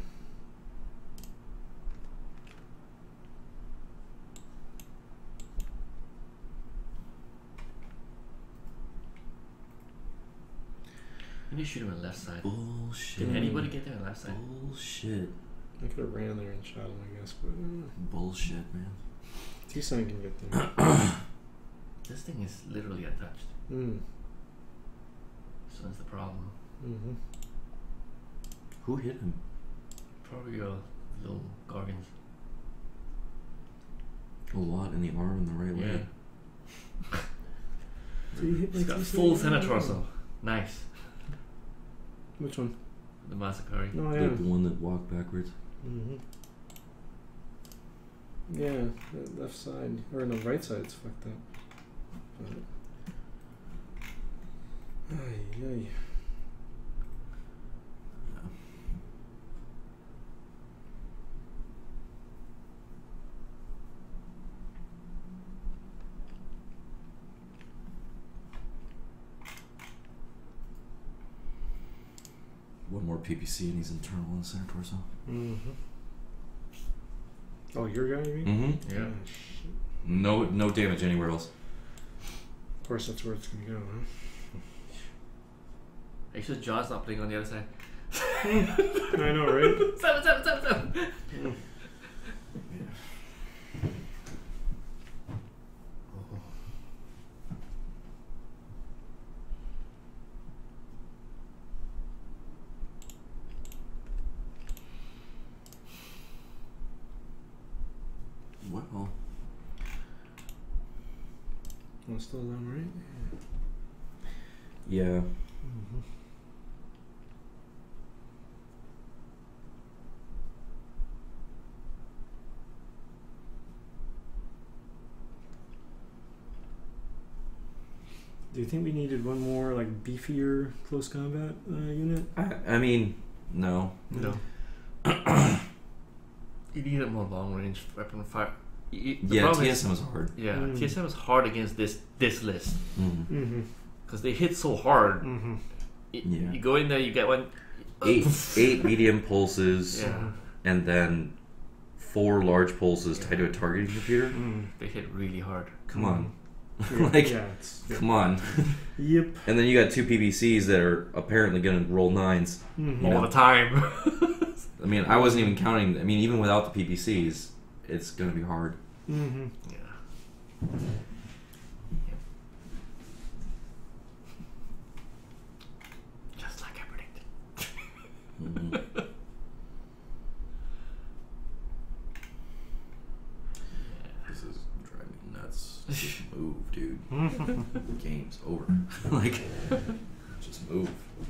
You need to shoot him on the left side. Bullshit. Can anybody get there on the left side? Bullshit. I could have ran there and shot him, I guess, but uh, Bullshit, man. T-Sign can get there. This thing is literally untouched. Mm. So that's the problem. Mm-hmm. Who hit him? Probably your little Gorgons. A lot in the arm and the right Yeah. leg. Did he hit my He's got T-Sign? full center torso. Nice. Which one? The Masakari. No, I The am. one that walked backwards. Mm-hmm. Yeah, the left side or no, right side's fucked up. But, ay, ay. one more P P C and he's internal in the center torso. Mm-hmm. Oh, your guy, you mean? Mm-hmm. Yeah. Oh, shit. No, no damage anywhere else. Of course, that's where it's gonna go, huh? Are you sure John's not playing on the other side? I know, right? Seven, seven, seven, seven. Mm. Well, Well, still down, right? yeah. Mm-hmm. Do you think we needed one more like beefier close combat uh, unit? I, I mean, no. No. You need a more long range weapon fire. You, the Yeah, problem T is- S M is hard. Yeah, Mm. T S M is hard against this this list Mm. Mm-hmm. because they hit so hard. Mm-hmm. Y- Yeah. You go in there, you get one. Eight, eight medium pulses, Yeah, and then four large pulses tied to a targeting computer. Mm. they hit really hard. Come on, Yeah, like, yeah, it's, yeah. come on. Yep. And then you got two P B Cs that are apparently going to roll nines. Mm-hmm. You All know. the time. I mean, I wasn't even counting. I mean, even without the P B Cs, it's going to be hard. Mm-hmm. Yeah. Just like I predicted. Mhm. This is driving me nuts. Just move, dude. Game's over. Like, just move.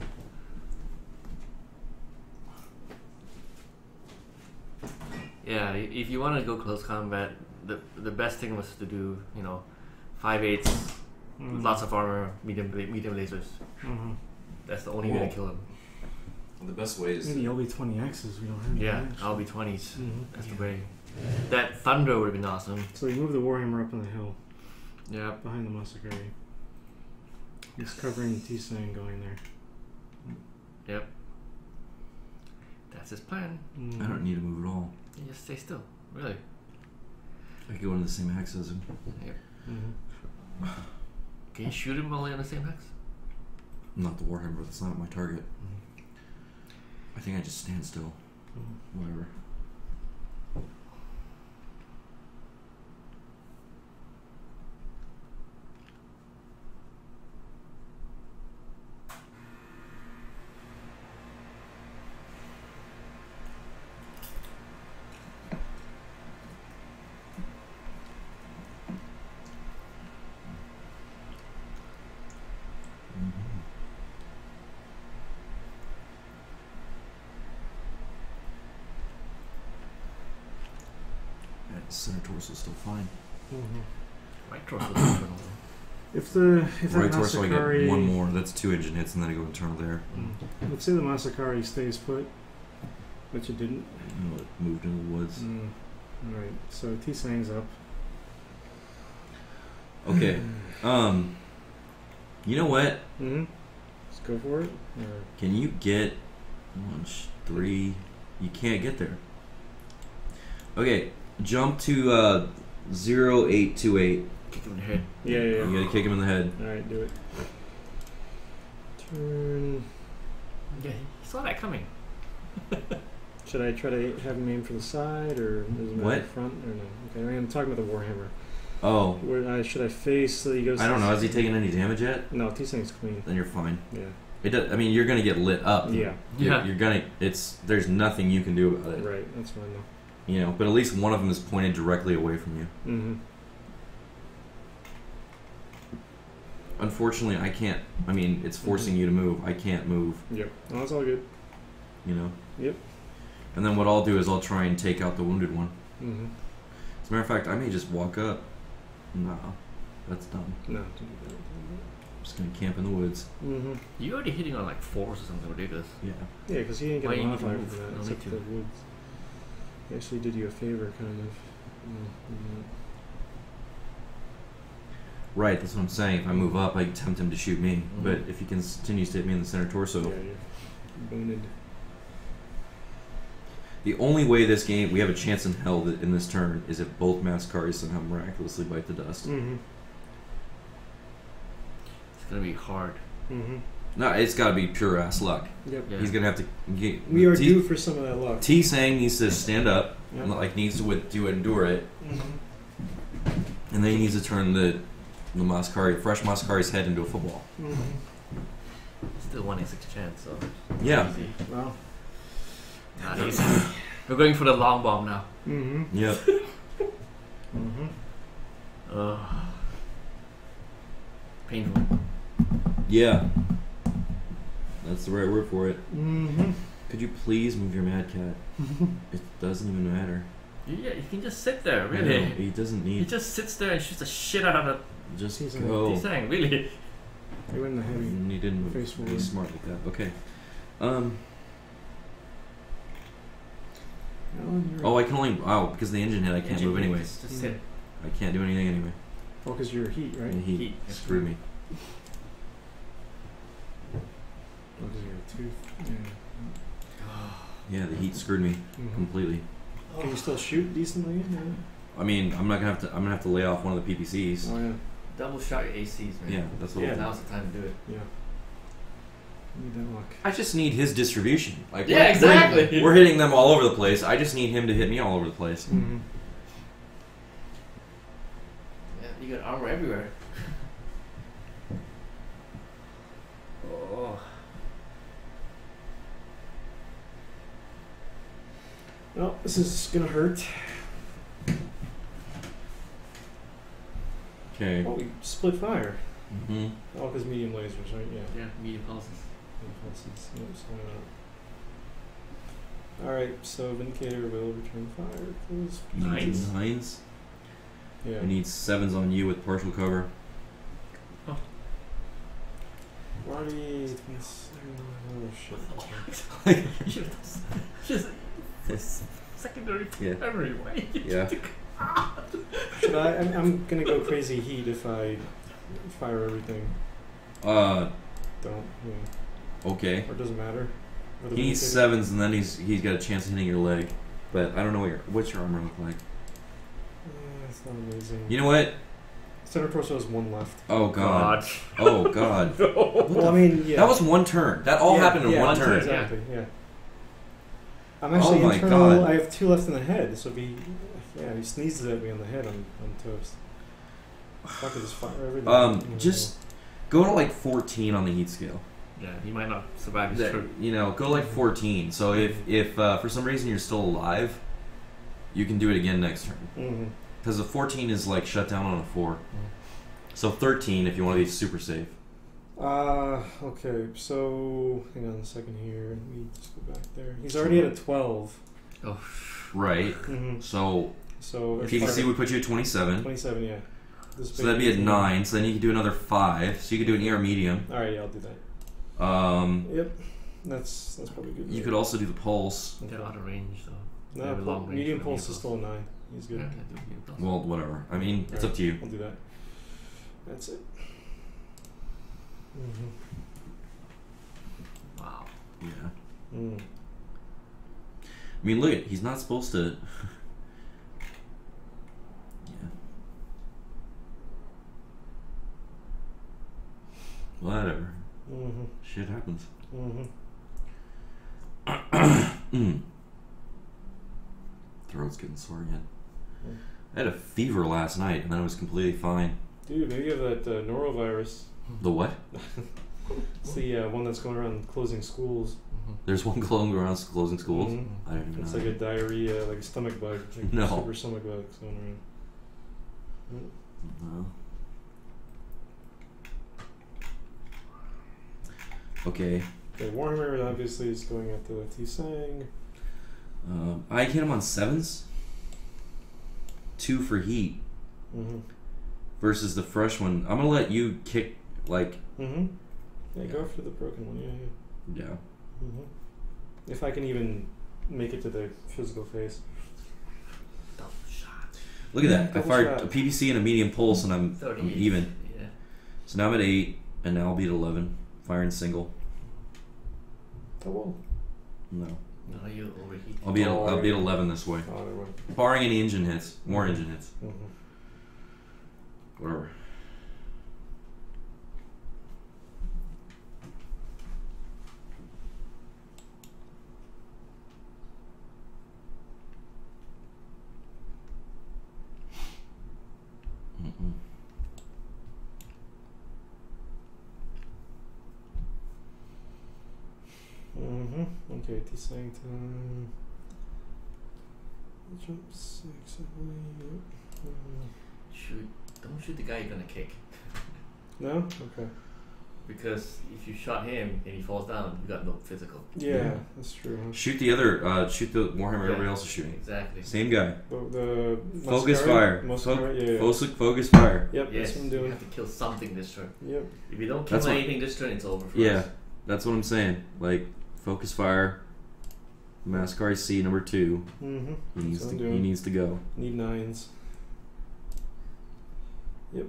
Yeah, i- if you want to go close combat, the the best thing was to do, you know, five eighths, Mm-hmm. lots of armor, medium bla- medium lasers. Mm-hmm. That's the only way Whoa. to kill him. The best way is Maybe L B twenty X's we don't have. Yeah, much. I'll be twenties. Mhm. That's the way. That thunder would have been awesome. So you move the Warhammer up on the hill Yeah. behind the Masakari. He's covering T-Sang going there. Yep. That's his plan. Mm. I don't need to move at all. You just stay still. Really. I could go into the same hex as him. Yep. Mm-hmm. Can you shoot him while you're on the same hex? Not the Warhammer. That's not my target. I think I just stand still. Mhm. Whatever. That center torso is still fine. Mm-hmm. Right torso. is internal. If the if that Right torso, I Masakari, get one more. That's two engine hits, and then I go internal there. Mm. Let's say the Masakari stays put, but you didn't. And it moved into the woods. Mm. All right. So T-Sang's up. Okay. Um. You know what? Mm-hmm. Let's go for it. Or, Can you get one, sh- three? You can't get there. Okay, jump to uh, zero eight two eight. Kick him in the head. yeah, yeah. yeah. You gotta kick him in the head. All right, do it. Turn. Yeah, he saw that coming. Should I try to have him aim for the side, or does it matter What? front, or no? Okay, I'm talking about the Warhammer. Oh, Where uh, should I face so that he goes? I don't to know. the- Has he taken any damage yet? No, T-Sang's clean. Then you're fine. Yeah. It does, I mean, you're gonna get lit up. Yeah. You're, Yeah. you're gonna. It's there's nothing you can do about it. Right. That's fine though. You know, but at least one of them is pointed directly away from you. Mm-hmm. Unfortunately, I can't. I mean, it's forcing you to move. I can't move. Yep. No, that's all good. You know. Yep. And then what I'll do is I'll try and take out the wounded one. Mm-hmm. As a matter of fact, I may just walk up. No, that's dumb. No. Don't do that. I'm just gonna camp in the woods. Mm-hmm. You're already hitting on like fours or something ridiculous. Yeah. Yeah, because he ain't Why getting you need to modified move? for that, No except need the to. woods. He actually did you a favor, kind of. Mm-hmm. Right. That's what I'm saying. If I move up, I tempt him to shoot me. Mhm. But if he continues to hit me in the center torso, Yeah, yeah. Boom. pointed. The only way this game we have a chance in hell that in this turn is if both Mascari somehow miraculously bite the dust. Mm-hmm. It's gonna be hard. Mm-hmm. No, it's got to be pure ass luck. Yep. Yeah. He's gonna have to. Get, We are T, due for some of that luck. T Sang needs to stand up, Yep. and, like needs to with, to endure it, Mm-hmm. and then he needs to turn the the Mascari, fresh Mascari's head into a football. Mm-hmm. Still one in six chance, so Yeah. easy. Wow. Not easy. We're going for the long bomb now. Mm-hmm. Yep. Mm-hmm. Ugh. Painful. Yeah. That's the right word for it. Mm-hmm. Could you please move your Mad Cat? It doesn't even matter. Yeah, you can just sit there, I know, really. he doesn't He need. just sits there and shoots the shit out of Just He's go. the T-Sang, really. They went in the heavy. Mm, He didn't Face be forward. smart like that. Okay. Um. Alan, you're Oh, I can only. Oh, because of the engine hit, I can't Engine move hit, anyways. Just sit. I can't do anything anyway. Oh, because you're heat, right? And he Heat. screwed me. Oh, because you're a tooth. Yeah. Yeah, the heat screwed me Mhm. completely. Can you still shoot decently? Yeah. I mean, I'm not gonna have to. I'm gonna have to lay off one of the P P Cs. Oh, yeah. Double shot your A Cs, man. Yeah, that's what. Yeah, I'll do. now's the time to do it. Yeah. Need that luck. I just need his distribution. Like, Yeah, we're- exactly. We're, we're hitting them all over the place. I just need him to hit me all over the place. Mm-hmm. Yeah, you got armor everywhere. Oh. Well, this is gonna hurt. Okay. Oh, we split fire. hmm Oh, because medium lasers, right? Yeah. Yeah, medium pulses. Impulses. Yep, so why not? Alright, so Vindicator will return fire. Close. Nines? Nines. Yeah. We need sevens on you with partial cover. Marty. Oh, shit. Just this secondary Yeah. memory. Why? Yeah. Should I? I'm, I'm gonna go crazy heat if I fire everything. Uh. Don't. Yeah. Okay. Or it doesn't matter. Or the He needs Vindicator- sevens, and then he's he's got a chance of hitting your leg. But I don't know what your what's your armor look like. Uh, it's not amazing. You know what? Center torso has one left. Oh god. Oh god. No. Well, I mean, yeah. That was one turn. That all Yeah, happened in yeah, one one turn. turn. Exactly. Yeah. I'm actually Oh my internal. God. I have two left in the head, so if he, yeah, if he sneezes at me on the head, I'm, I'm toast. If I could just fire everything. Um, you know, just go to like fourteen on the heat scale. Yeah, he might not survive his That- turn. you know, go like fourteen. So if if uh, for some reason you're still alive, you can do it again next turn. Mm-hmm. Because a fourteen is like shut down on a four. So thirteen if you want to be super safe. Uh, okay, so hang on a second here. Let me just go back there. He's already at a twelve. Oh, Right. Mm-hmm. So So P P C would put you at twenty-seven. twenty-seven, yeah. This So that'd be at big- nine. So then you could do another five. So you could do an E R medium. All right, yeah, I'll do that. Um, Yep, that's that's probably good. you could also do the pulse. they're out of range, though. No, They have a long pul- range medium for pulse medium is still a nine. He's good. Yeah, can do medium pulse. Well, whatever. I mean, it's up to you. I'll do that. That's it. Mm-hmm. Wow. Yeah. Mm. I mean, look at he's not supposed to. Yeah. Whatever. Mm-hmm. Shit happens. Mm-hmm. Mm. Throat's getting sore again. Mm. I had a fever last night, and then I was completely fine. Dude, maybe you have that uh, norovirus. The what? It's the uh, one that's going around closing schools. Mm-hmm. There's one clone around closing schools. Mhm. I don't even It's know. like a diarrhea, like a stomach bug. Like No. Super stomach bug going around. Mm. No. Okay. Okay, Warhammer obviously is going at the T-Sang. Um, I hit him on sevens. Two for heat Mm-hmm. versus the fresh one. I'm gonna let you kick like Mm-hmm. Yeah, Yeah. go for the broken one. Yeah, yeah. yeah. Mm-hmm. If I can even make it to the physical phase. Double shot. Look at that. I Double fired shot. a P V C and a medium pulse, and I'm, I'm thirty-eight. even. Yeah. So now I'm at eight, and now I'll be at eleven. Firing single. Double? No. No, you overheat. I'll be at, Oh, I'll be at yeah. eleven this way. Oh, never mind. Barring any engine hits. More engine hits. Mm-hmm. Whatever. Mm-mm. Mm-hmm. Okay, T-Sang time. Jump six, I believe. Mm. Shoot. Don't shoot the guy you're gonna kick. No? Okay. Because if you shot him and he falls down, you got no physical. Yeah, Yeah. that's true. Shoot the other, uh, shoot the Warhammer Yeah. everybody else is shooting. Exactly. Same guy. The, the Focus Mascari? fire. Mascari, Fo- yeah, yeah. focus, focus fire. Yep, Yes, that's what I'm you doing. have to kill something this turn. Yep. If you don't kill That's what- anything this turn, it's over for Yeah, us. that's what I'm saying. Like, focus fire. Mascari C number two. Mm-hmm. He needs what to. I'm He doing. needs to go. Need nines. Yep.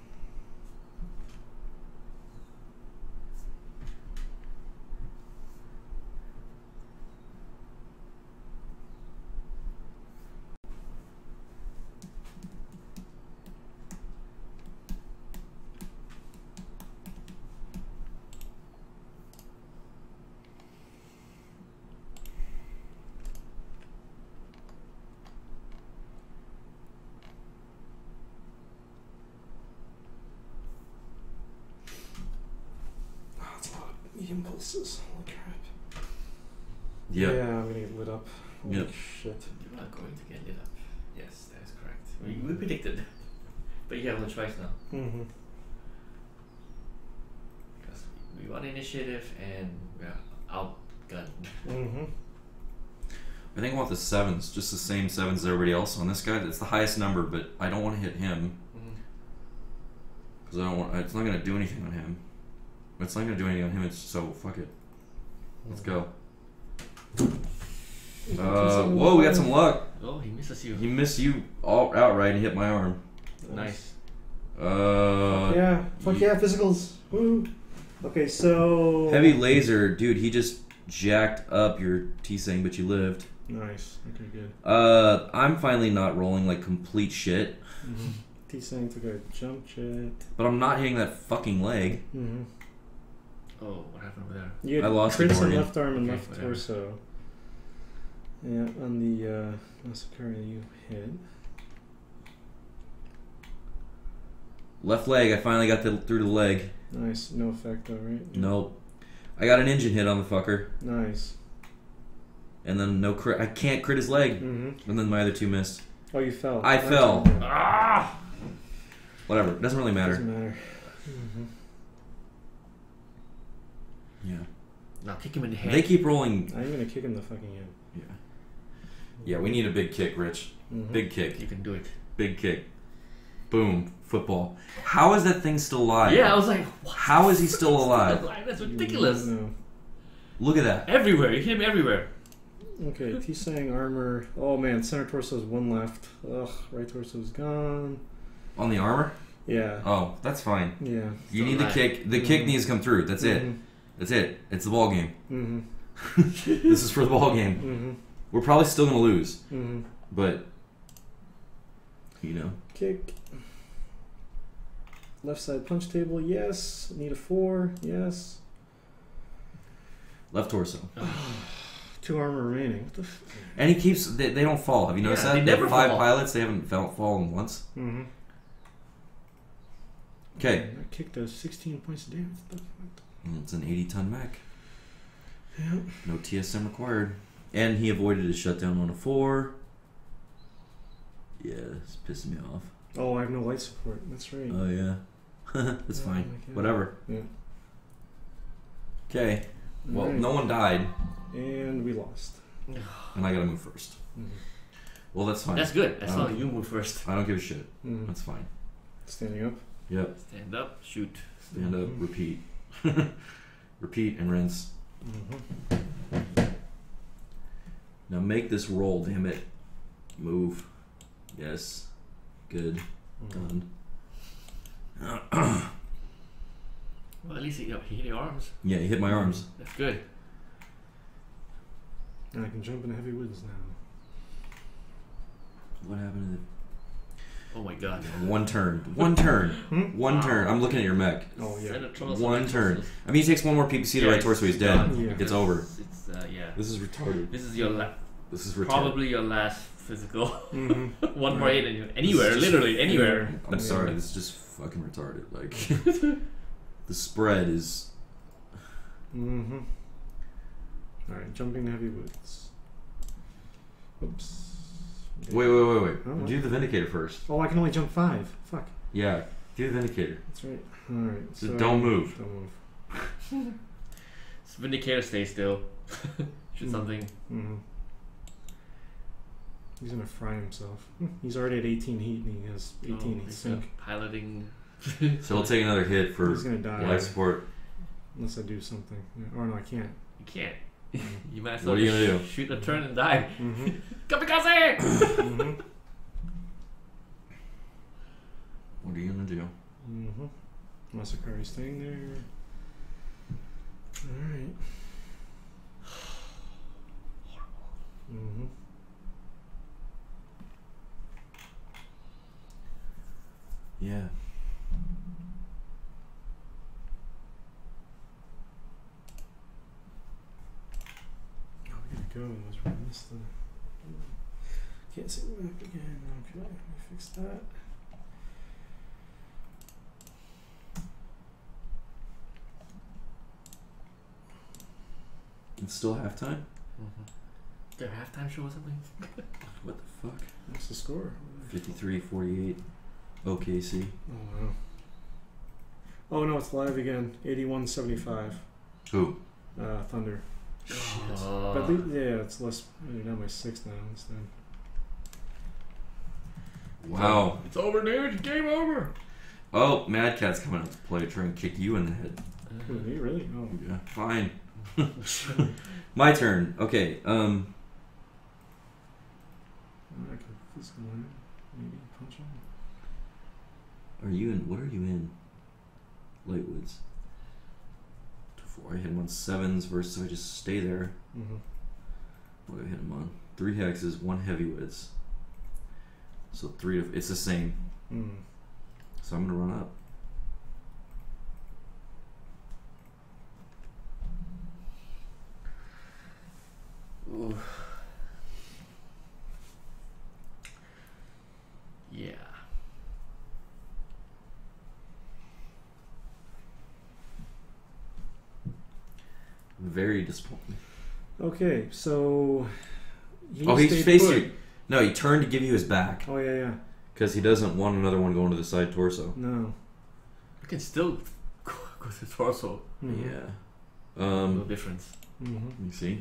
Oh, that's a lot of medium pulses. Holy crap. Yep. Yeah, I'm gonna get lit up. Holy Yep. shit. You're not going to get lit up. Yes, that is correct. We, we predicted that. But you have no choice now. Mm-hmm. Because we won initiative and we're outgunned. Mm-hmm. I think I want the sevens, just the same sevens as everybody else on this guy. It's the highest number, but I don't want to hit him Mm-hmm. because I don't want. It's not gonna do anything on him. It's not gonna do anything on him. It's so fuck it. Let's go. Uh, whoa, we got some luck. Oh, he misses you. He missed you all outright and hit my arm. Nice. Uh, yeah, fuck yeah, physicals. Woo. Okay, so heavy laser, dude. He just jacked up your T-Sang, but you lived. Nice. Okay, good. Uh, I'm finally not rolling like complete shit, Mm-hmm. T-Sang took a jump jet. but I'm not hitting that fucking leg. Mm-hmm. Oh, what happened over there? You had I lost crits it, on Morgan. left arm and Okay, left whatever. torso. Yeah, on the uh, massacre you hit. Left leg. I finally got the, through the leg. Nice. No effect though, right? Nope. I got an engine hit on the fucker, Nice. and then no crit. I can't crit his leg, Mm-hmm. and then my other two missed. Oh, you fell. I That's fell. okay. Ah! Whatever. It doesn't really matter. Doesn't matter. Mm-hmm. Yeah. Now kick him in the head. They keep rolling. I'm gonna kick him the fucking in. Yeah. Yeah. We need a big kick, Rich. Mm-hmm. Big kick. You can do it. Big kick. Boom. Football. How is that thing still alive? Yeah, I was like, what? How is he still alive? That's ridiculous. No. Look at that. Everywhere. You hit him everywhere. Okay, T-Sang armor. Oh man, center torso is one left. Ugh, right torso is gone. On the armor? Yeah. Oh, that's fine. Yeah. You Still need the alive. kick. The kick Mhm. needs to come through. That's it. That's it. It's the ball game. Mm-hmm. This is for the ball game. Mm-hmm. We're probably still gonna lose, Mm-hmm. but you know. Kick. Left side punch table, yes. Need a four, yes. Left torso. Two armor remaining. What the f- And he keeps. They, they don't fall. Have you noticed Yeah, that? they They have never five fall. pilots. They haven't fell, fallen once. Mm-hmm. Okay. That kick does sixteen points of damage. What the fuck? It's an eighty ton mech. Yeah. No T S M required. And he avoided a shutdown on a four. Yeah, it's pissing me off. Oh, I have no light support. That's right. Oh yeah. That's Oh, fine. my God. Whatever. Yeah. Okay. Well, Alright. no one died, And we lost. and I gotta move first. Mm-hmm. Well, that's fine. That's good. As I long don't- as you move first. I don't give a shit. Mm-hmm. That's fine. Standing up. Yep. Stand up, shoot. Stand up. Mhm. Repeat. Repeat and rinse. Mm-hmm. Now make this roll. Damn it. Move. Yes. Good. Mm-hmm. Done. Well, at least he, he hit your arms. Yeah, he hit my arms. That's good. And I can jump into heavy woods now. What happened Oh my god. to the... One turn. One turn. Hmm? One Wow. turn. I'm looking at your mech. Oh, yeah. One turn. I mean, he takes one more P P C to Yeah, right torso, he's dead. Yeah. It's over. It's, uh, yeah. This is retarded. This is your la- This is retarded. probably your last physical. Mm-hmm. One more Right. hit and you anywhere, just literally anywhere. I'm sorry, this is just fucking retarded. Like, the spread is... Mm-hmm. Alright, jumping to heavy woods. Oops. Wait, wait, wait, wait. Oh. Do the Vindicator first. Oh, I can only jump five. Fuck. Yeah, do the Vindicator. That's right. Alright. So So don't move. Don't move. So Vindicator stay still. Shoot Mm. something. Mm-hmm. He's gonna fry himself. Hmm, He's already at eighteen heat and he has eighteen Oh, heat he's sink. got piloting. So we'll take another hit for He's gonna die. life support. Unless I do something. Yeah. Or no, I can't. You can't. Mhm. You might as What well are you just gonna do? shoot a turn and die. Mm-hmm. Kamikaze! mm-hmm. What are you gonna do? Mm-hmm. Masakari staying there. Alright. Mm-hmm. Yeah. Oh, we gotta go. Let's run this thing. Can't see the map again. Okay, let me fix that. It's still halftime? Mm-hmm. Their halftime show or something? What the fuck? What's the score? fifty-three forty-eight O K C. Oh, wow. Oh, no, it's live again. eighty-one seventy-five. Who? Uh, Thunder. Uh, But the, yeah, it's less. You're down by six now instead. Wow. It's over, dude. Game over. Oh, Mad Cat's coming out to play, trying to kick you in the head. Who, me, really? Oh. Yeah, fine. My turn. Okay, um... I can physical him. Maybe punch him. Are you in... What are you in? Lightwoods. Two, four. I hit him on sevens versus I just stay there. Mm-hmm. What do I hit him on? Three hexes, one heavywoods. So three of... It's the same. Mm. So I'm gonna run up. Ooh. Yeah. Very disappointing. Okay, so. He Oh, he stayed faced put. you. No, he turned to give you his back. Oh, yeah, yeah. Because he doesn't want another one going to the side torso. No. You can still go to torso. Mm-hmm. Yeah. No Um, difference. Mm-hmm. you see?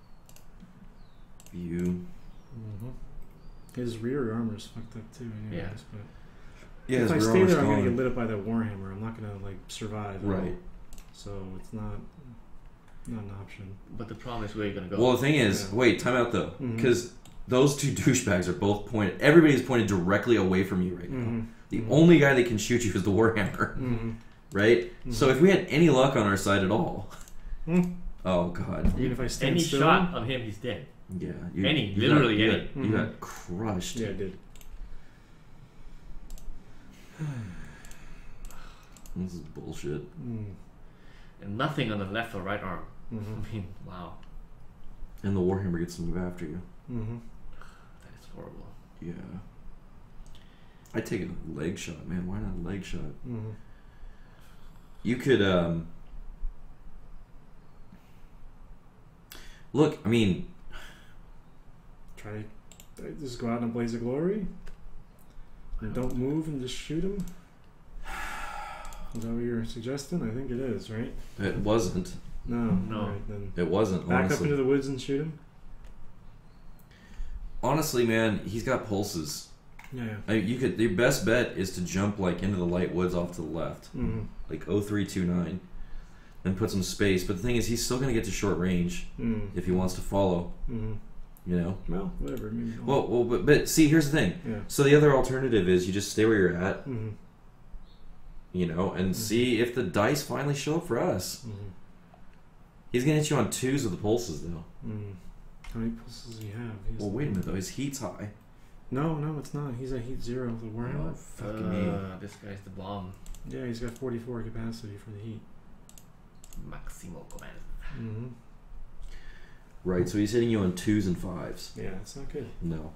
View. Mm-hmm. His rear armor's fucked up too. Anyways, Yeah. But Yeah, if his I rear stay armor's there, I'm gonna gone. get lit up by that Warhammer. I'm not gonna like survive. at all. Right. So it's not not an option. But the problem is where you're gonna go. Well, the thing is, Yeah. wait, time out though. Mhm. Because those two douchebags are both pointed. Everybody's pointed directly away from you right now. Mm-hmm. The Mhm. only guy that can shoot you is the Warhammer. Mm-hmm. Right? So if we had any luck on our side at all. Mm. Oh, God. Even if I stand any still. shot on him, he's dead. Yeah. You, Any, you literally got, you any. Got, you Mhm. got crushed. Yeah, I did. This is bullshit. Mm. And nothing on the left or right arm. Mm-hmm. I mean, wow. And the Warhammer gets to move after you. Mm-hmm. That is horrible. Yeah. I'd take a leg shot, man. Why not a leg shot? Mm-hmm. You could, um... Look, I mean... Try to just go out in a blaze of glory? And don't move and just shoot him? Is that what you're suggesting? I think it is, right? It wasn't. No. No. Alright, then. It wasn't, Back honestly. up into the woods and shoot him? Honestly, man, he's got pulses. Yeah, yeah. I mean, you could. The best bet is to jump like into the light woods off to the left, Mm-hmm. like oh three two nine, then put some space. But the thing is, he's still gonna get to short range Mm. if he wants to follow. Mm-hmm. You know. Well, whatever. Maybe I'll- Well, well, but but see, here's the thing. yeah. So the other alternative is you just stay where you're at, Mm-hmm. you know, and Mhm. see if the dice finally show up for us. Mm-hmm. He's gonna hit you on twos with the pulses, though. Mm. How many pulses does he have? He has Well, wait a minute though. His heat's high. No, no, it's not. He's at heat zero. The Warhammer. Oh, fucking me. Uh, this guy's the bomb. Yeah, he's got forty-four capacity for the heat. Maximo command. Mm-hmm. Right. So he's hitting you on twos and fives. Yeah, it's not good. No.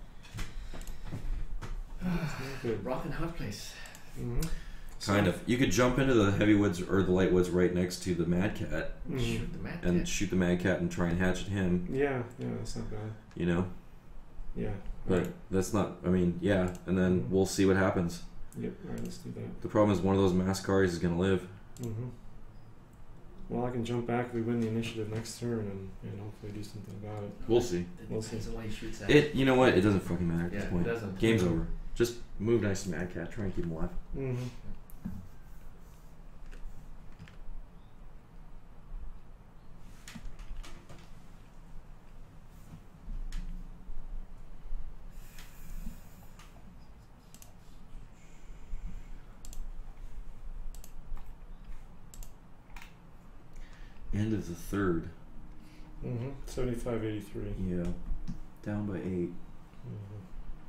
It's not good. Rock and hard place. Mm-hmm. Kind of. You could jump into the heavy woods or the light woods right next to the Mad Cat Mm-hmm. Shoot the mad and cat. shoot the Mad Cat and try and hatchet him. Yeah, yeah, that's not bad. You know. Yeah. But Alright. that's not. I mean, yeah. And then Mhm. we'll see what happens. Yep. All right, let's do that. The problem is one of those Mascaris is gonna live. Mm-hmm. Well, I can jump back if we win the initiative next turn and, and hopefully do something about it. We'll see. It We'll depends see. on what he shoots at. It. You know what? It doesn't fucking matter at yeah, this it point. doesn't. Game's over. Just move nice to Mad Cat. Try and keep him alive. Mm-hmm. End of the third. Mm-hmm. seventy-five eighty-three. Yeah. Down by eight. Mm-hmm.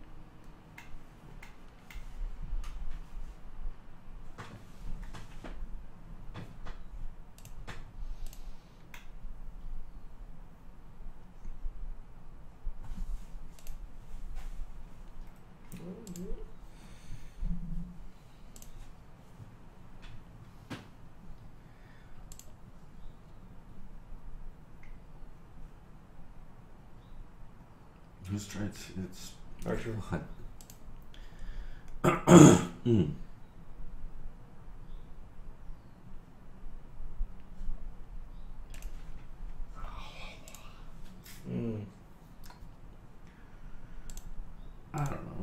Who's trying to, it's Archer. hot. mm. Mm. I don't know.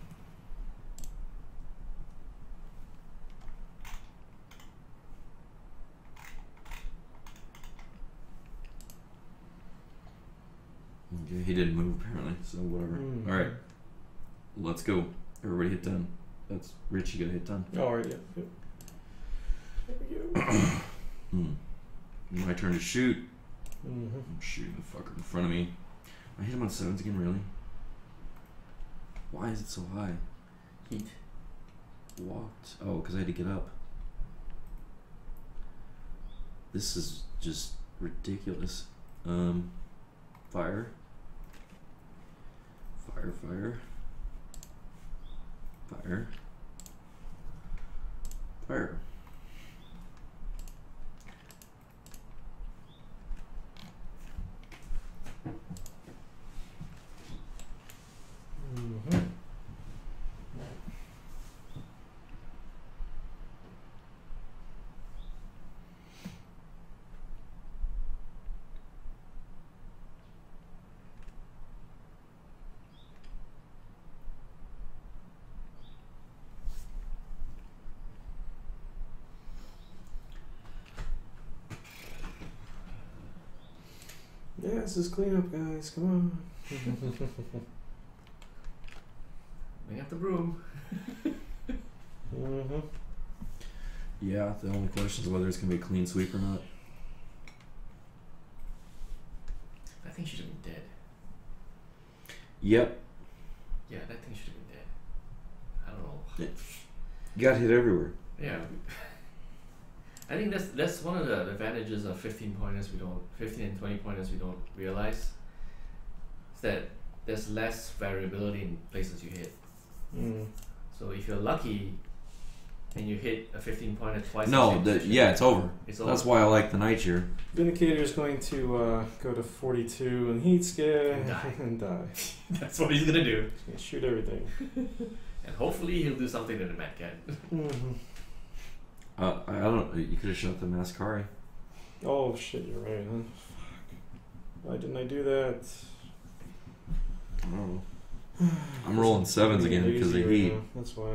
Okay, he didn't move apparently, so whatever. Mm. Alright. Let's go. Everybody hit done. That's Rich, you gotta hit done. All right. Yeah. Yep. There we go. Hmm. My turn to shoot. Mm-hmm. I'm shooting the fucker in front of me. I hit him on sevens again, really? Why is it so high? Heat. Walked. Oh, because I had to get up. This is just ridiculous. Um, fire. Fire, fire. Fire. Fire. Mm-hmm. Yeah, this is cleanup, guys. Come on. Bring up the broom. Mm-hmm. Yeah, the only question is whether it's going to be a clean sweep or not. That thing should have been dead. Yep. Yeah, that thing should have been dead. I don't know. You got hit everywhere. Yeah. I think that's that's one of the advantages of fifteen pointers we don't fifteen and twenty pointers we don't realize. Is that there's less variability in places you hit. Mm. So if you're lucky and you hit a fifteen pointer twice, No, in the, position, yeah, it's over. it's That's over. why I like the night cheer. Vindicator's going to uh, go to forty-two and heat scare And die. and die. That's what he's gonna do. He's gonna shoot everything. And hopefully he'll do something to the Mad Cat. Mm-hmm. Uh, I I don't. You could have shot the Mascari. Oh shit, you're right, huh? Fuck. Why didn't I do that? I don't know. I'm rolling sevens again Being because of the lazy heat. right now, that's why.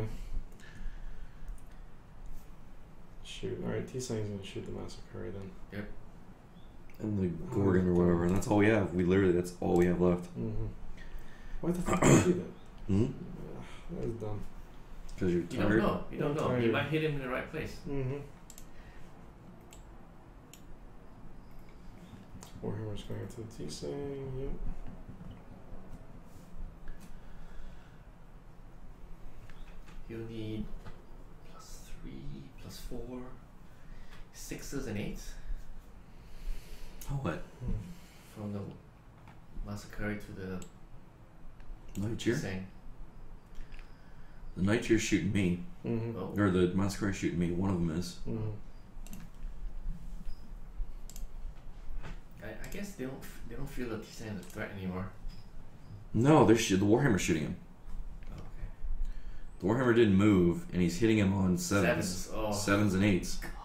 Shoot, alright, T-Sang's gonna shoot the Massacre then. And the Gorgon or whatever, and that's all we have. We literally, that's all we have left. Mm-hmm. Why the fuck did I do that? Hmm? Ugh, that was dumb. Because you're You don't tired. know. You don't I'm know. You tired. might hit him in the right place. Mm-hmm. Warhammer's going into the T-Sang, yep. You'll need plus three, plus four, sixes and eights Oh, what? from the Massacre to the Night Cheer? Sang. The Night Cheer's shooting me. Mm-hmm. Oh. Or the Massacre shooting me. One of them is. Mm-hmm. I, I guess they don't f- they don't feel the T-Sang as a threat anymore. No, they're sh- the Warhammer's shooting him. Oh, okay. The Warhammer didn't move, and he's hitting him on sevens. Sevens. Oh. Sevens and eights. God.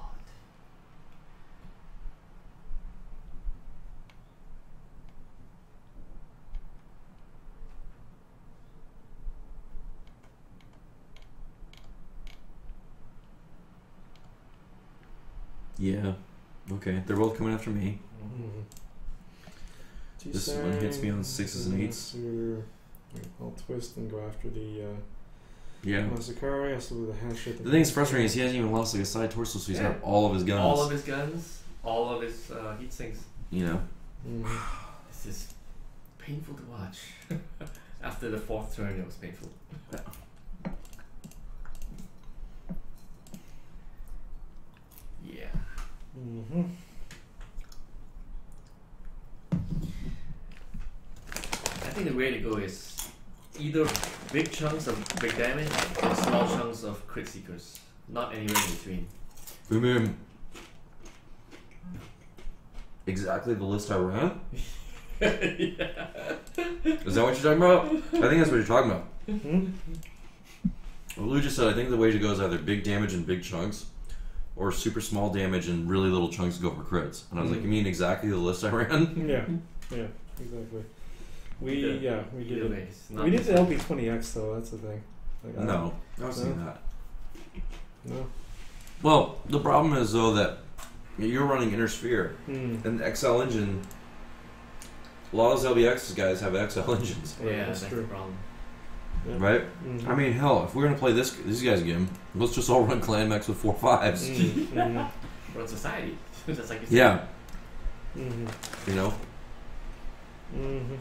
Yeah. Okay, they're both coming after me. Mm-hmm. This one hits me on sixes and eights. I'll twist and go after the uh, Yeah. Massacre. I still do the hatchet. The thing that's frustrating is he hasn't even lost like a side torso, so he's Yeah. got all of his guns. All of his guns, all of his uh, heat sinks. You know. Mm-hmm. This is painful to watch. After the fourth turn, it was painful. Yeah. Mm-hmm. I think the way to go is either big chunks of big damage or small chunks of crit seekers. Not anywhere in between. Remember exactly the list I ran? Yeah. Is that what you're talking about? I think that's what you're talking about. Mm-hmm. Well, Lou just said I think the way to go is either big damage and big chunks, or super small damage and really little chunks go for crits. And I was like, Mm. you mean exactly the list I ran? Yeah, yeah, exactly. We Either- yeah we did Either it. way, it's not We did the the same. L B twenty X though. That's the thing. Like, I No, I was saying No. that. don't- No. Well, the problem is though that you're running Inner Sphere, Mm. and the X L engine. A lot of those L B X guys have X L engines, Right, Yeah, that's that's true. the problem. Yeah. right? Mhm. I mean, hell, if we're gonna play this these guys game, let's just all run Clan Mechs with four fives. Mm, mhm, Run society. Just like you said. Yeah, mhm, you know, mhm.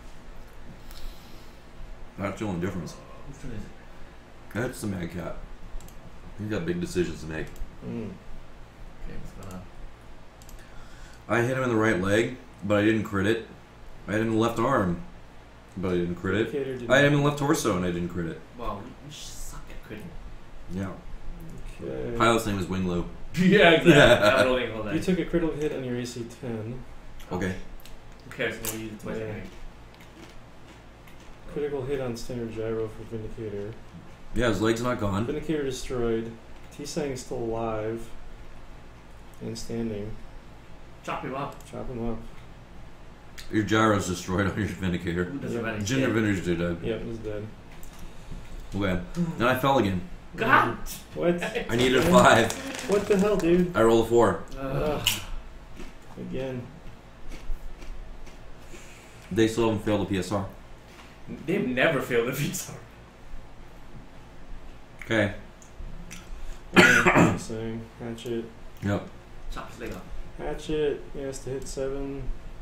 that's the only difference. Which one is it? That's the Mad Cat. He's got big decisions to make. Mm. Okay, what's going on? I hit him in the right leg, but I didn't crit it. I hit him in the left arm, but I didn't crit it. Indicator did I hit him not- in the left torso, and I didn't crit it. Wow, we suck at critting. Yeah. Okay. Pilot's name is Winglu. Yeah, exactly. Yeah. I'm rolling all that. You took a critical hit on your A C ten. Okay. Who cares? We'll use it twice Yeah. anyway. Critical hit on standard gyro for Vindicator. Yeah, his leg's not gone. Vindicator destroyed. T-Sang is still alive and standing. Chop him up. Chop him up. Your gyro's destroyed on your Vindicator. Who doesn't Yeah. matter? Gender Vindicator dead. Yep, he's dead. Okay. Then I fell again. God! What? I needed a five. What the hell, dude? I rolled a four. Uh, Ugh. Again. They still haven't failed the P S R. they've never failed a visa. Okay. Saying hatchet. Yep. Chop his leg up. Hatchet. He has to hit seven.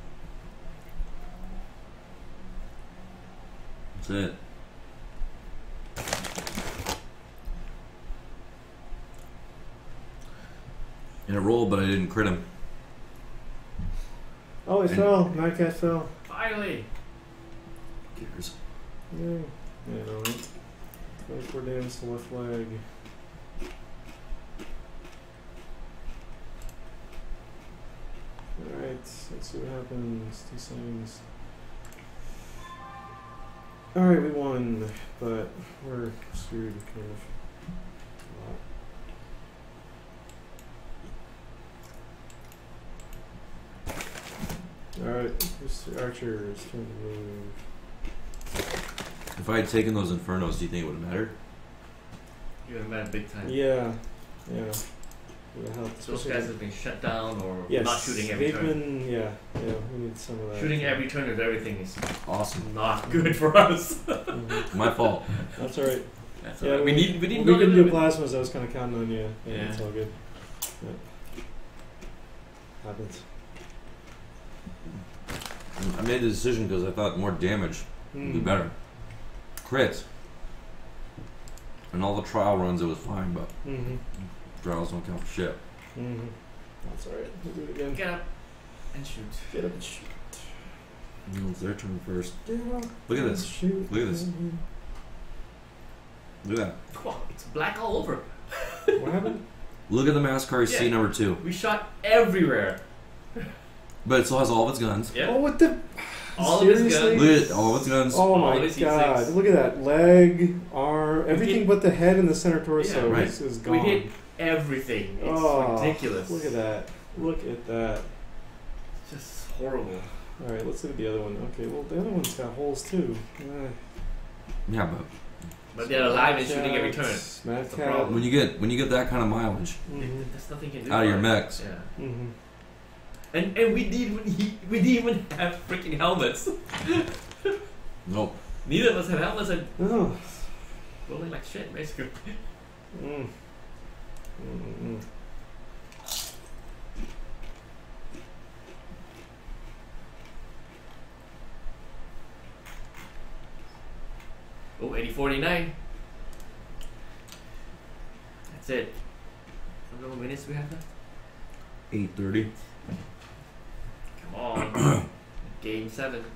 That's it. And it rolled, but I didn't crit him. Oh, he And- fell. Mad Cat fell. Finally! Who cares? Yay. Yeah, no, right. twenty-four damage to left leg. Alright, let's see what happens. Two signs. Alright, we won, but we're screwed, kind of. A lot. Alright, Mister Archer's turn to move. If I had taken those Infernos, do you think it would have mattered? You're a man big time. Yeah, yeah. Would have helped. Those guys have been shut down or Yes, not shooting every they've turn. been, yeah, yeah, we need some of that. Shooting every turn of everything is Awesome. not good for us. Mhm. My fault. That's alright. That's Yeah, all right. we we- need we need We to didn't know do that- plasmas, I was kind of counting on you. Yeah, Yeah. it's all good. Yeah. Happens. I made the decision because I thought more damage would be Mm. better. Crits. And all the trial runs, it was fine, but Mm-hmm. trials don't count for shit. Mm-hmm. That's alright. We'll do it again. Get up and shoot. Get up and shoot. No, it's their turn first. Get up Look at and this. shoot. Look at this. Look at that. Wow, it's black all over. What happened? Look at the Mascari Yeah. C number two. We shot everywhere. But it still has all of its guns. Yeah. Oh, what the? All of his Seriously? guns. Look at all of its guns. Oh All my of his heat god! sinks. Look at that leg, arm, everything hit- but the head and the center torso Yeah, right. is, is We gone. hit everything. It's Oh, ridiculous. Look at that! Look at that! It's just horrible. All right, let's look at the other one. Okay, well the other one's got holes too. Eh. Yeah, but But they're alive and shooting every turn. Mad That's the cat. problem. when you get when you get that kind of mileage Mm-hmm. There's nothing you can do out of your about it. mechs, Yeah. Mm-hmm. And and we didn't even we didn't even have freaking helmets. nope. Neither of us had helmets and Oh. rolling like shit basically. Mm. Mm-mm. Oh, eighty forty-nine. That's it. How many minutes do we have left? eight thirty. Come on. Game seven.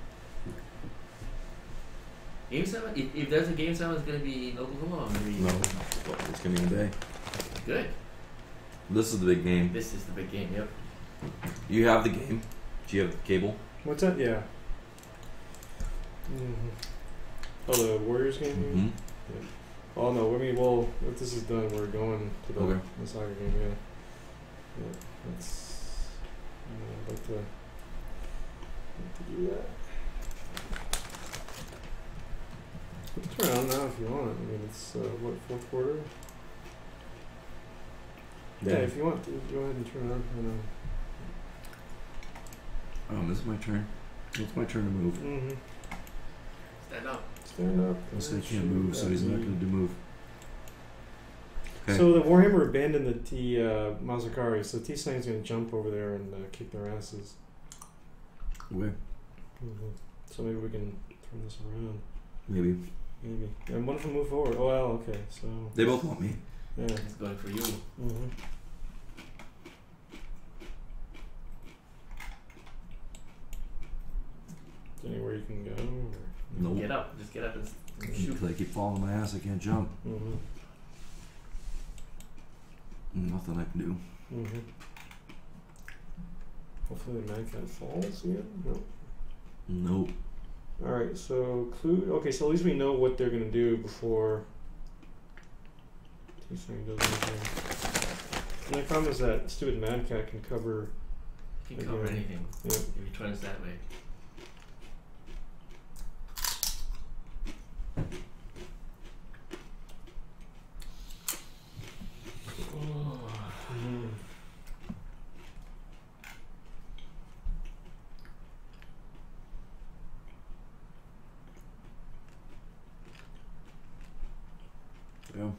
Game seven? If, if there's a game seven, it's going to be in Oklahoma. Or maybe No, it's gonna be in Bay. Good. This is the big game. This is the big game, yep. You have the game. Do you have the cable? What's that? Yeah. Mm-hmm. Oh, the Warriors game. you mean? Mm-hmm. Oh no, I mean, well, if this is done, we're going to the, Okay. the soccer game. Yeah. Yeah. That's. Uh, I'd like to. Like to do that. We can turn it on now if you want. I mean, it's uh, what fourth quarter. Yeah, if you want, to, go ahead and turn it on. I know. Oh, this is my turn. It's my turn to move. Mm-hmm. Stand up. Stand up. This guy and can't shoot move, so at he's not me. going to move. Okay. So the Warhammer abandoned the T uh, Mazakari, so T Snag's gonna jump over there and uh, kick their asses. Where? Mm-hmm. So maybe we can turn this around. Maybe. Maybe. And one of them move forward. Oh well, okay. So They both want me. yeah. It's going for you. Mm-hmm. Anywhere you can go. Or... Nope. Get up. Just get up and, s- and shoot. Because I keep falling on my ass, I can't jump. Mm-hmm. Nothing I can do. Mm-hmm. Hopefully the Mad Cat falls again. No. Nope. All right. So clue. Okay. So at least we know what they're gonna do before T Snag does anything. And the problem is that stupid Mad Cat can cover. You can cover Again. anything Yeah. if he turns that way. Mm-hmm. Yeah.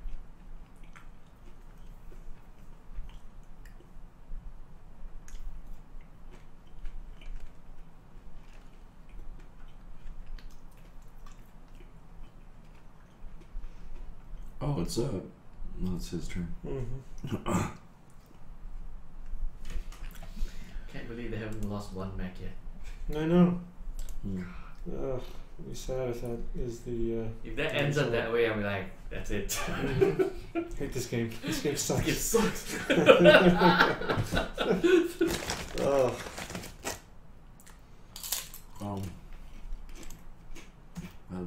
Oh, it's uh, no, it's his turn. Mm-hmm. Can't believe they haven't lost one mech yet. I know. Mm. Ugh, it'd be sad if that is the. Uh, If that ends up that way, I'm like, that's it. Mhm. Hate this game. This game It sucks. sucks. Ugh. Um. Well,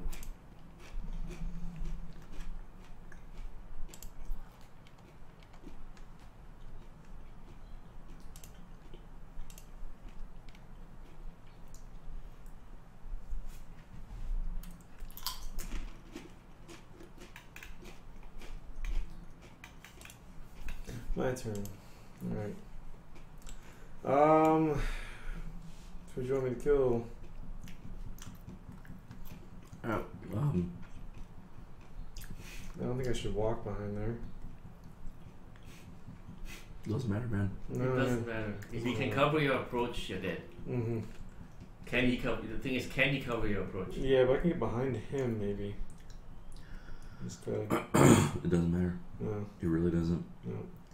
My turn. Alright. Um. Who do you want me to kill? uh, um, I don't think I should walk behind there. doesn't matter, man. No, It doesn't matter. If you can cover your approach, you're dead. Mm-hmm. Can he cover? The thing is, can he cover your approach? Yeah, but I can get behind him maybe. Instead. It doesn't matter. No. It really doesn't. No.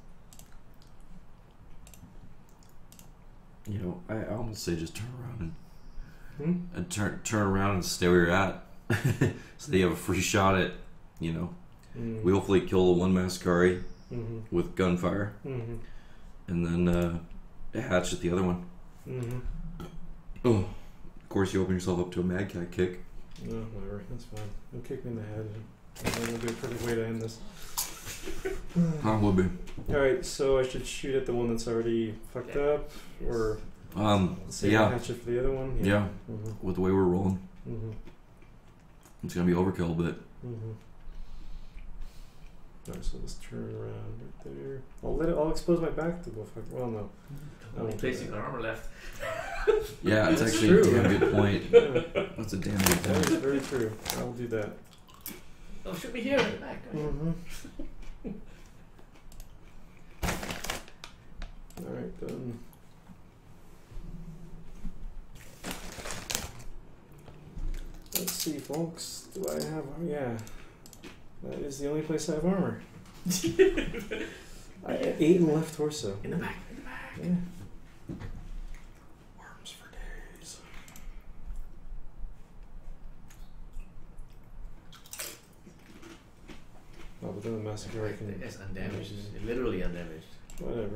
You know, I, I almost say just turn around and Hmm? and turn turn around and stay where you're at, so that you have a free shot at, you know, Mm. we hopefully kill the one Mascari Mm-hmm. with gunfire, Mm-hmm. and then uh, hatch at the other one. Mm-hmm. Oh, of course, you open yourself up to a mad cat kick. No, whatever. That's fine. Don't kick me in the head. That'll be a perfect way to end this. Huh, would be. Alright, so I should shoot at the one that's already fucked up? Or Um, save yeah, and hatch it for the other one? yeah. Mm-hmm. With the way we're rolling, Mm-hmm. it's gonna be overkill, but Mm-hmm. Alright, so let's turn around right there. I'll let it. I'll expose my back to go fuck. Well, no. I Only won't place do you that. got armor left. yeah, it's That's actually true. a damn good point. Yeah, That's a damn good that is point. very true. I will do that. Oh, should be here in the back. Mm-hmm. Alright, then. Let's see, folks. Do I have. Oh, yeah. That is the only place I have armor. I have eight in the left torso. In the back. In the back. Yeah. Worms for days. Oh, but then the massacre I can. It's undamaged. Literally undamaged. Whatever.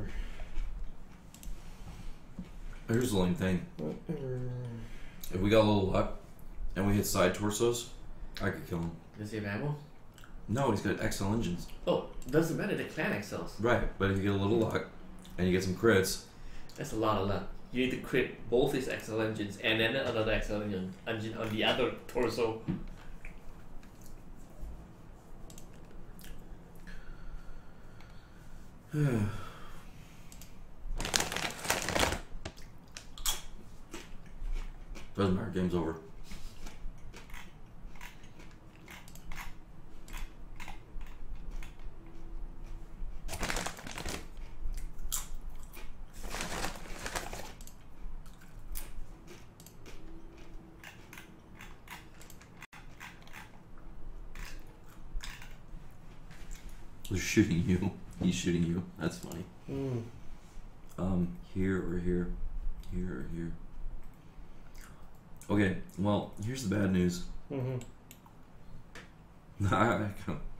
Here's the only thing: Whatever. if we got a little luck and we hit side torsos, I could kill him. Does he have ammo? No, he's got X L engines. Oh, doesn't matter. The clan excels. Right, but if you get a little luck and you get some crits, That's a lot of luck. You need to crit both his X L engines and then another X L engine, engine on the other torso. doesn't matter. Game's over. They're shooting you. He's shooting you. That's funny. Mm. Um, here or here, here or here. Okay, well, here's the bad news. Mm-hmm. I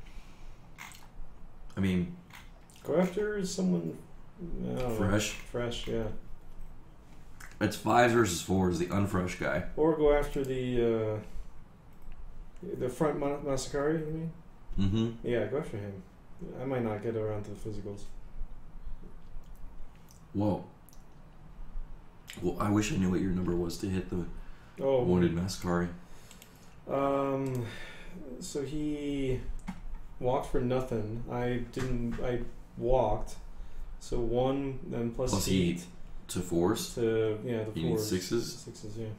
mean, Go after someone. No, fresh. Fresh, yeah. It's fives versus fours. The unfresh guy. Or go after the uh, the front ma- Masakari, you mean? Mm-hmm. Yeah, go after him. I might not get around to the physicals. Whoa. Well, I wish I knew what your number was to hit the Oh, wounded Mascari. Um, so he walked for nothing. I didn't. I walked. So one, then plus, Plus eight eight to fours. to yeah the You need fours. sixes? Sixes, yeah.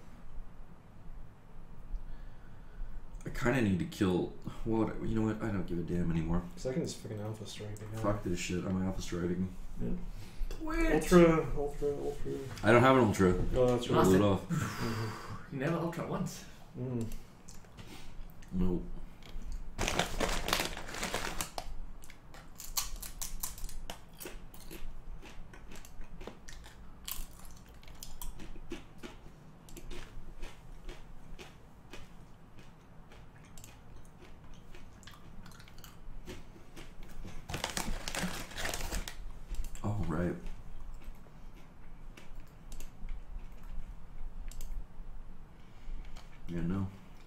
I kind of need to kill. What? You know what? I don't give a damn anymore. Because I can just fucking alpha strike the guy. Fuck this shit. I'm alpha striving. Yeah. Wait. Ultra, ultra, ultra. I don't have an ultra. Oh, that's I right. Lost blew it. it off. Mm-hmm. You never ultra once. Mm. No. All right. Yeah, no.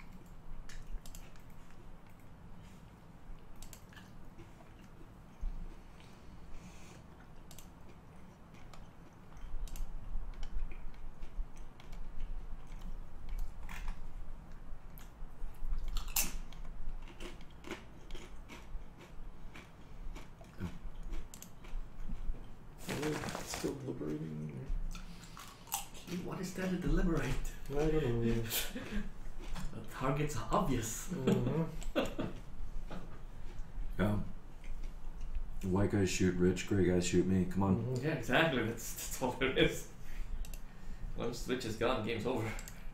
Still deliberating. What is there to deliberate? I don't know. The target's obvious. Uh-huh. Yeah. White guys shoot rich, gray guys shoot me. Come on. Mhm. Yeah, exactly. That's, that's all there is. Once Switch is gone, game's over.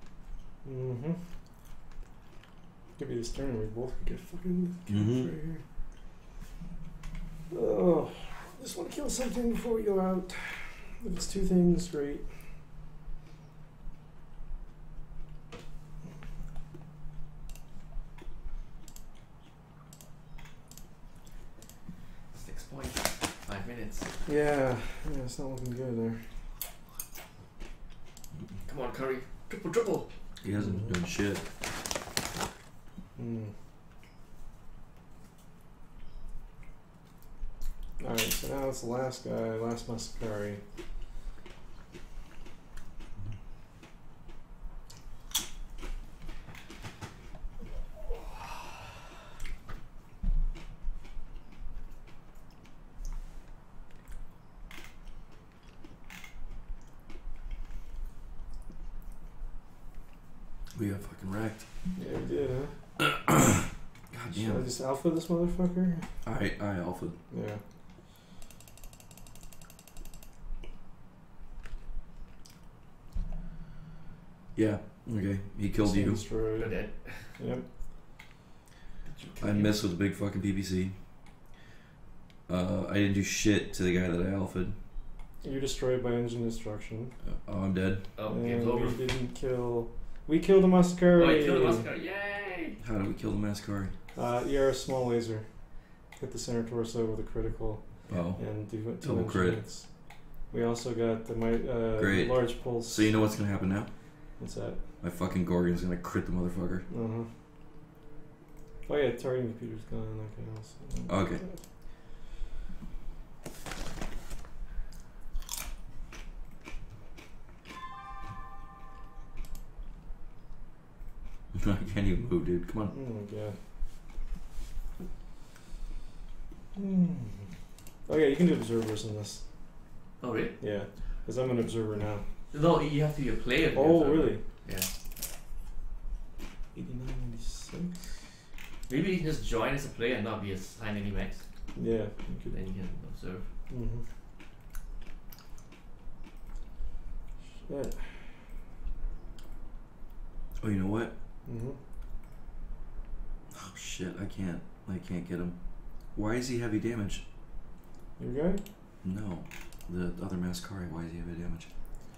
Mm-hmm. Give me this turn, we both could get fucking Mm-hmm. right here. Oh, just want to kill something before we go out. If it's two things, great. Six points. Five minutes. Yeah, yeah, it's not looking good there. Come on, Curry. Triple, triple. He hasn't done shit. Mm. Alright, so now it's the last guy, last Masakari. We got fucking wrecked. Yeah, we did, huh? God Should I damn. just alpha this motherfucker? I I alpha. Yeah. Yeah. Okay. He killed you. Destroyed. You're dead. Yep. I missed with a big fucking P P C. Uh, I didn't do shit to the guy that I alpha'd. You're destroyed by engine destruction. Uh, oh, I'm dead. Oh, and game's over. we didn't kill... We killed the Masakari! Oh, you killed the Oscar. Yay! How did we kill the Mascari? Uh, E R small laser. Hit the center torso with a critical Oh. and do two Double crit. hits. We also got the mi- uh, Great. large pulse. So you know what's gonna happen now? What's that? My fucking Gorgon's gonna crit the motherfucker. Uh huh. Oh yeah, targeting computer's gone. Okay, also. Okay. I can't even move, dude. Come on. Oh my god. Hmm. Oh yeah, you can do observers in this. Oh, really? Yeah, because I'm an observer now. No, you have to be a player. to be Oh a server. really? Yeah. eighty-nine, ninety-six. Maybe you can just join as a player and not be assigned any max. Yeah, you could. Then you can observe. Mm-hmm. Shit. Oh, you know what? Mm-hmm. Oh shit! I can't. I can't get him. Why is he heavy damage? Your guy? No, the other Mascari. Why is he heavy damage?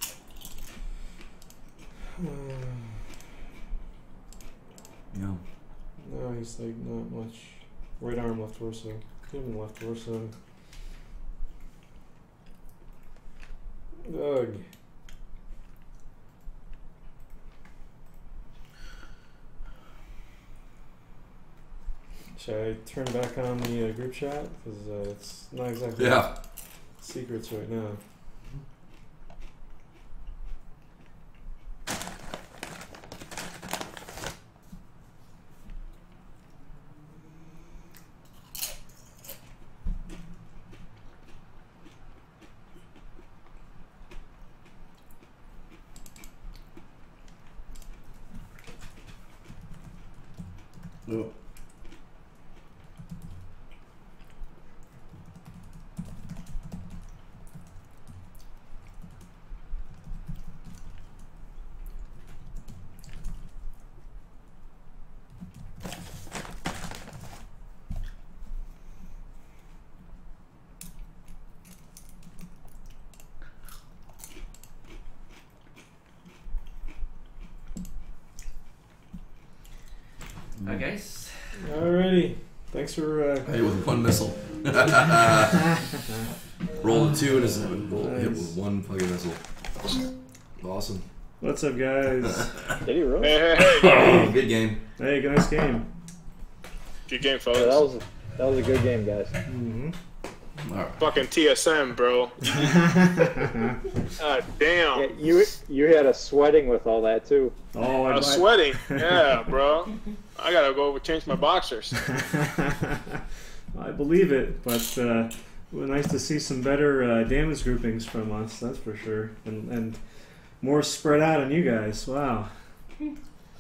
No. No, he's like not much. Right arm, left torso. Could have been left torso. Ugh. Should I turn back on the uh, group chat? Because uh, it's not exactly Yeah. secrets right now. No. Hi guys. Alrighty. Thanks for. Uh, Hit with one missile. Roll a two and a seven. Roll, Hit with one fucking missile. Awesome. What's up, guys? Did he really? Hey, hey, hey. Oh, good game. Hey, good nice game. Good game, Yeah, fellas. that was that was a good game, guys. Mm-hmm. All right. Fucking T S M, bro. God damn. Yeah, you you had us sweating with all that too. Oh, I was sweating. Yeah, bro. I gotta go over change my boxers. I believe it, but uh, well, nice to see some better uh, damage groupings from us. That's for sure, and and more spread out on you guys. Wow. Yeah,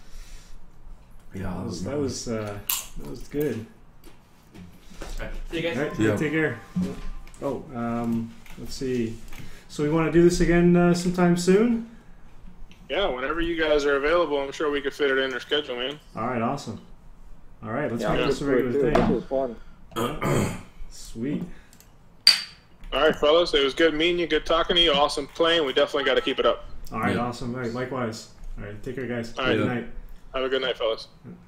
That was that was, uh, that was good. Alright, see you guys. All right, Yeah. take care. Oh, um, let's see. So we want to do this again uh, sometime soon. Yeah, whenever you guys are available, I'm sure we could fit it in our schedule, man. All right, awesome. All right, let's Yeah, make this this a regular This thing. was fun. Sweet. All right, fellas, it was good meeting you, good talking to you, awesome playing. We definitely got to keep it up. All right, Yeah. awesome. All right, likewise. All right, take care, guys. All right. Good night. Have a good night, fellas.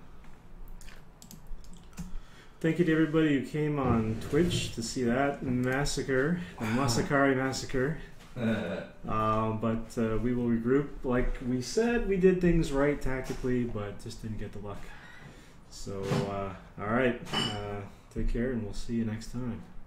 Thank you to everybody who came on Twitch to see that massacre, the Masakari massacre. Uh, but uh, we will regroup. Like we said, we did things right tactically, but just didn't get the luck. So, uh, all right. Uh, take care, and we'll see you next time.